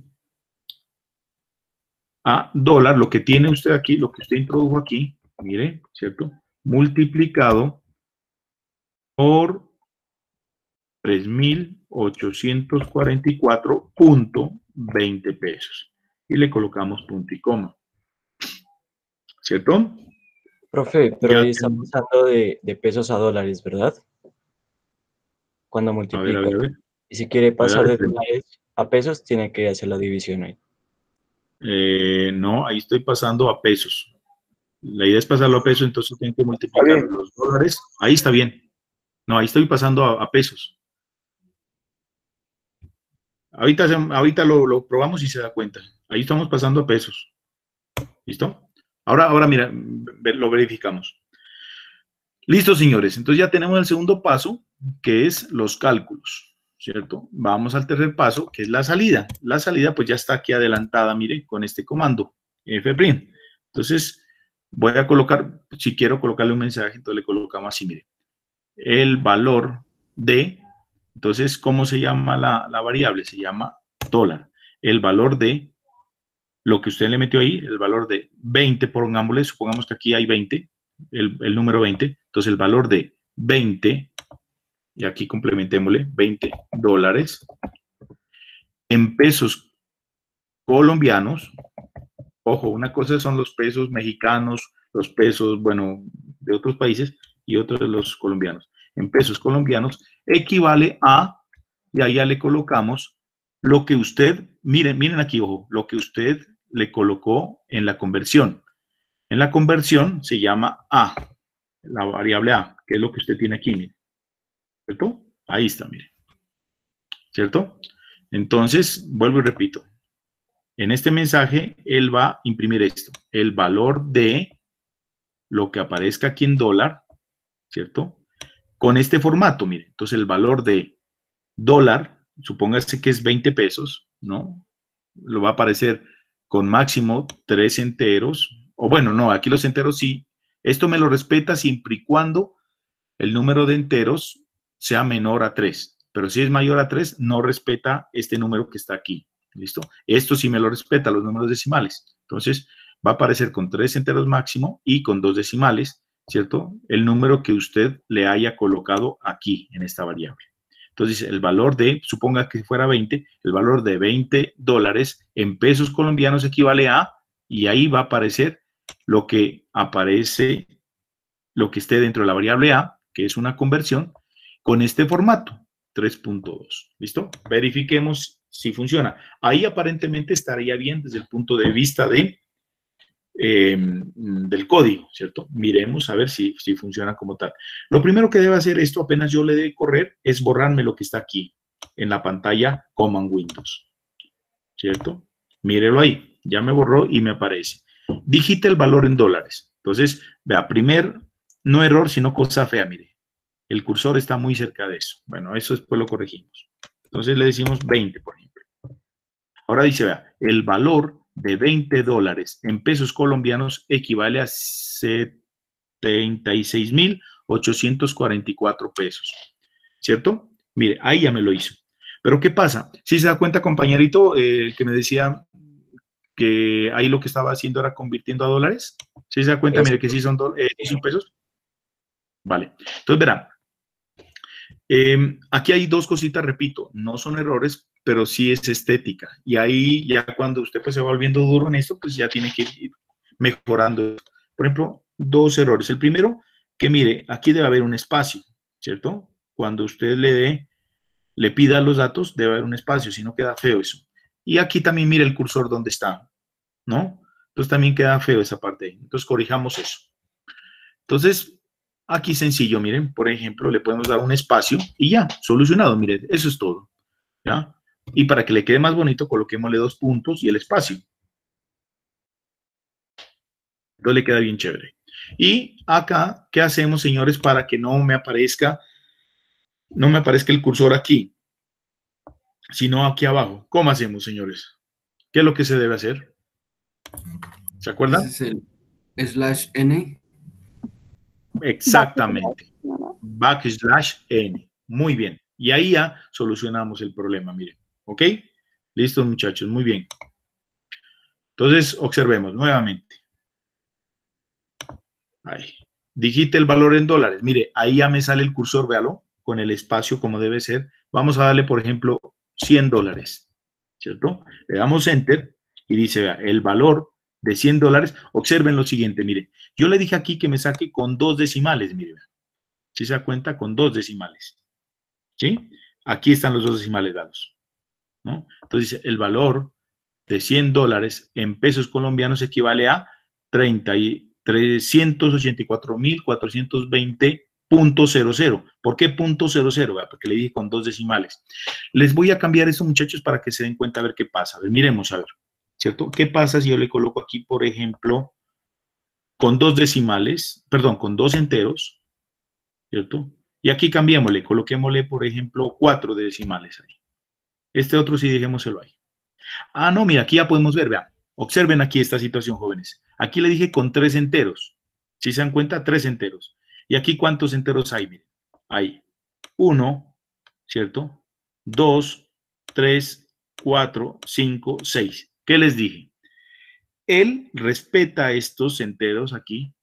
A dólar, lo que tiene usted aquí, lo que usted introdujo aquí, mire, ¿cierto? Multiplicado por tres mil ochocientos cuarenta y cuatro punto veinte pesos. Y le colocamos punto y coma. ¿Cierto? Profe, pero Ya ahí está tenemos- pasando de, de pesos a dólares, ¿verdad? Cuando A ver, multiplica. a ver, a ver. Y si quiere A ver, pasar a de ver. dólares a pesos, tiene que hacer la división ahí. Eh, no, ahí estoy pasando a pesos. La idea es pasarlo a pesos, entonces tienen que multiplicar bien. los dólares. Ahí está bien. No, ahí estoy pasando a, a pesos. Ahorita, se- ahorita lo, lo probamos y se da cuenta. Ahí estamos pasando a pesos. ¿Listo? Ahora, ahora mira, ve- lo verificamos. Listo, señores. Entonces ya tenemos el segundo paso, que es los cálculos, ¿cierto? Vamos al tercer paso, que es la salida. La salida, pues ya está aquí adelantada, mire, con este comando, fprint. Entonces, voy a colocar, si quiero colocarle un mensaje, entonces le colocamos así, mire, el valor de, entonces, ¿cómo se llama la, la variable? Se llama dólar. El valor de lo que usted le metió ahí, el valor de veinte, pongámosle, supongamos que aquí hay veinte, el, el número veinte, entonces el valor de veinte, y aquí complementémosle, veinte dólares, en pesos colombianos. Ojo, una cosa son los pesos mexicanos, los pesos, bueno, de otros países, y otros de los colombianos. En pesos colombianos equivale a, y ahí ya le colocamos lo que usted, miren, miren aquí, ojo, lo que usted le colocó en la conversión. En la conversión se llama A, la variable A, que es lo que usted tiene aquí, mire. ¿Cierto? Ahí está, mire. ¿Cierto? Entonces, vuelvo y repito. En este mensaje, él va a imprimir esto, el valor de lo que aparezca aquí en dólar, ¿cierto? Con este formato, mire. Entonces, el valor de dólar, supóngase que es veinte pesos, ¿no? Lo va a aparecer con máximo tres enteros, o bueno, no, aquí los enteros sí. Esto me lo respeta siempre y cuando el número de enteros sea menor a tres. Pero si es mayor a tres, no respeta este número que está aquí. ¿Listo? Esto sí me lo respeta, los números decimales. Entonces, va a aparecer con tres enteros máximo y con dos decimales, ¿cierto? El número que usted le haya colocado aquí en esta variable. Entonces, el valor de, suponga que fuera veinte, el valor de veinte dólares en pesos colombianos equivale a, y ahí va a aparecer lo que aparece, lo que esté dentro de la variable A, que es una conversión, con este formato, tres punto dos. ¿Listo? Verifiquemos si funciona. Ahí aparentemente estaría bien desde el punto de vista de, eh, del código, ¿cierto? Miremos a ver si, si funciona como tal. Lo primero que debe hacer esto, apenas yo le dé correr, es borrarme lo que está aquí, en la pantalla Command Windows, ¿cierto? Mírelo ahí, ya me borró y me aparece. Digite el valor en dólares. Entonces, vea, primer, no error, sino cosa fea, mire. El cursor está muy cerca de eso. Bueno, eso después lo corregimos. Entonces le decimos veinte, por ejemplo. Ahora dice, vea, el valor de veinte dólares en pesos colombianos equivale a setenta y seis mil ochocientos cuarenta y cuatro pesos. ¿Cierto? Mire, ahí ya me lo hizo. Pero ¿qué pasa? Si se da cuenta, compañerito, eh, que me decía que ahí lo que estaba haciendo era convirtiendo a dólares. ¿Sí se da cuenta? Mire que sí son, eh, sí son pesos. Vale. Entonces, verán. Eh, aquí hay dos cositas, repito, no son errores, pero sí es estética. Y ahí ya cuando usted pues, se va volviendo duro en esto, pues ya tiene que ir mejorando. Por ejemplo, dos errores. El primero, que mire, aquí debe haber un espacio, ¿cierto? Cuando usted le dé, le pida los datos, debe haber un espacio, si no queda feo eso. Y aquí también mire el cursor donde está, ¿no? Entonces también queda feo esa parte ahí. Entonces corrijamos eso. Entonces, aquí sencillo, miren, por ejemplo, le podemos dar un espacio y ya, solucionado, miren, eso es todo, ¿ya? Y para que le quede más bonito, coloquémosle dos puntos y el espacio. Entonces le queda bien chévere. Y acá, ¿qué hacemos, señores, para que no me aparezca, no me aparezca el cursor aquí, sino aquí abajo? ¿Cómo hacemos, señores? ¿Qué es lo que se debe hacer? ¿Se acuerdan? Ese es el slash n. Exactamente. Backslash n. Muy bien. Y ahí ya solucionamos el problema, miren. ¿Ok? Listo, muchachos. Muy bien. Entonces, observemos nuevamente. Ahí. digite el valor en dólares. Mire, ahí ya me sale el cursor, véalo, con el espacio como debe ser. Vamos a darle, por ejemplo, cien dólares, ¿cierto? Le damos Enter y dice, vea, el valor de cien dólares. Observen lo siguiente, mire. Yo le dije aquí que me saque con dos decimales, mire. ¿Sí se da cuenta? Con dos decimales. ¿Sí? Aquí están los dos decimales dados, ¿no? Entonces dice, el valor de cien dólares en pesos colombianos equivale a trescientos ochenta y cuatro mil cuatrocientos veinte punto cero cero. ¿Por qué punto cero cero? Porque le dije con dos decimales. Les voy a cambiar eso, muchachos, para que se den cuenta a ver qué pasa. A ver, miremos a ver, ¿cierto? ¿Qué pasa si yo le coloco aquí, por ejemplo, con dos decimales, perdón, con dos enteros, ¿cierto? Y aquí cambiémosle, coloquémosle, por ejemplo, cuatro decimales ahí. Este otro sí dejémoselo ahí. Ah, no, mira, aquí ya podemos ver, vean. Observen aquí esta situación, jóvenes. Aquí le dije con tres enteros. ¿Sí se dan cuenta? Tres enteros. ¿Y aquí cuántos enteros hay? Miren, hay uno, ¿cierto? Dos, tres, cuatro, cinco, seis. ¿Qué les dije? Él respeta estos enteros aquí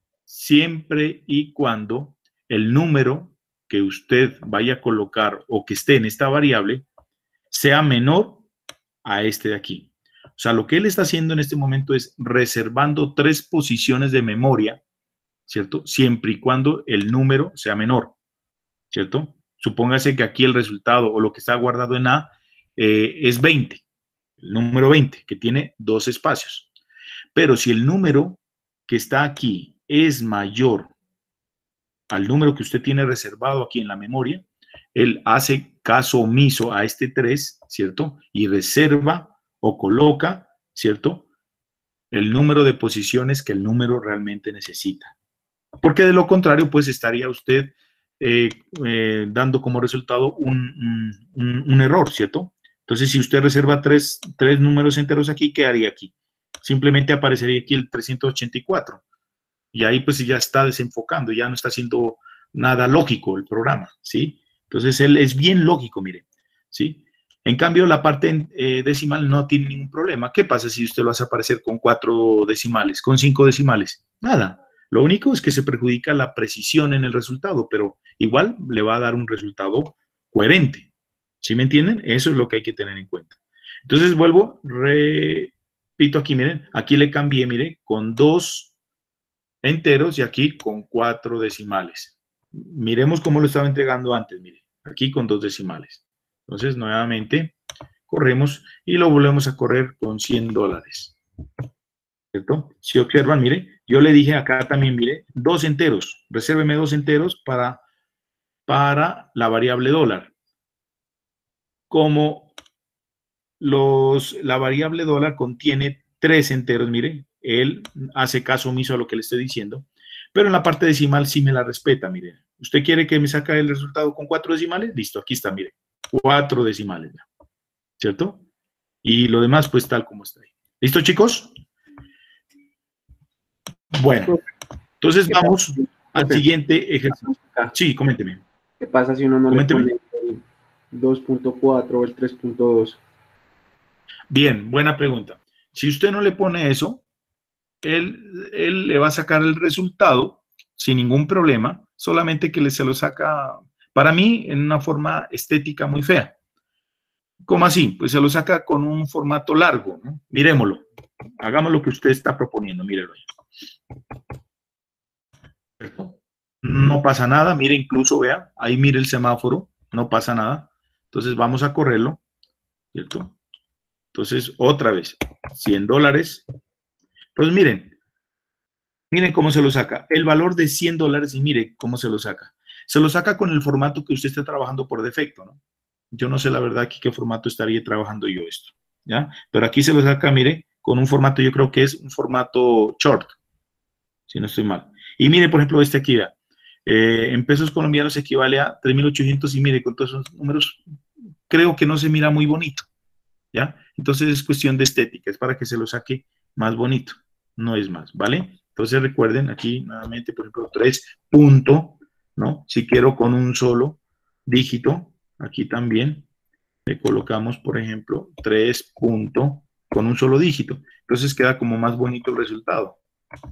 siempre y cuando el número que usted vaya a colocar o que esté en esta variable sea menor a este de aquí. O sea, lo que él está haciendo en este momento es reservando tres posiciones de memoria, ¿cierto? Siempre y cuando el número sea menor, ¿cierto? Supóngase que aquí el resultado o lo que está guardado en A eh, es veinte, el número veinte, que tiene dos espacios. Pero si el número que está aquí es mayor al número que usted tiene reservado aquí en la memoria, él hace caso omiso a este tres, ¿cierto? Y reserva o coloca, ¿cierto? El número de posiciones que el número realmente necesita. Porque de lo contrario, pues estaría usted eh, eh, dando como resultado un, un, un error, ¿cierto? Entonces, si usted reserva tres, tres números enteros aquí, ¿qué haría aquí? Simplemente aparecería aquí el trescientos ochenta y cuatro. Y ahí pues ya está desenfocando, ya no está haciendo nada lógico el programa, ¿sí? Entonces, él es bien lógico, mire, ¿sí? En cambio, la parte eh, decimal no tiene ningún problema. ¿Qué pasa si usted lo hace aparecer con cuatro decimales, con cinco decimales? Nada. Lo único es que se perjudica la precisión en el resultado, pero igual le va a dar un resultado coherente. ¿Sí me entienden? Eso es lo que hay que tener en cuenta. Entonces, vuelvo, repito aquí, miren, aquí le cambié, mire, con dos enteros y aquí con cuatro decimales. Miremos cómo lo estaba entregando antes, mire, aquí con dos decimales. Entonces, nuevamente, corremos y lo volvemos a correr con cien dólares. ¿Cierto? Si observan, mire, yo le dije acá también, mire, dos enteros. Resérveme dos enteros para, para la variable dólar. Como los, la variable dólar contiene tres enteros, mire, él hace caso omiso a lo que le estoy diciendo, pero en la parte decimal sí me la respeta, mire. ¿Usted quiere que me saque el resultado con cuatro decimales? Listo, aquí está, mire. Cuatro decimales, ¿cierto? Y lo demás, pues tal como está ahí. ¿Listo, chicos? Bueno, entonces vamos al siguiente ejercicio. Sí, coménteme. ¿Qué pasa si uno no Coménteme. le pone el dos punto cuatro o el tres punto dos? Bien, buena pregunta. Si usted no le pone eso, él, él le va a sacar el resultado sin ningún problema, solamente que le se lo saca, para mí, en una forma estética muy fea. ¿Cómo así? Pues se lo saca con un formato largo, ¿no? Miremoslo. Hagamos lo que usted está proponiendo, mírelo ahí. No pasa nada, mire, incluso vea, ahí mire el semáforo, no pasa nada. Entonces vamos a correrlo, ¿cierto? Entonces, otra vez, cien dólares. Pues miren, miren cómo se lo saca. El valor de cien dólares y mire cómo se lo saca. Se lo saca con el formato que usted está trabajando por defecto, ¿no? Yo no sé la verdad aquí qué formato estaría trabajando yo esto, ¿ya? Pero aquí se lo saca, mire, con un formato, yo creo que es un formato short, si no estoy mal. Y mire, por ejemplo, este aquí, eh, en pesos colombianos equivale a tres mil ochocientos y mire, con todos esos números, creo que no se mira muy bonito, ¿ya? Entonces es cuestión de estética, es para que se lo saque más bonito, no es más, ¿vale? Entonces recuerden aquí, nuevamente, por ejemplo, tres punto, ¿no? Si quiero con un solo dígito, aquí también le colocamos, por ejemplo, tres punto con un solo dígito. Entonces queda como más bonito el resultado.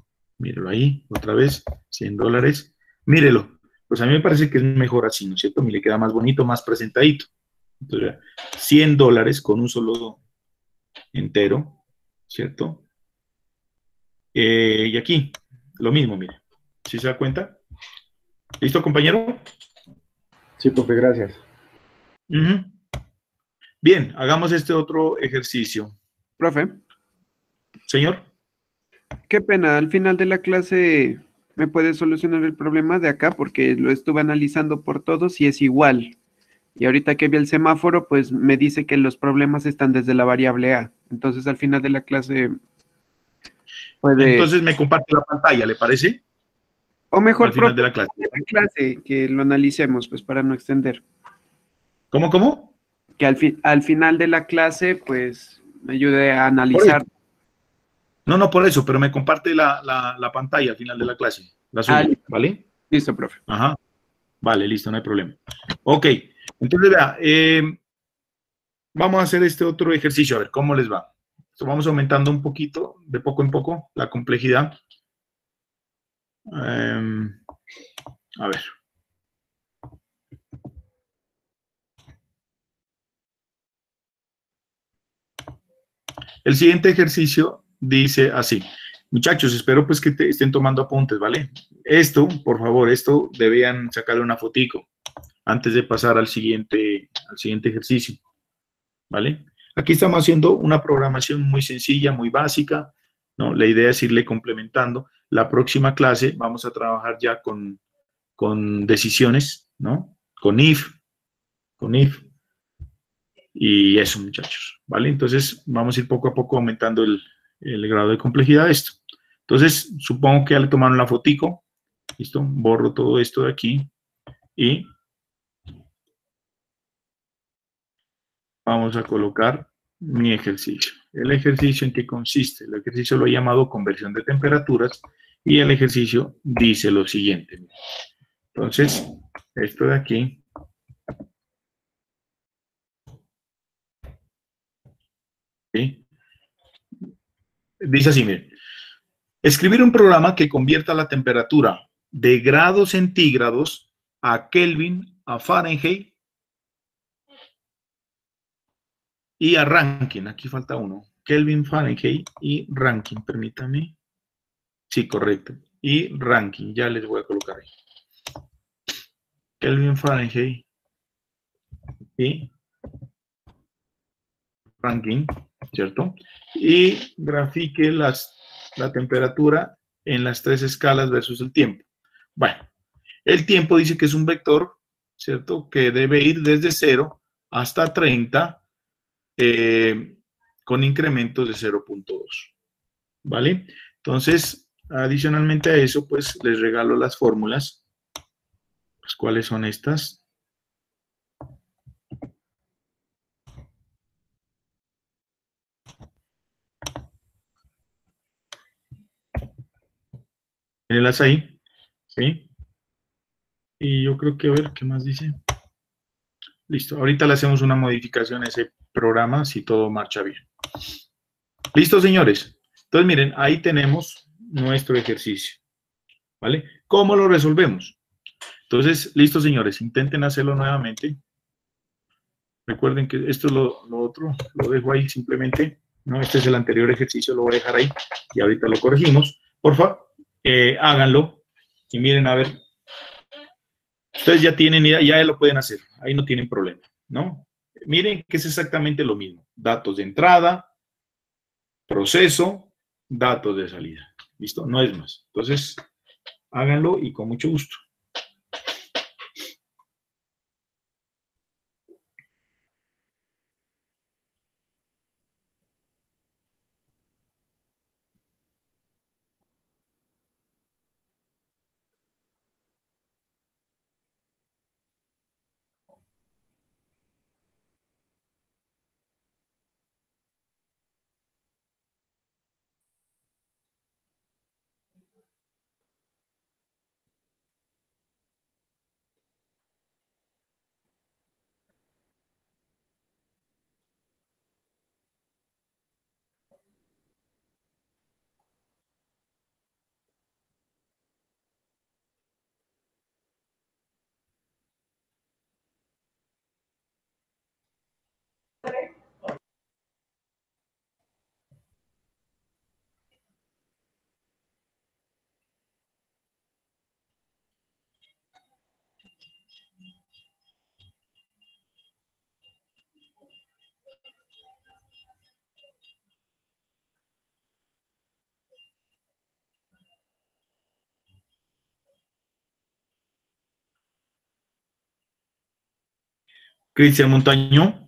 Mírelo ahí, otra vez, cien dólares. Mírelo, pues a mí me parece que es mejor así, ¿no es cierto? Me le queda más bonito, más presentadito. Entonces, cien dólares con un solo entero, ¿cierto? Eh, y aquí, lo mismo, mire. ¿Sí se da cuenta? ¿Listo, compañero? Sí, profe, gracias. Uh-huh. Bien, hagamos este otro ejercicio. Profe, Señor. qué pena, al final de la clase me puede solucionar el problema de acá porque lo estuve analizando por todos y es igual. Y ahorita que vi el semáforo, pues me dice que los problemas están desde la variable A. Entonces al final de la clase puede... Entonces me comparte la pantalla, ¿le parece? O mejor, al final profe, de la clase. de la clase, que lo analicemos, pues para no extender. ¿Cómo, cómo? Que al, fi al final de la clase, pues me ayude a analizar. No, no por eso, pero me comparte la, la, la pantalla al final de la clase, la suya, Ah, ¿vale? Listo, profe. Ajá, vale, listo, no hay problema. Ok, entonces vea, eh, vamos a hacer este otro ejercicio, a ver cómo les va. Esto vamos aumentando un poquito, de poco en poco, la complejidad. Eh, a ver. El siguiente ejercicio dice así. Muchachos, espero pues que te estén tomando apuntes, ¿vale? Esto, por favor, esto debían sacarle una fotico antes de pasar al siguiente, al siguiente ejercicio, ¿vale? Aquí estamos haciendo una programación muy sencilla, muy básica, ¿no? La idea es irle complementando. La próxima clase vamos a trabajar ya con, con decisiones, ¿no? Con if, con if. Y eso, muchachos, ¿vale? Entonces, vamos a ir poco a poco aumentando el, el grado de complejidad de esto. Entonces, supongo que ya le tomaron la fotico, ¿listo? Borro todo esto de aquí y vamos a colocar mi ejercicio. ¿El ejercicio en qué consiste? El ejercicio lo he llamado conversión de temperaturas y el ejercicio dice lo siguiente. Entonces, esto de aquí ¿sí? Dice así, miren. Escribir un programa que convierta la temperatura de grados centígrados a Kelvin, a Fahrenheit y a Rankine. Aquí falta uno. Kelvin, Fahrenheit y Rankine, permítame. Sí, correcto. Y Rankine, ya les voy a colocar ahí. Kelvin, Fahrenheit y Rankine, ¿cierto? Y grafique las, la temperatura en las tres escalas versus el tiempo. Bueno, el tiempo dice que es un vector, ¿cierto? Que debe ir desde cero hasta treinta eh, con incrementos de cero punto dos, ¿vale? Entonces, adicionalmente a eso, pues les regalo las fórmulas. Pues, ¿cuáles son estas? Mírenlas ahí, ¿sí? Y yo creo que, a ver, ¿qué más dice? Listo, ahorita le hacemos una modificación a ese programa si todo marcha bien. Listo, señores. Entonces, miren, ahí tenemos nuestro ejercicio, ¿vale? ¿Cómo lo resolvemos? Entonces, listo, señores, intenten hacerlo nuevamente. Recuerden que esto es lo, lo otro, lo dejo ahí simplemente, ¿no? Este es el anterior ejercicio, lo voy a dejar ahí y ahorita lo corregimos. Por favor, eh, háganlo y miren a ver. Ustedes ya tienen, ya, ya lo pueden hacer, ahí no tienen problema, ¿no? Miren que es exactamente lo mismo. Datos de entrada, proceso, datos de salida. ¿Listo? No es más. Entonces, háganlo y con mucho gusto. Cristian Montaño.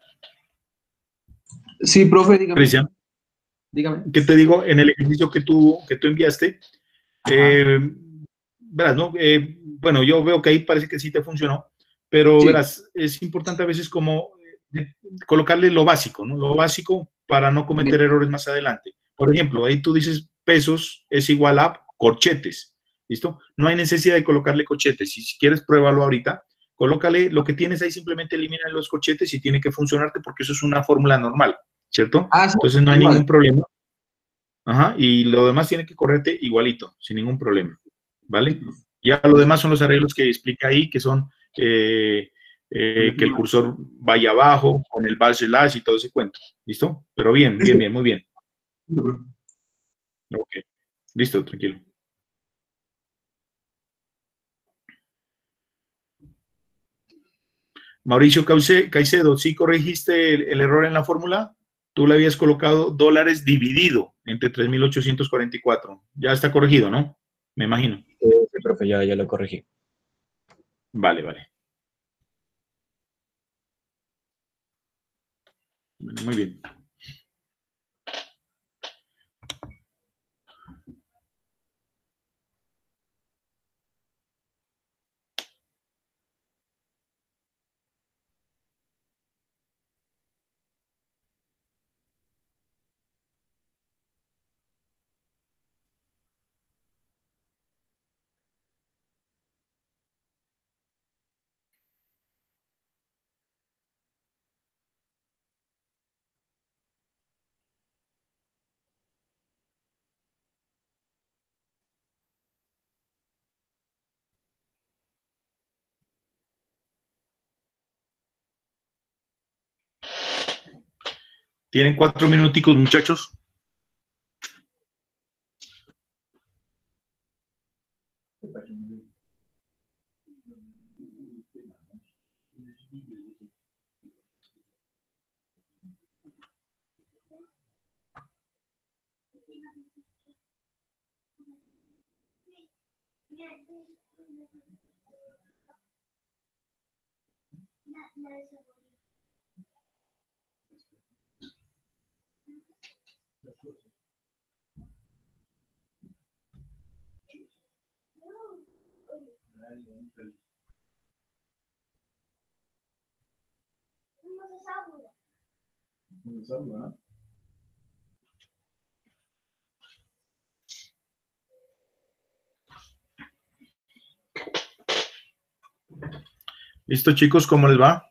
Sí, profe, dígame. Cristian, Dígame. ¿qué te digo? En el ejercicio que tú, que tú enviaste, eh, verás, ¿no? Eh, bueno, yo veo que ahí parece que sí te funcionó, pero Sí. verás, es importante a veces como eh, colocarle lo básico, ¿no? Lo básico para no cometer errores más adelante. Por ejemplo, ahí tú dices pesos es igual a corchetes, ¿listo? No hay necesidad de colocarle corchetes. Si quieres, pruébalo ahorita. Colócale lo que tienes ahí, simplemente elimina los corchetes y tiene que funcionarte porque eso es una fórmula normal, ¿cierto? Ah, sí, Entonces no hay igual. ningún problema. Ajá, y lo demás tiene que correrte igualito, sin ningún problema, ¿vale? Ya lo demás son los arreglos que explica ahí, que son eh, eh, que el cursor vaya abajo, con el bash slash y todo ese cuento, ¿listo? Pero bien, bien, bien, muy bien. Ok, listo, tranquilo. Mauricio Cauce- Caicedo, ¿sí corregiste el, el error en la fórmula? Tú le habías colocado dólares dividido entre tres mil ochocientos cuarenta y cuatro. Ya está corregido, ¿no? Me imagino. Sí, sí, profe, ya, ya lo corregí. Vale, vale. Bueno, muy bien. Tienen cuatro minuticos, muchachos. ¿Listo, chicos? ¿Cómo les va?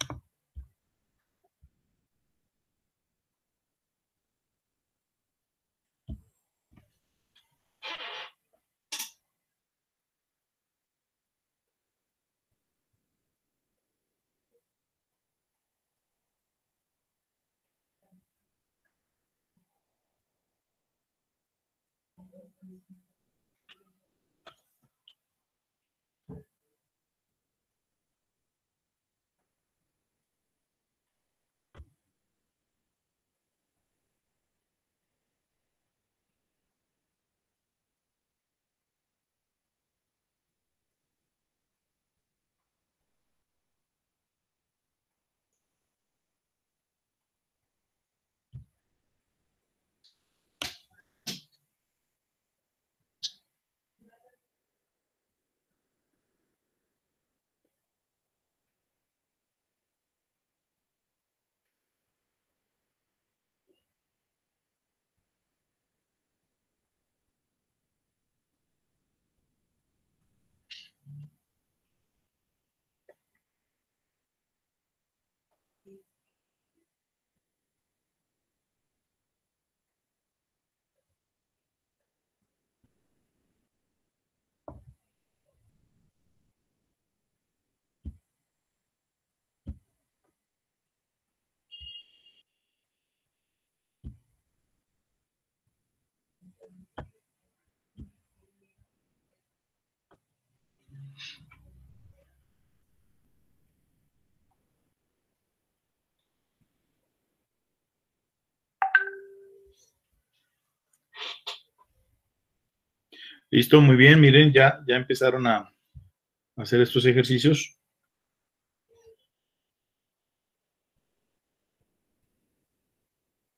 Listo, muy bien. Miren, ya, ya empezaron a hacer estos ejercicios.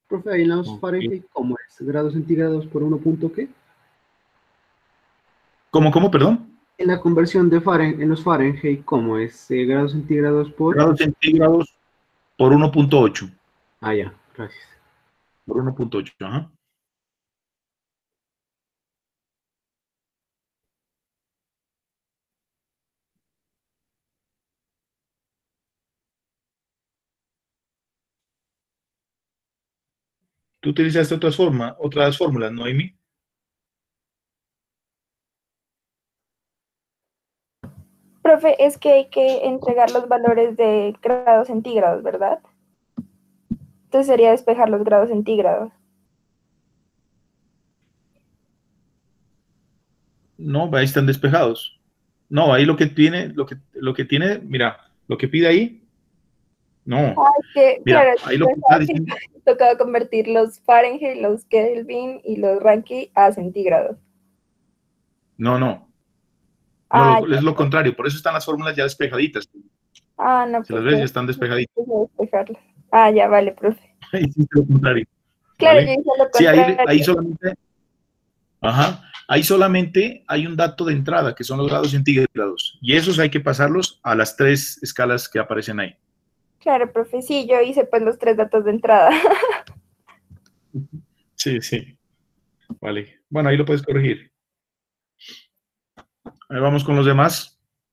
Profe, ahí en los Ok. Fahrenheit, ¿cómo es? ¿Grados centígrados por uno punto qué? ¿Cómo, cómo, perdón? En la conversión de Fahrenheit, en los Fahrenheit, ¿cómo es? Eh, ¿grados centígrados por? Grados centígrados por uno punto ocho. Ah, ya, gracias. Por uno punto ocho, ajá. Tú utilizaste otras formas, otras fórmulas, ¿no, Amy? Profe, es que hay que entregar los valores de grados centígrados, ¿verdad? Entonces sería despejar los grados centígrados. No, ahí están despejados. No, ahí lo que tiene, lo que, lo que tiene, mira, lo que pide ahí, no. Ah, es que, Mira, claro, ahí lo que está diciendo, tocaba convertir los Fahrenheit, los Kelvin y los Rankine a centígrados. no, no. No, Ah, lo- ya. es lo contrario, por eso están las fórmulas ya despejaditas. Ah, no, Si las pues ves, ya están despejaditas. tengo que despejarlas. Ah, ya, vale, profe. Ahí hiciste lo contrario. Claro, ¿Vale? yo hice lo Sí, ahí, contrario. ahí solamente, ajá, ahí solamente hay un dato de entrada, que son los grados centígrados. Y esos hay que pasarlos a las tres escalas que aparecen ahí. Claro, profe, sí, yo hice pues los tres datos de entrada. Sí, sí. Vale. Bueno, ahí lo puedes corregir. Ahí vamos con los demás.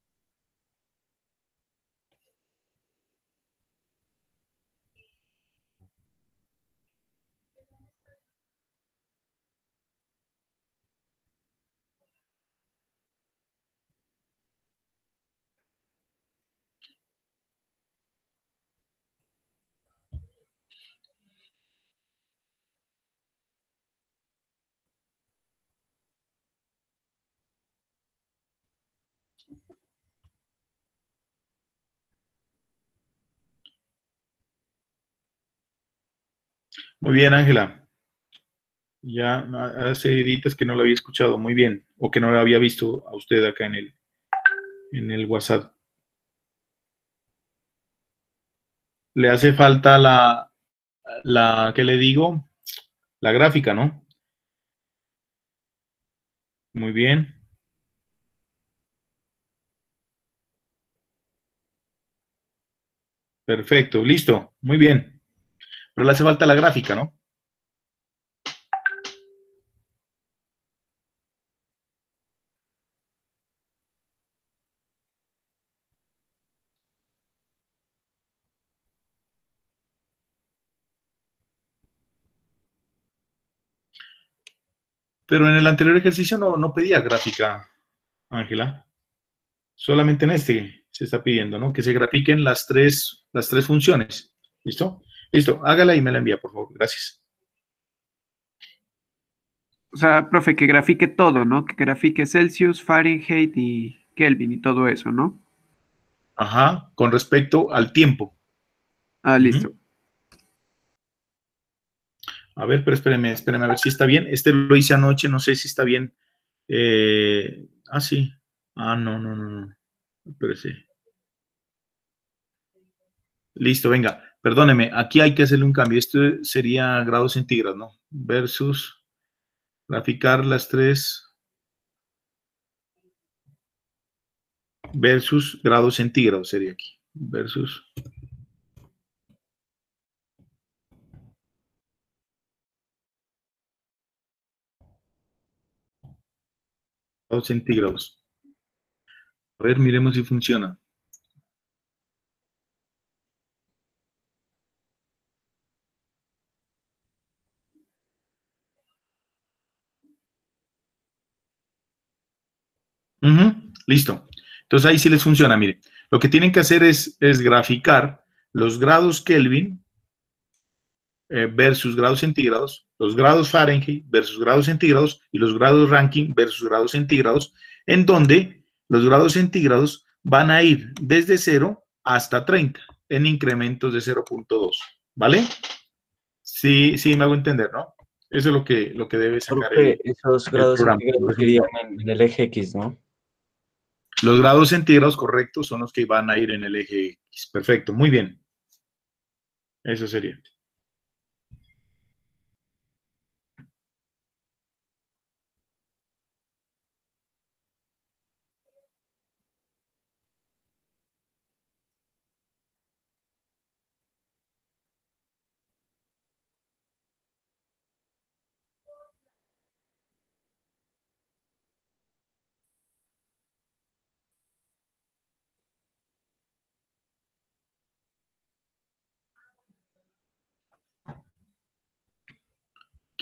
Muy bien, Ángela. Ya hace días que no lo había escuchado. Muy bien. O que no lo había visto a usted acá en el, en el WhatsApp. Le hace falta la, la, ¿qué le digo? La gráfica, ¿no? Muy bien. Perfecto, listo. Muy bien. Pero le hace falta la gráfica, ¿no? Pero en el anterior ejercicio no, no pedía gráfica, Ángela. Solamente en este se está pidiendo, ¿no? Que se grafiquen las tres, las tres funciones. ¿Listo? Listo. Hágala y me la envía, por favor. Gracias. O sea, profe, que grafique todo, ¿no? Que grafique Celsius, Fahrenheit y Kelvin y todo eso, ¿no? Ajá. Con respecto al tiempo. Ah, listo. Ujú. A ver, pero espéreme, espéreme a ver si está bien. Este lo hice anoche, no sé si está bien. Eh, ah, sí. Ah, no, no, no, no. Espérese. Listo, venga. Perdóneme, aquí hay que hacerle un cambio. Esto sería grados centígrados, ¿no? Versus graficar las tres versus grados centígrados sería aquí. Versus grados centígrados. A ver, miremos si funciona. Uh-huh, listo. Entonces ahí sí les funciona, mire. Lo que tienen que hacer es, es graficar los grados Kelvin eh, versus grados centígrados, los grados Fahrenheit versus grados centígrados y los grados Rankine versus grados centígrados, en donde los grados centígrados van a ir desde cero hasta treinta en incrementos de cero punto dos, ¿vale? Sí, sí, me hago entender, ¿no? Eso es lo que, lo que debe sacar Profe, el, esos el grados programa. centígrados irían en, en el eje X, ¿no? Los grados centígrados correctos son los que van a ir en el eje X. Perfecto, muy bien. Eso sería.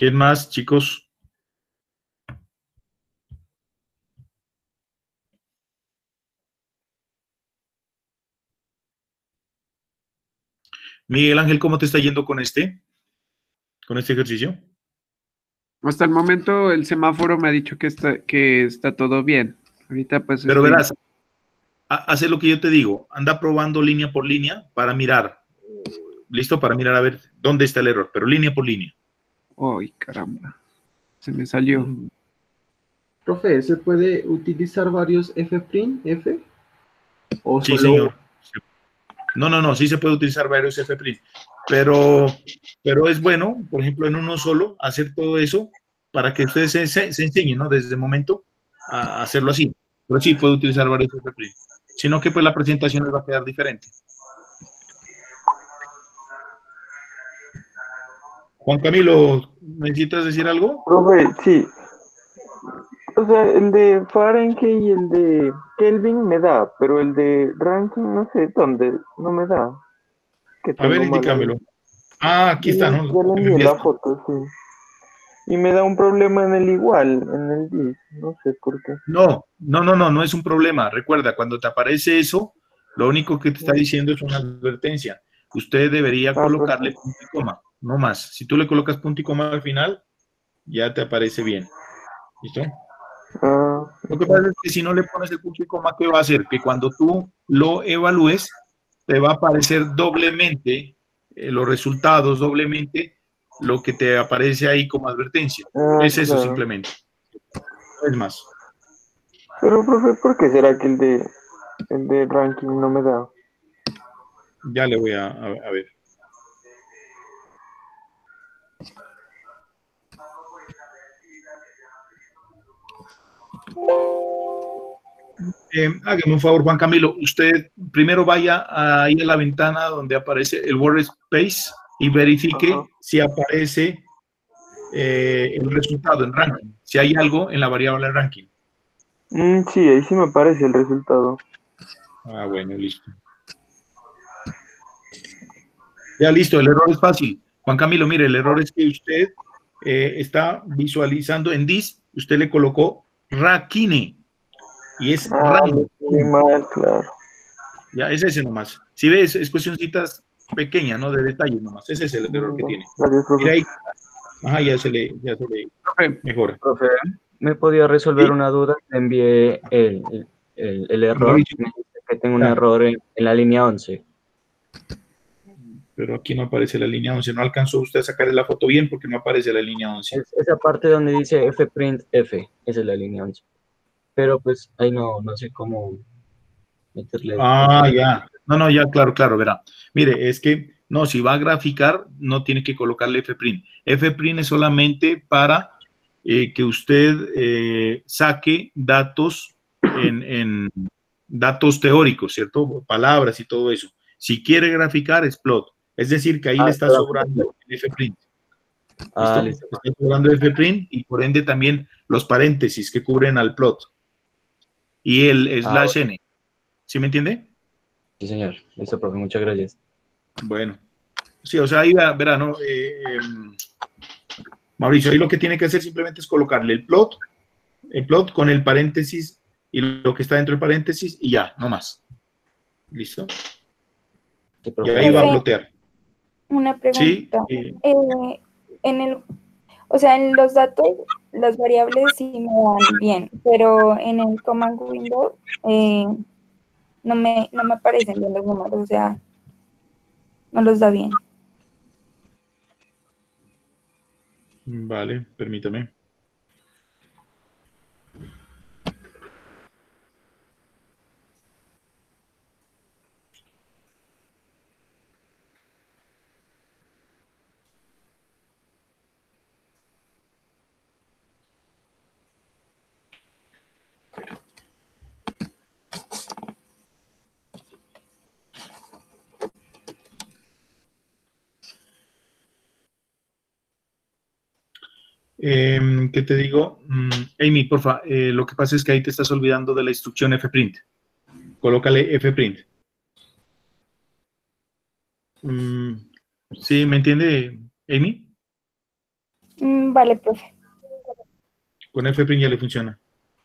¿Quién más, chicos? Miguel Ángel, ¿cómo te está yendo con este, con este ejercicio? Hasta el momento el semáforo me ha dicho que está, que está todo bien. Ahorita pues Pero estoy... verás, hace lo que yo te digo, anda probando línea por línea para mirar, listo, para mirar a ver dónde está el error, pero línea por línea. Ay, caramba, se me salió. Profe, ¿se puede utilizar varios fprint, F? ¿O Sí, solo- señor. No, no, no, sí se puede utilizar varios fprint, pero, pero es bueno, por ejemplo, en uno solo, hacer todo eso para que ustedes se, se, se enseñen, ¿no? Desde el momento a hacerlo así. Pero sí puede utilizar varios fprint, sino que pues la presentación les va a quedar diferente. Juan Camilo, ¿necesitas decir algo? Profe, sí. O sea, el de Fahrenheit y el de Kelvin me da, pero el de ranking no sé dónde, no me da. Que A ver, tengo mal ahí. indícamelo. Ah, aquí Ya está, le- ¿no? Ya le Que me envié la enviaste. foto, sí. Y me da un problema en el igual, en el dis, no sé por qué. No, no, no, no, no es un problema. Recuerda, cuando te aparece eso, lo único que te está diciendo es una advertencia. Usted debería Ah, colocarle perfecto. punto y coma, no más. Si tú le colocas punto y coma al final, ya te aparece bien. ¿Listo? Ah, Lo que pasa es que si no le pones el punto y coma, ¿qué va a hacer? Que cuando tú lo evalúes, te va a aparecer doblemente eh, los resultados, doblemente lo que te aparece ahí como advertencia. ah, Es eso claro. simplemente. No es más. Pero, profe, ¿por qué será que el de, el de ranking no me da? Ya le voy a, a, a ver. Eh, hágame un favor, Juan Camilo. Usted primero vaya ahí a la ventana donde aparece el Workspace y verifique Ajá. si aparece eh, el resultado en ranking. Si hay algo en la variable ranking. Mm, sí, ahí sí me aparece el resultado. Ah, bueno, listo. Ya listo, el error es fácil. Juan Camilo, mire, el error es que usted eh, está visualizando en dis, usted le colocó Rakine y es Ah, lo ranking. escribí mal, claro. Ya, es ese nomás. Si ves, es cuestioncitas pequeñas, ¿no? De detalles nomás. Ese es el error que Mm, tiene. Gracias, profe. Mira ahí. Ajá, ya se le, ya se le mejora. Profe, ¿me podía resolver ¿Sí? una duda? Le envié el, el, el error. Mauricio. Me dice que tengo un Ah. error en, en la línea once. Pero aquí no aparece la línea once. No alcanzó usted a sacarle la foto bien porque no aparece la línea once. Es, esa parte donde dice fprint F, esa es la línea once. Pero pues ahí no, no sé cómo meterle. Ah, ya. No, no, ya, claro, claro, verá. Mire, es que, no, si va a graficar, no tiene que colocarle fprint. Fprint es solamente para eh, que usted eh, saque datos en, en datos teóricos, ¿cierto? Palabras y todo eso. Si quiere graficar, es plot. Es decir, que ahí Ah, le está claro. sobrando el fprint. Ah, ¿Listo? listo. Está sobrando el fprint y por ende también los paréntesis que cubren al plot. Y el Ah, slash bueno. n. ¿Sí me entiende? Sí, señor. Listo, profe, muchas gracias. Bueno. Sí, o sea, ahí va- verá, ¿no? Eh, eh, Mauricio, ahí lo que tiene que hacer simplemente es colocarle el plot, el plot con el paréntesis y lo que está dentro del paréntesis y ya, no más. ¿Listo? Sí, Y profe, ahí va a Profe, plotear. una Sí, pregunta. eh, Eh, en el, o sea, en los datos, las variables sí me van bien, pero en el command window eh, no me, no me aparecen bien los números, o sea, no los da bien. vale, permítame. Eh, ¿qué te digo? Mm, Amy, porfa, eh, lo que pasa es que ahí te estás olvidando de la instrucción fprint. Colócale fprint. Mm, ¿sí me entiende, Amy? Mm, vale, profe. Con Fprint ya le funciona.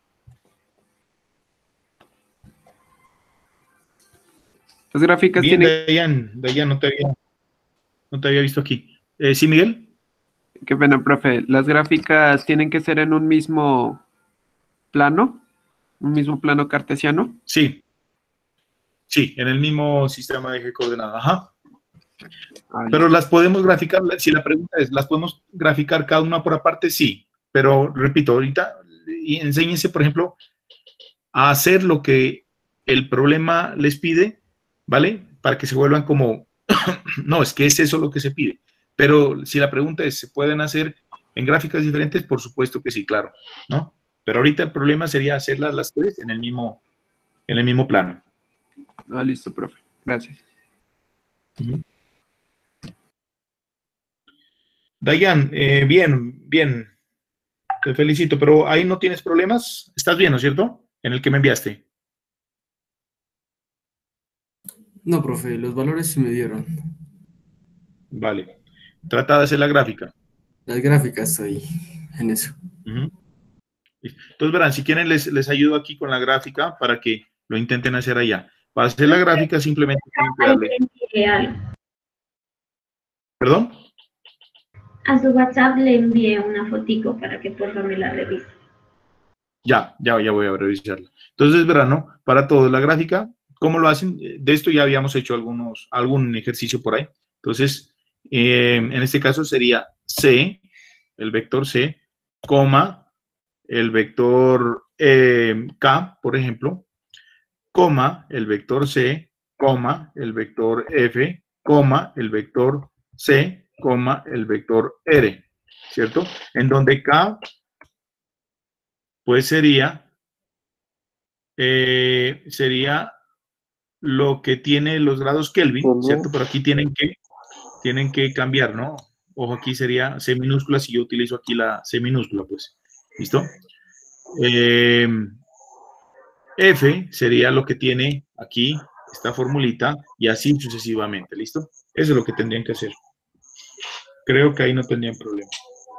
Las gráficas Bien, tienen... Dayan, Dayan, no te había, no te había visto aquí. Eh, ¿Sí, Miguel? Qué pena, profe. Las gráficas tienen que ser en un mismo plano, un mismo plano cartesiano. Sí. Sí, en el mismo sistema de eje coordenado. Ajá. Ah, Pero las podemos graficar, si la pregunta es, ¿las podemos graficar cada una por aparte? Sí. Pero, repito, ahorita, y enséñense, por ejemplo, a hacer lo que el problema les pide, ¿vale? Para que se vuelvan como, no, es que es eso lo que se pide. Pero si la pregunta es, ¿se pueden hacer en gráficas diferentes? Por supuesto que sí, claro, ¿no? Pero ahorita el problema sería hacerlas las tres en el mismo, en el mismo plano. Ah, listo, profe. Gracias. Uh-huh. Dayan, eh, bien, bien. Te felicito, pero ahí no tienes problemas. Estás bien, ¿no es cierto? En el que me enviaste. No, profe, los valores sí me dieron. Vale. Trata de hacer la gráfica. Las gráficas estoy en eso. Uh-huh. Entonces, verán, si quieren les, les ayudo aquí con la gráfica para que lo intenten hacer allá. Para hacer la gráfica simplemente tienen que darle... ¿Perdón? A su WhatsApp le envié una fotico para que por favor me la revise. Ya, ya, ya voy a revisarla. Entonces, verán, ¿no? Para todos, la gráfica, ¿cómo lo hacen? De esto ya habíamos hecho algunos, algún ejercicio por ahí. Entonces, eh, en este caso sería C, el vector C, coma, el vector eh, K, por ejemplo, coma, el vector C, coma, el vector F, coma, el vector C, coma, el vector R, ¿cierto? En donde K, pues sería, eh, sería lo que tiene los grados Kelvin, ¿cierto? Pero aquí tienen que, tienen que cambiar, ¿no? Ojo, aquí sería C minúscula, si yo utilizo aquí la C minúscula, pues, ¿listo? Eh, F sería lo que tiene aquí esta formulita y así sucesivamente, ¿listo? Eso es lo que tendrían que hacer. Creo que ahí no tendrían problema.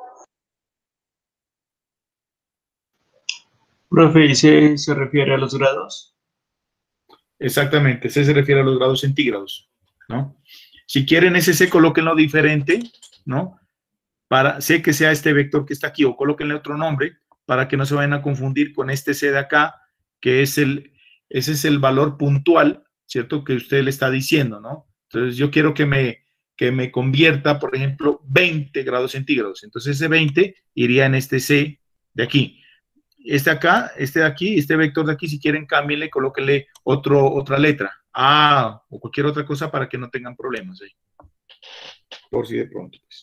Profe, ¿y C se refiere a los grados? Exactamente, C se refiere a los grados centígrados, ¿no? Si quieren ese C, colóquenlo diferente, ¿no? Para C que sea este vector que está aquí, o colóquenle otro nombre para que no se vayan a confundir con este C de acá, que es el, ese es el valor puntual, ¿cierto? Que usted le está diciendo, ¿no? Entonces yo quiero que me, que me convierta, por ejemplo, veinte grados centígrados. Entonces ese veinte iría en este C de aquí. Este acá, este de aquí, este vector de aquí, si quieren, cámbienle, colóquenle otro, otra letra, A o cualquier otra cosa para que no tengan problemas ahí. Por si de pronto, pues.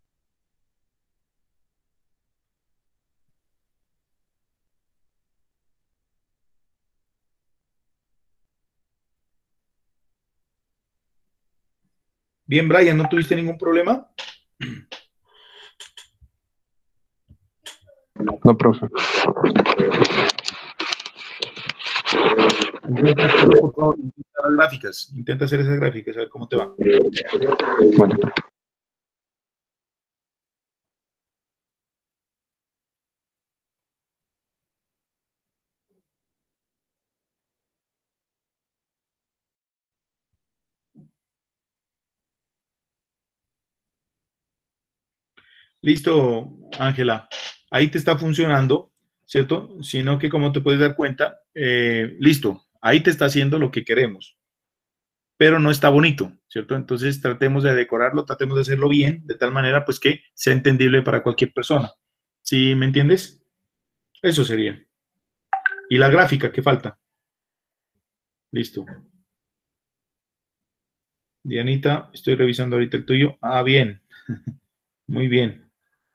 Bien, Brian, ¿no tuviste ningún problema? No, profe. Por favor, intenta las gráficas. Intenta hacer esas gráficas, a ver cómo te va. Bueno. Listo, Ángela. Ahí te está funcionando, ¿cierto? Sino que como te puedes dar cuenta, eh, listo, ahí te está haciendo lo que queremos, pero no está bonito, ¿cierto? Entonces tratemos de decorarlo, tratemos de hacerlo bien, de tal manera pues que sea entendible para cualquier persona. ¿Sí me entiendes? Eso sería. Y la gráfica, ¿qué falta? Listo. Dianita, estoy revisando ahorita el tuyo. Ah, bien. Muy bien.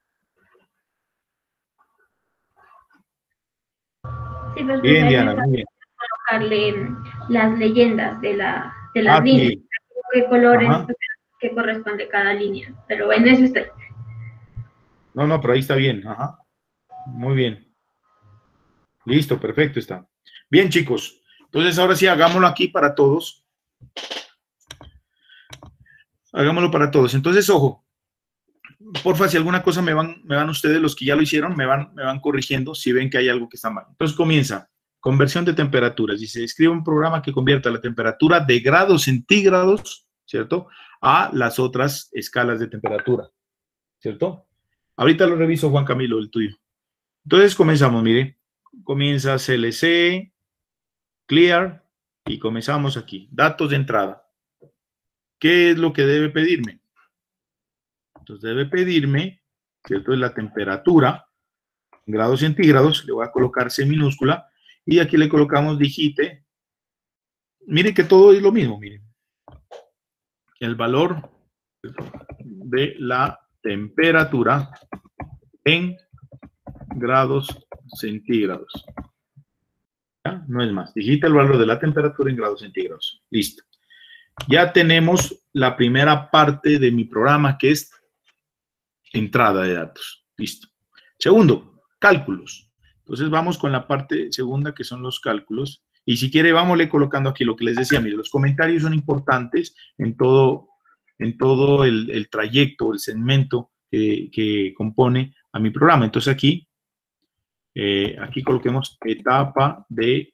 Sí, pues, bien, pues, Diana, muy bien. Colocarle las leyendas de, la, de las ah, líneas, sí. qué colores, Ajá. que corresponde cada línea. Pero en eso estoy. No, no, pero ahí está bien. Ajá. Muy bien. Listo, perfecto está. Bien, chicos. Entonces, ahora sí, hagámoslo aquí para todos. Hagámoslo para todos. Entonces, ojo. porfa, si alguna cosa me van, me van ustedes, los que ya lo hicieron, me van, me van corrigiendo si ven que hay algo que está mal. Entonces comienza, conversión de temperaturas. Dice, escribe un programa que convierta la temperatura de grados centígrados, ¿cierto?, a las otras escalas de temperatura, ¿cierto? Ahorita lo reviso, Juan Camilo, el tuyo. Entonces comenzamos, mire, comienza C L C, clear, y comenzamos aquí. Datos de entrada. ¿Qué es lo que debe pedirme? Entonces debe pedirme, ¿cierto?, es la temperatura en grados centígrados. Le voy a colocar C minúscula y aquí le colocamos digite. Miren que todo es lo mismo, miren. El valor de la temperatura en grados centígrados. ¿Ya? No es más. Digita el valor de la temperatura en grados centígrados. Listo. Ya tenemos la primera parte de mi programa, que es entrada de datos. Listo. Segundo, cálculos. Entonces vamos con la parte segunda, que son los cálculos. Y si quiere, vámosle colocando aquí lo que les decía. Mire, los comentarios son importantes en todo, en todo el, el trayecto, el segmento que, que compone a mi programa. Entonces aquí, eh, aquí coloquemos etapa de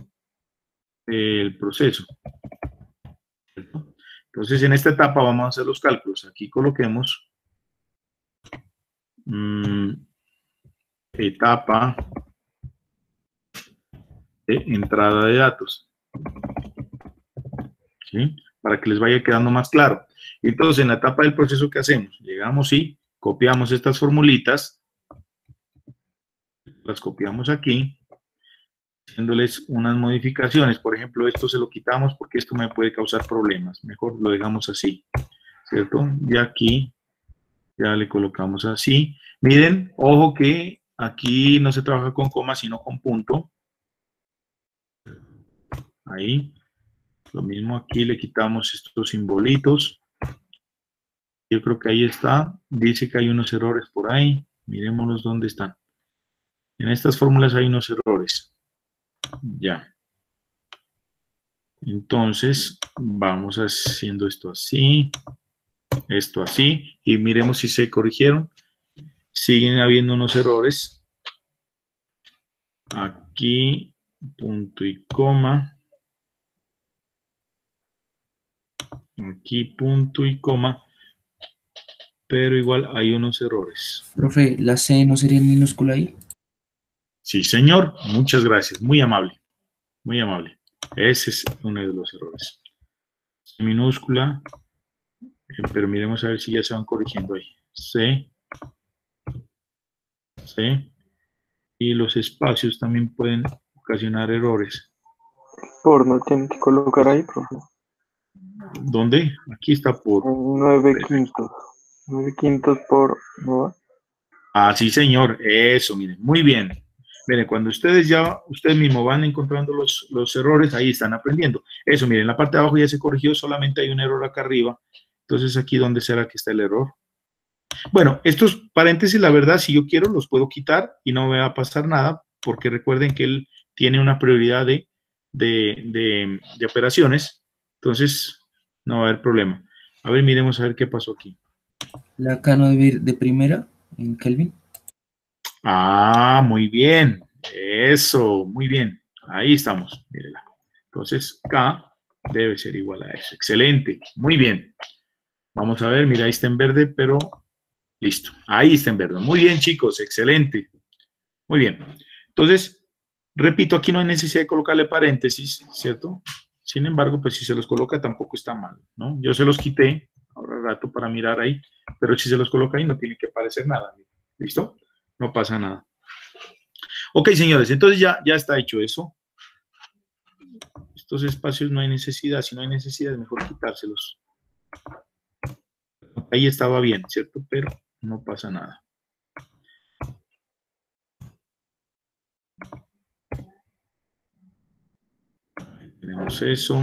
el proceso. Entonces en esta etapa vamos a hacer los cálculos. Aquí coloquemos mmm, etapa de entrada de datos, ¿sí?, para que les vaya quedando más claro. Entonces, en la etapa del proceso, ¿qué hacemos? Llegamos y copiamos estas formulitas, las copiamos aquí, haciéndoles unas modificaciones. Por ejemplo, esto se lo quitamos porque esto me puede causar problemas. Mejor lo dejamos así, ¿cierto? Y aquí ya le colocamos así. Miren, ojo que aquí no se trabaja con coma, sino con punto. Ahí, lo mismo aquí, le quitamos estos simbolitos. Yo creo que ahí está. Dice que hay unos errores por ahí. Miremoslos dónde están. En estas fórmulas hay unos errores. Ya. Entonces, vamos haciendo esto así, esto así, y miremos si se corrigieron. Siguen habiendo unos errores. Aquí, punto y coma. Aquí punto y coma, pero igual hay unos errores. Profe, ¿la C no sería en minúscula ahí? Sí, señor. Muchas gracias. Muy amable. Muy amable. Ese es uno de los errores. C minúscula. Pero miremos a ver si ya se van corrigiendo ahí. C. C. Y los espacios también pueden ocasionar errores. Por no tienen que colocar ahí, profe. ¿Dónde? Aquí está por... nueve quintos. nueve quintos por... ¿no? Ah, sí, señor. Eso, miren. Muy bien. Miren, cuando ustedes ya, ustedes mismos van encontrando los, los errores, ahí están aprendiendo. Eso, miren, la parte de abajo ya se corrigió, solamente hay un error acá arriba. Entonces, ¿aquí dónde será que está el error? Bueno, estos paréntesis, la verdad, si yo quiero, los puedo quitar y no me va a pasar nada, porque recuerden que él tiene una prioridad de, de, de, de operaciones. Entonces, no va a haber problema. A ver, miremos a ver qué pasó aquí. ¿La K no debe ir de primera en Kelvin? Ah, muy bien. Eso, muy bien. Ahí estamos. Mírela. Entonces, K debe ser igual a eso. Excelente. Muy bien. Vamos a ver, mira, ahí está en verde, pero listo. Ahí está en verde. Muy bien, chicos. Excelente. Muy bien. Entonces, repito, aquí no hay necesidad de colocarle paréntesis, ¿cierto? Sin embargo, pues si se los coloca tampoco está mal, ¿no? Yo se los quité ahora rato para mirar ahí, pero si se los coloca ahí no tiene que aparecer nada. ¿Listo? No pasa nada. Ok, señores, entonces ya, ya está hecho eso. Estos espacios no hay necesidad. Si no hay necesidad, es mejor quitárselos. Ahí estaba bien, ¿cierto? Pero no pasa nada. Ahí tenemos eso.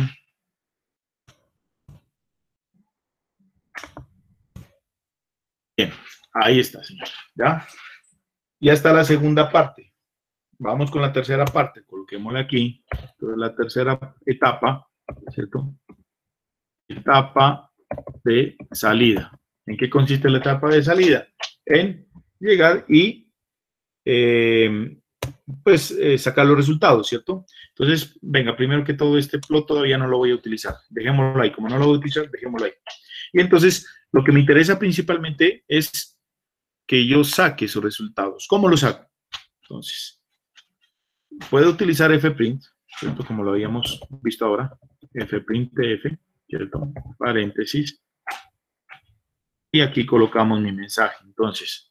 Bien, ahí está, señor. ¿Ya? Ya está la segunda parte. Vamos con la tercera parte. Coloquémosla aquí. Entonces, la tercera etapa, ¿cierto? Etapa de salida. ¿En qué consiste la etapa de salida? En llegar y eh, pues eh, sacar los resultados, ¿cierto? Entonces, venga, primero que todo este plot todavía no lo voy a utilizar. Dejémoslo ahí. Como no lo voy a utilizar, dejémoslo ahí. Y entonces, lo que me interesa principalmente es que yo saque esos resultados. ¿Cómo lo saco? Entonces, puedo utilizar fprint, ¿cierto? Como lo habíamos visto ahora. fprintf, ¿cierto? Paréntesis. Y aquí colocamos mi mensaje. Entonces,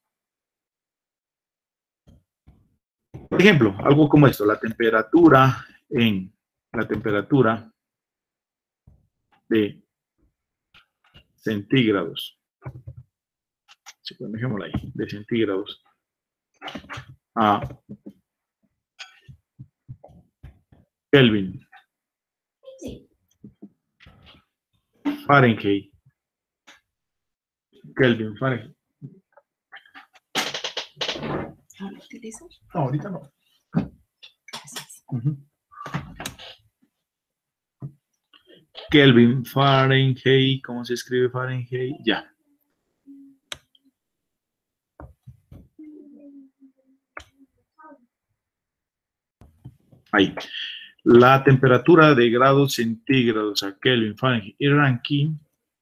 por ejemplo, algo como esto, la temperatura en la temperatura de centígrados. Sí, pues dejémoslo ahí, de centígrados a Kelvin, Fahrenheit, Kelvin, Fahrenheit. ¿Lo utilizas? No, ahorita no. Uh-huh. Kelvin, Fahrenheit, ¿cómo se escribe Fahrenheit? Ya. Ahí. La temperatura de grados centígrados a Kelvin, Fahrenheit y Rankine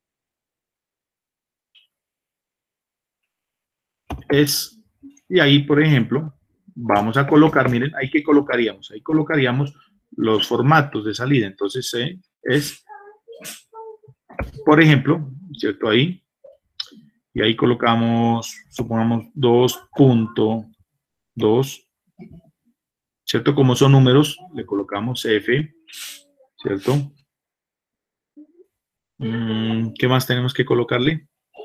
es, y ahí, por ejemplo, vamos a colocar, miren, ahí que colocaríamos, ahí colocaríamos los formatos de salida. Entonces, eh, es, por ejemplo, ¿cierto? Ahí, y ahí colocamos, supongamos, dos punto dos, ¿cierto? Como son números, le colocamos F, ¿cierto? Mm, ¿qué más tenemos que colocarle?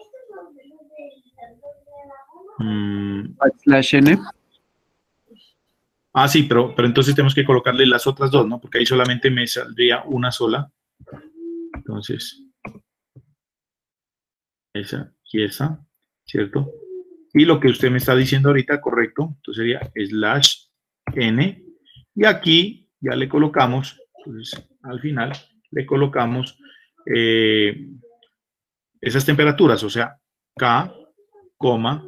Mm, Slash N. Ah, sí, pero, pero entonces tenemos que colocarle las otras dos, ¿no? Porque ahí solamente me saldría una sola. Entonces, esa y esa, ¿cierto? Y lo que usted me está diciendo ahorita, correcto, entonces sería slash N. Y aquí ya le colocamos, entonces al final le colocamos eh, esas temperaturas, o sea, K, coma,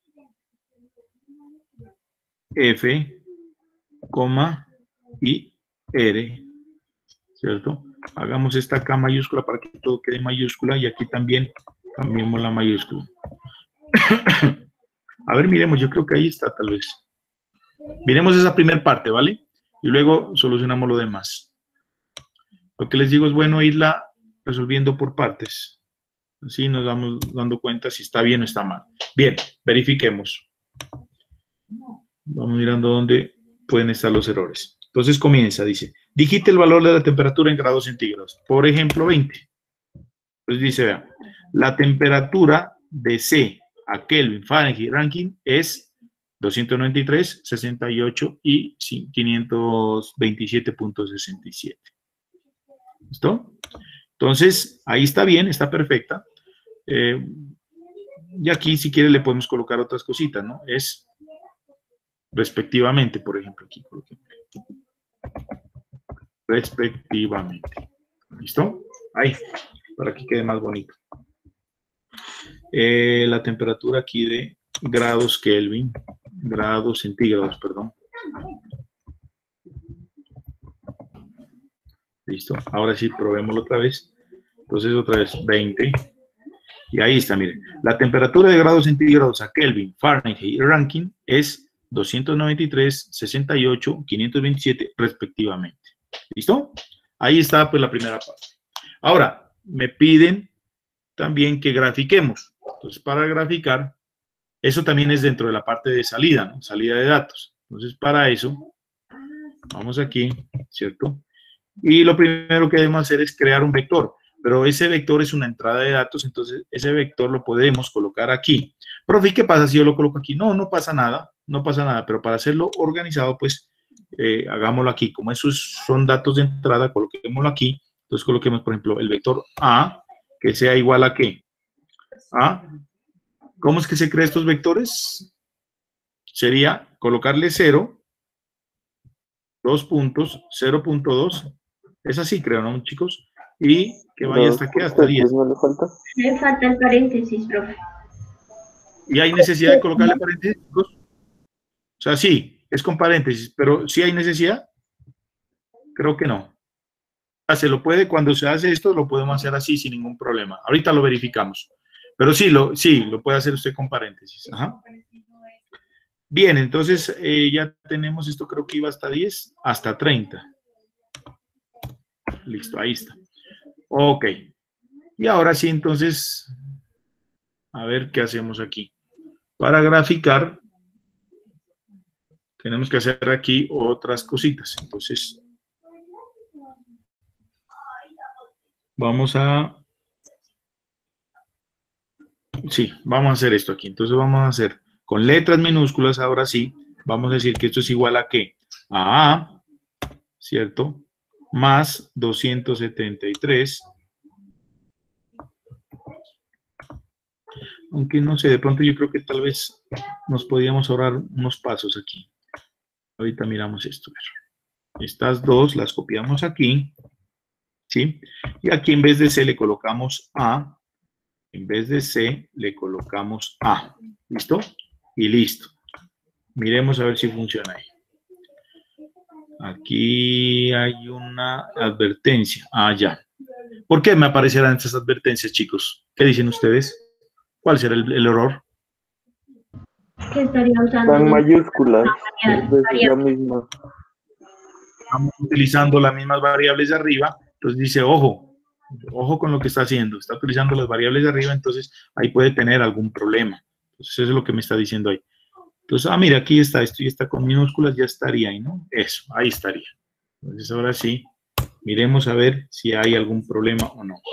F, coma y R, ¿cierto? Hagamos esta K mayúscula para que todo quede mayúscula y aquí también cambiemos la mayúscula. A ver, miremos, yo creo que ahí está tal vez. Miremos esa primera parte, ¿vale? Y luego solucionamos lo demás. Lo que les digo es bueno irla resolviendo por partes. Así nos vamos dando cuenta si está bien o está mal. Bien, verifiquemos. Vamos mirando dónde pueden estar los errores. Entonces comienza, dice, digite el valor de la temperatura en grados centígrados. Por ejemplo, veinte. Entonces dice, vean, la temperatura de C a Kelvin, Fahrenheit, Rankine es doscientos noventa y tres, sesenta y ocho y quinientos veintisiete punto sesenta y siete. ¿Listo? Entonces, ahí está bien, está perfecta. Eh, y aquí, si quiere, le podemos colocar otras cositas, ¿no? Es respectivamente, por ejemplo, aquí coloquemos. Respectivamente. ¿Listo? Ahí, para que quede más bonito. Eh, la temperatura aquí de grados Kelvin, grados centígrados, perdón. Listo. Ahora sí, probémoslo otra vez. Entonces, otra vez, veinte. Y ahí está, miren. La temperatura de grados centígrados a Kelvin, Fahrenheit y Rankine es doscientos noventa y tres, sesenta y ocho, quinientos veintisiete respectivamente. ¿Listo? Ahí está, pues, la primera parte. Ahora, me piden también que grafiquemos. Entonces, para graficar, eso también es dentro de la parte de salida, ¿no? Salida de datos. Entonces, para eso, vamos aquí, ¿cierto? Y lo primero que debemos hacer es crear un vector. Pero ese vector es una entrada de datos, entonces ese vector lo podemos colocar aquí. Profe, ¿qué pasa si yo lo coloco aquí? No, no pasa nada, no pasa nada, pero para hacerlo organizado, pues, eh, hagámoslo aquí. Como esos son datos de entrada, coloquémoslo aquí. Entonces coloquemos, por ejemplo, el vector A, que sea igual a ¿qué? A. ¿Cómo es que se crean estos vectores? Sería colocarle cero, dos puntos, cero punto dos. Es así, creo, ¿no, chicos? y que vaya Los hasta qué, hasta diez. cursantes, ¿no le falta? Me falta el paréntesis, profe. ¿Y hay necesidad de colocarle paréntesis, chicos? O sea, sí, es con paréntesis, pero ¿sí hay necesidad? Creo que no. Ah, se lo puede, cuando se hace esto, lo podemos hacer así sin ningún problema. Ahorita lo verificamos. Pero sí, lo, sí, lo puede hacer usted con paréntesis. Ajá. Bien, entonces eh, ya tenemos esto, creo que iba hasta diez, hasta treinta. Listo, ahí está. Ok. Y ahora sí, entonces, a ver qué hacemos aquí. Para graficar, tenemos que hacer aquí otras cositas. Entonces, vamos a... Sí, vamos a hacer esto aquí. Entonces vamos a hacer con letras minúsculas, ahora sí, vamos a decir que esto es igual a ¿qué? A A, ¿cierto? Más doscientos setenta y tres. Aunque no sé, de pronto yo creo que tal vez nos podíamos ahorrar unos pasos aquí. Ahorita miramos esto. Estas dos las copiamos aquí, ¿sí? Y aquí en vez de C le colocamos A, en vez de C le colocamos A. ¿Listo? Y listo. Miremos a ver si funciona ahí. Aquí hay una advertencia. Ah, ya. ¿Por qué me aparecerán estas advertencias, chicos? ¿Qué dicen ustedes? ¿Cuál será el, el error? Que estaría usando Están mayúsculas. variable, Es la misma. Estamos utilizando las mismas variables de arriba. Entonces dice, ojo, ojo con lo que está haciendo. Está utilizando las variables de arriba, entonces ahí puede tener algún problema. Entonces eso es lo que me está diciendo ahí. Entonces, ah, mira, aquí está, esto ya está con minúsculas, ya estaría ahí, ¿no? Eso, ahí estaría. Entonces ahora sí, miremos a ver si hay algún problema o no.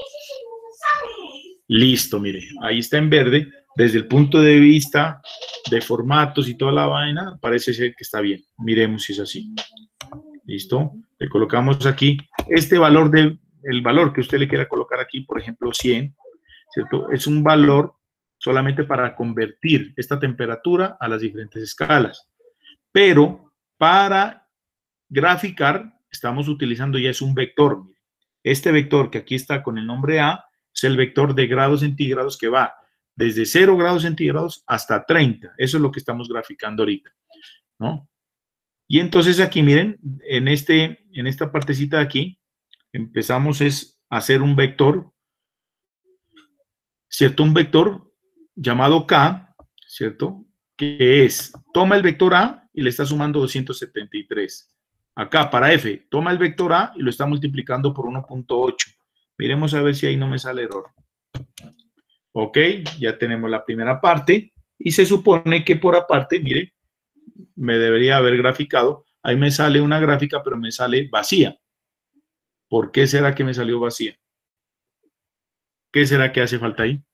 Listo, mire, ahí está en verde. Desde el punto de vista de formatos y toda la vaina, parece ser que está bien. Miremos si es así. Listo. Le colocamos aquí este valor, de, el valor que usted le quiera colocar aquí, por ejemplo, cien, ¿cierto? Es un valor solamente para convertir esta temperatura a las diferentes escalas. Pero para graficar, estamos utilizando ya es un vector. Este vector que aquí está con el nombre A, es el vector de grados centígrados que va desde cero grados centígrados hasta treinta. Eso es lo que estamos graficando ahorita, ¿no? Y entonces aquí, miren, en, este, en esta partecita de aquí, empezamos es a hacer un vector, ¿cierto? Un vector llamado K, ¿cierto? Que es, toma el vector A y le está sumando doscientos setenta y tres. Acá, para F, toma el vector A y lo está multiplicando por uno punto ocho. Miremos a ver si ahí no me sale error. Ok, ya tenemos la primera parte y se supone que por aparte, mire, me debería haber graficado. Ahí me sale una gráfica, pero me sale vacía. ¿Por qué será que me salió vacía? ¿Qué será que hace falta ahí?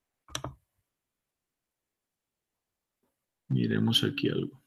Miremos aquí algo.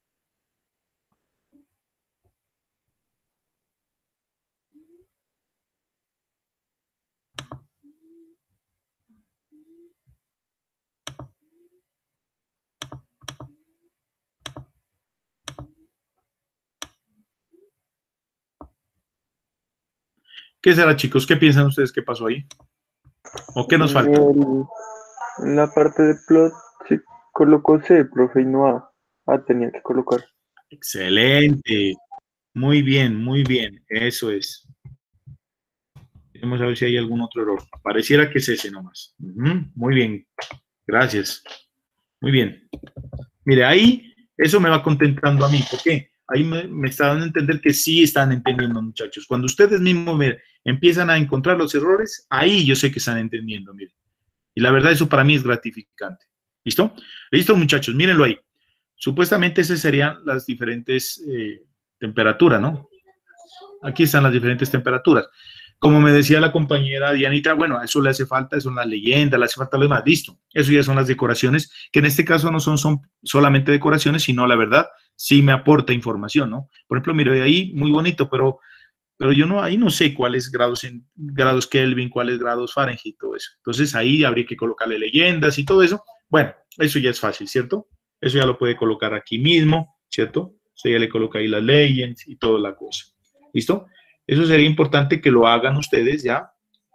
¿Qué será, chicos? ¿Qué piensan ustedes que pasó ahí? ¿O qué nos falta? El- en la parte de plot se colocó C, profe, y no A. A tenía que colocar. Excelente. Muy bien, muy bien. Eso es. Vamos a ver si hay algún otro error. Pareciera que es ese nomás. Ujú, muy bien. Gracias. Muy bien. Mire, ahí eso me va contentando a mí. ¿Por qué? Ahí me, me está dando a entender que sí están entendiendo, muchachos. Cuando ustedes mismos me, empiezan a encontrar los errores, ahí yo sé que están entendiendo, miren. Y la verdad, eso para mí es gratificante. ¿Listo? Listo, muchachos, mírenlo ahí. Supuestamente esas serían las diferentes eh, temperaturas, ¿no? Aquí están las diferentes temperaturas. Como me decía la compañera Dianita, bueno, a eso le hace falta, son las leyendas, le hace falta lo demás, listo. Eso ya son las decoraciones, que en este caso no son, son solamente decoraciones, sino la verdad, sí me aporta información, ¿no? Por ejemplo, mire, ahí muy bonito, pero, pero yo no, ahí no sé cuáles grados, en, grados Kelvin, cuáles grados Fahrenheit, todo eso. Entonces ahí habría que colocarle leyendas y todo eso. Bueno, eso ya es fácil, ¿cierto? Eso ya lo puede colocar aquí mismo, ¿cierto? Eso ya le coloca ahí las legends y toda la cosa. ¿Listo? Eso sería importante que lo hagan ustedes ya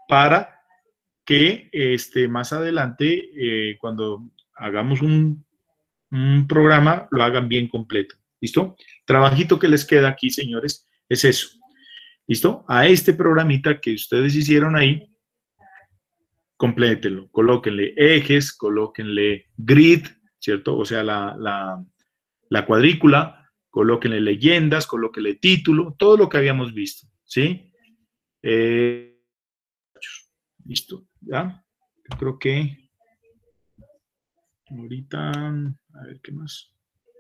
para que este, más adelante, eh, cuando hagamos un, un programa, lo hagan bien completo. ¿Listo? Trabajito que les queda aquí, señores, es eso. ¿Listo? A este programita que ustedes hicieron ahí, complétenlo, colóquenle ejes, colóquenle grid, ¿cierto? O sea, la, la, la cuadrícula, colóquenle leyendas, colóquenle título, todo lo que habíamos visto, ¿sí? Eh, listo, ¿ya? Yo creo que ahorita, a ver qué más.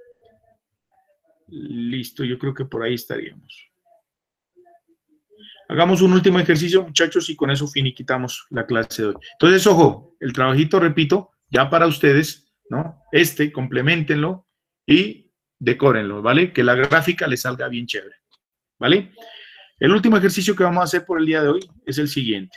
Listo, yo creo que por ahí estaríamos. Hagamos un último ejercicio, muchachos, y con eso finiquitamos la clase de hoy. Entonces, ojo, el trabajito, repito, ya para ustedes, ¿no? Este, complementenlo y decórenlo, ¿vale? Que la gráfica les salga bien chévere, ¿vale? El último ejercicio que vamos a hacer por el día de hoy es el siguiente.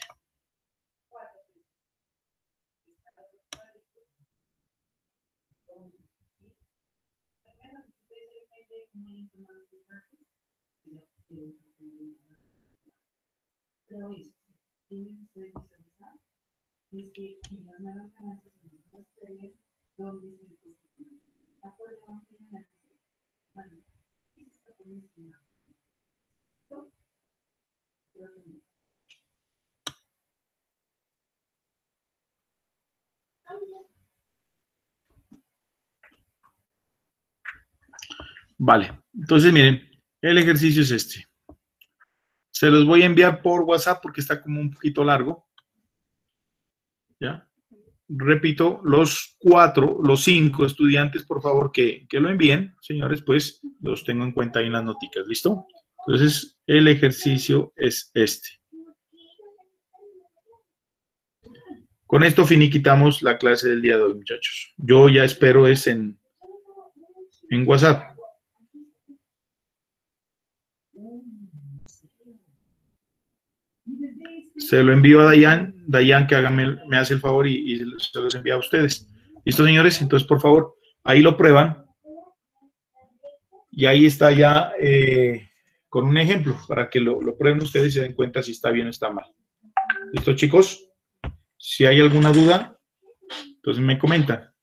Vale, entonces miren, el ejercicio es este. Se los voy a enviar por WhatsApp porque está como un poquito largo. ¿Ya? Repito, los cuatro, los cinco estudiantes, por favor, que, que lo envíen, señores, pues los tengo en cuenta ahí en las noticas, ¿listo? Entonces, el ejercicio es este. Con esto finiquitamos la clase del día de hoy, muchachos. Yo ya espero es en, en WhatsApp. Se lo envío a Dayan, Dayan que hágame, me hace el favor y, y se los envía a ustedes. ¿Listo, señores? Entonces, por favor, ahí lo prueban. Y ahí está ya eh, con un ejemplo para que lo, lo prueben ustedes y se den cuenta si está bien o está mal. ¿Listo, chicos? Si hay alguna duda, entonces me comentan.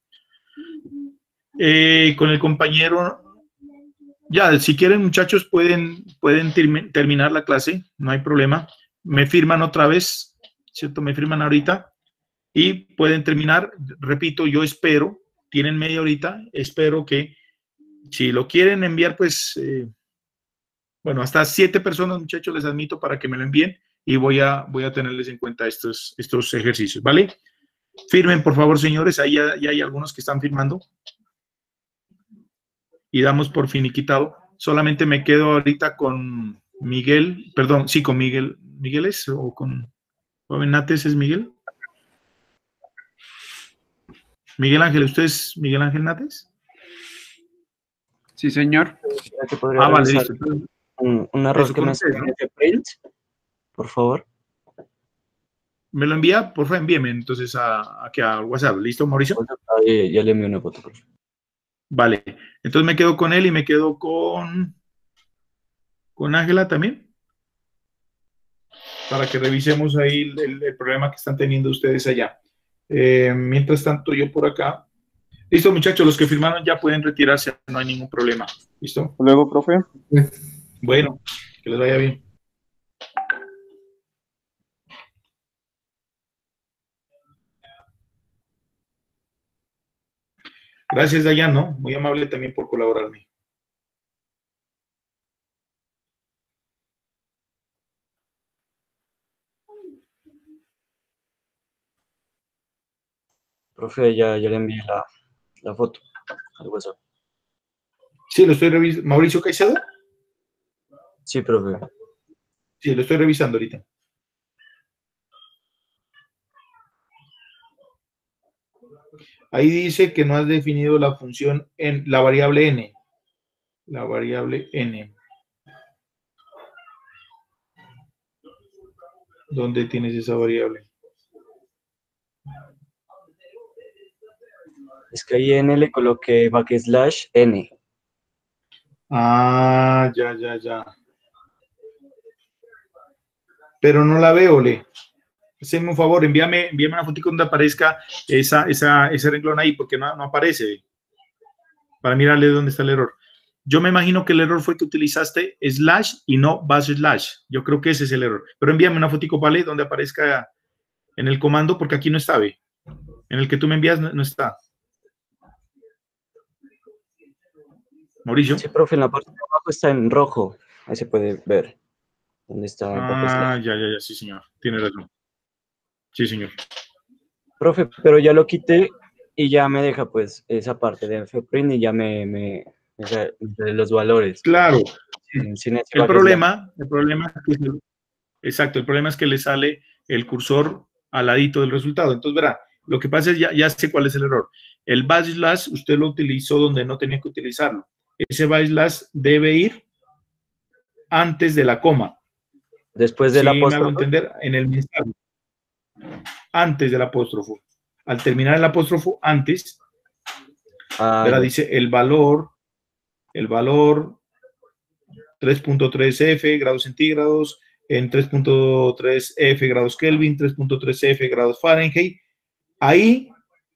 Eh, con el compañero, ya, si quieren, muchachos, pueden, pueden termi- terminar la clase, no hay problema. Me firman otra vez, ¿cierto? Me firman ahorita y pueden terminar. Repito, yo espero, tienen media horita, espero que si lo quieren enviar, pues, eh, bueno, hasta siete personas, muchachos, les admito para que me lo envíen y voy a, voy a tenerles en cuenta estos, estos ejercicios, ¿vale? Firmen, por favor, señores, ahí ya, ya hay algunos que están firmando. Y damos por finiquitado. Solamente me quedo ahorita con Miguel, perdón, sí, con Miguel. ¿Miguel es o con Joven Nates es Miguel? Miguel Ángel, ¿usted es Miguel Ángel Nates? Sí, señor. Ah, vale, listo. Un, un error que me escribe de print, por favor. ¿Me lo envía? Por favor, envíeme entonces a, aquí a WhatsApp. ¿Listo, Mauricio? Eh, ya le envío una foto, por favor. Vale. Entonces me quedo con él y me quedo con con Ángela también. Para que revisemos ahí el, el, el problema que están teniendo ustedes allá. Eh, mientras tanto, yo por acá. Listo, muchachos, los que firmaron ya pueden retirarse, no hay ningún problema. ¿Listo? Luego, profe. Bueno, que les vaya bien. Gracias, Dayan, ¿no? Muy amable también por colaborarme. Profe, ya, ya le envié la, la foto al WhatsApp. Sí, lo estoy revisando. ¿Mauricio Caicedo? Sí, profe. Sí, lo estoy revisando ahorita. Ahí dice que no has definido la función en la variable n. La variable n. ¿Dónde tienes esa variable? Es que ahí n le coloqué backslash n. Ah, ya, ya, ya. Pero no la veo, Le. Hazme un favor, envíame, envíame una fotico donde aparezca esa, esa, ese renglón ahí, porque no, no aparece, para mirarle dónde está el error. Yo me imagino que el error fue que utilizaste slash y no bash slash. Yo creo que ese es el error. Pero envíame una fotico, ¿vale? Donde aparezca en el comando, porque aquí no está, ¿ve? En el que tú me envías no, no está. Mauricio. Sí, profe, en la parte de abajo está en rojo. Ahí se puede ver dónde está el Ah, ya, ya, ya, sí, señor. Tiene razón. Sí, señor. Profe, pero ya lo quité y ya me deja pues esa parte de Fprint y ya me, me, me da los valores. Claro. Sin, sin ese El backslash. problema, el problema es que, exacto, el problema es que le sale el cursor al ladito del resultado. Entonces, verá, lo que pasa es, ya, ya sé cuál es el error. El backslash usted lo utilizó donde no tenía que utilizarlo. Ese backslash debe ir antes de la coma. Después del sí, apóstrofo. me hago entender, en el mensaje. Antes del apóstrofo. Al terminar el apóstrofo, antes, ah, verá, dice el valor, el valor tres punto tres F grados centígrados, en tres punto tres F grados Kelvin, tres punto tres F grados Fahrenheit. Ahí,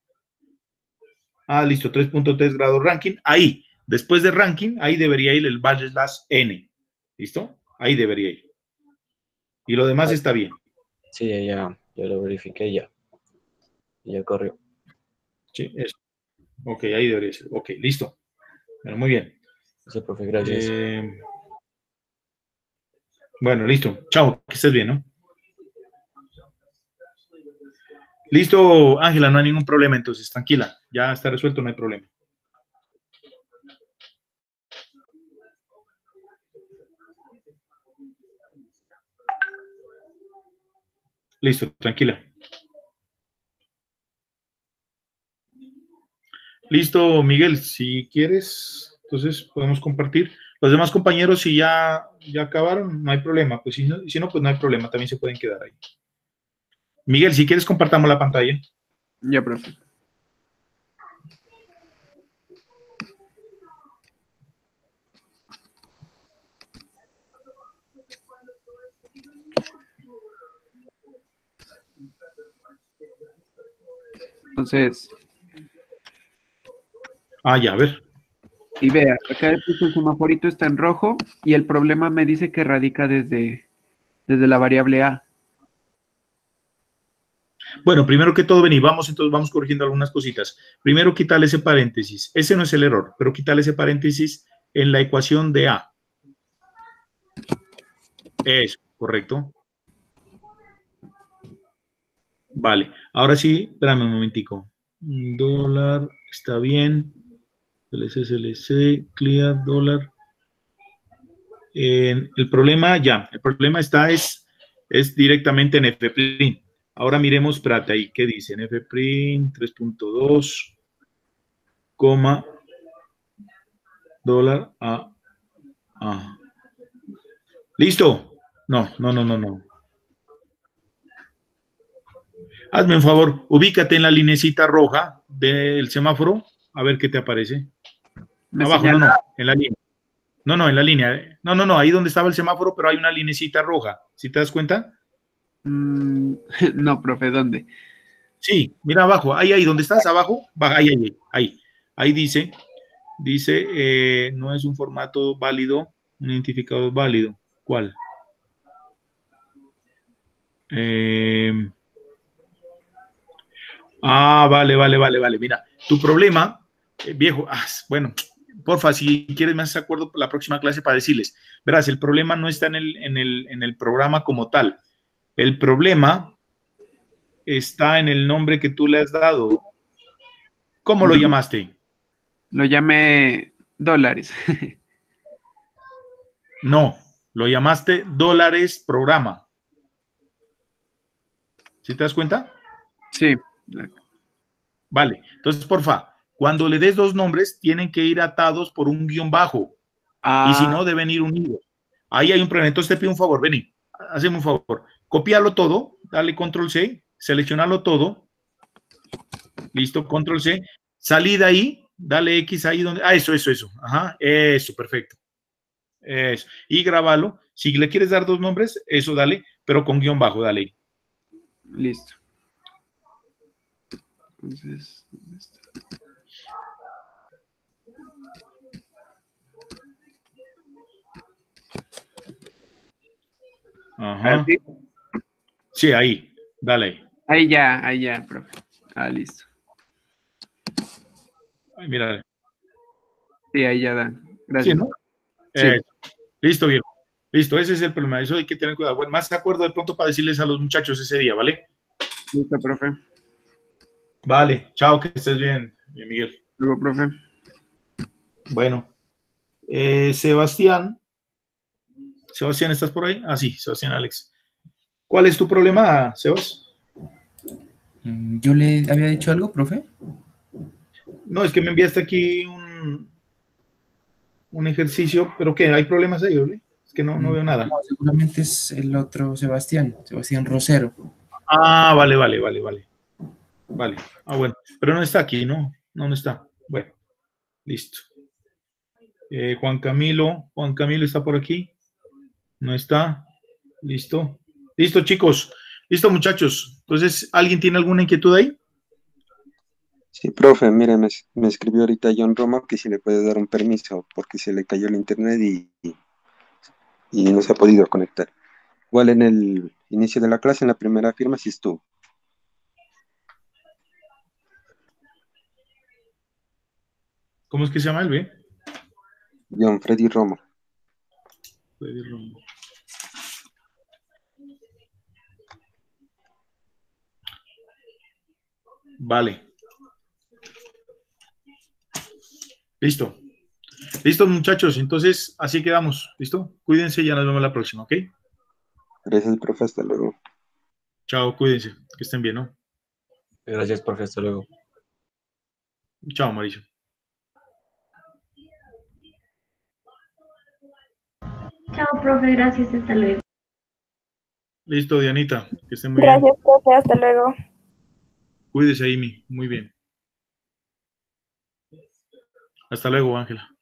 ah, listo, tres punto tres grados Rankine. Ahí, después de Rankine, ahí debería ir el backslash N. ¿Listo? Ahí debería ir. Y lo demás está bien. Sí, ya, ya lo verifiqué ya. Ya corrió. Sí, eso. Ok, ahí debería ser. Ok, listo. Bueno, muy bien. Sí, profe, gracias. Eh, bueno, listo. Chao, que estés bien, ¿no? Listo, Ángela, no hay ningún problema, entonces, tranquila. Ya está resuelto, no hay problema. Listo, tranquila. Listo, Miguel, si quieres, entonces podemos compartir. Los demás compañeros, si ya, ya acabaron, no hay problema. Pues si no, si no, pues no hay problema, también se pueden quedar ahí. Miguel, si quieres, compartamos la pantalla. Ya, profe. Entonces. Ah, ya, a ver. Y vea, acá el semaforito está en rojo y el problema me dice que radica desde, desde la variable A. Bueno, primero que todo, vení, vamos, entonces vamos corrigiendo algunas cositas. Primero, quitarle ese paréntesis. Ese no es el error, pero quitarle ese paréntesis en la ecuación de A. Eso, correcto. Vale, ahora sí, espérame un momentico. Dólar, está bien. L C, L C, clear, dólar. Eh, el problema, ya, el problema está es, es directamente en Fprint. Ahora miremos, espérate ahí, ¿qué dice? En Fprint tres punto dos, coma, dólar a, a. ¿Listo? No, no, no, no, no. Hazme un favor, ubícate en la linecita roja del semáforo, a ver qué te aparece. Me Abajo, señala. no, no, en la línea. No, no, en la línea. No, no, no, ahí donde estaba el semáforo, pero hay una linecita roja. ¿Sí te das cuenta? Mm, no, profe, ¿dónde? Sí, mira abajo, ahí, ahí, donde estás, abajo, baja, ahí, ahí, ahí. Ahí dice, dice, eh, no es un formato válido, un identificador válido. ¿Cuál? Eh, ah, vale, vale, vale, vale. Mira, tu problema, eh, viejo, ah, bueno, porfa, si quieres me haces acuerdo por la próxima clase para decirles, verás, el problema no está en el, en el, en el programa como tal. El problema está en el nombre que tú le has dado. ¿Cómo lo llamaste? Lo llamé dólares. No, lo llamaste dólares programa. ¿Sí te das cuenta? Sí. Vale, entonces, porfa, cuando le des dos nombres, tienen que ir atados por un guión bajo. Ah. Y si no, deben ir unidos. Ahí hay un problema. Entonces te pido un favor, vení, hazme un favor. Copiarlo todo, dale control C, seleccionarlo todo. Listo, control C. Salí de ahí, dale X ahí donde... Ah, eso, eso, eso. Ajá, eso, perfecto. Eso. Y grábalo. Si le quieres dar dos nombres, eso dale, pero con guión bajo, dale. Listo. Entonces, ¿dónde está? Ajá. Sí, ahí. Dale ahí. Ahí ya, ahí ya, profe. Ah, listo. Ay, mira. Sí, ahí ya dan. Sí, Gracias. ¿no? Sí. Eh, listo, viejo. Listo, ese es el problema. Eso hay que tener cuidado. Bueno, más de acuerdo de pronto para decirles a los muchachos ese día, ¿vale? Listo, profe. Vale. Chao, que estés bien, bien Miguel. Luego, profe. Bueno. Eh, Sebastián. Sebastián, ¿estás por ahí? Ah, sí, Sebastián Alex. ¿Cuál es tu problema, Sebas? ¿Yo le había dicho algo, profe? No, es que me enviaste aquí un, un ejercicio, pero ¿qué? ¿Hay problemas ahí, ¿vale? Es que no, no veo nada. No, seguramente es el otro Sebastián, Sebastián Rosero. Ah, vale, vale, vale, vale. Vale. Ah, bueno. Pero no está aquí, ¿no? No, no está. Bueno, listo. Eh, Juan Camilo. Juan Camilo está por aquí. No está. Listo. Listo, chicos. Listo, muchachos. Entonces, ¿alguien tiene alguna inquietud ahí? Sí, profe, mire, me, me escribió ahorita John Roma que si le puede dar un permiso porque se le cayó el internet y, y no se ha podido conectar. Igual en el inicio de la clase, en la primera firma, sí estuvo. ¿Cómo es que se llama el B? John Freddy Roma. Freddy Romo. Vale. Listo. Listo, muchachos. Entonces, así quedamos. ¿Listo? Cuídense y ya nos vemos la próxima, ¿ok? Gracias, profe, hasta luego. Chao, cuídense. Que estén bien, ¿no? Gracias, profe. Hasta luego. Chao, Mauricio. Chao, profe, gracias, hasta luego. Listo, Dianita. Que estén muy bien. Gracias, profe. Hasta luego. Cuídese, Amy. Muy bien. Hasta luego, Ángela.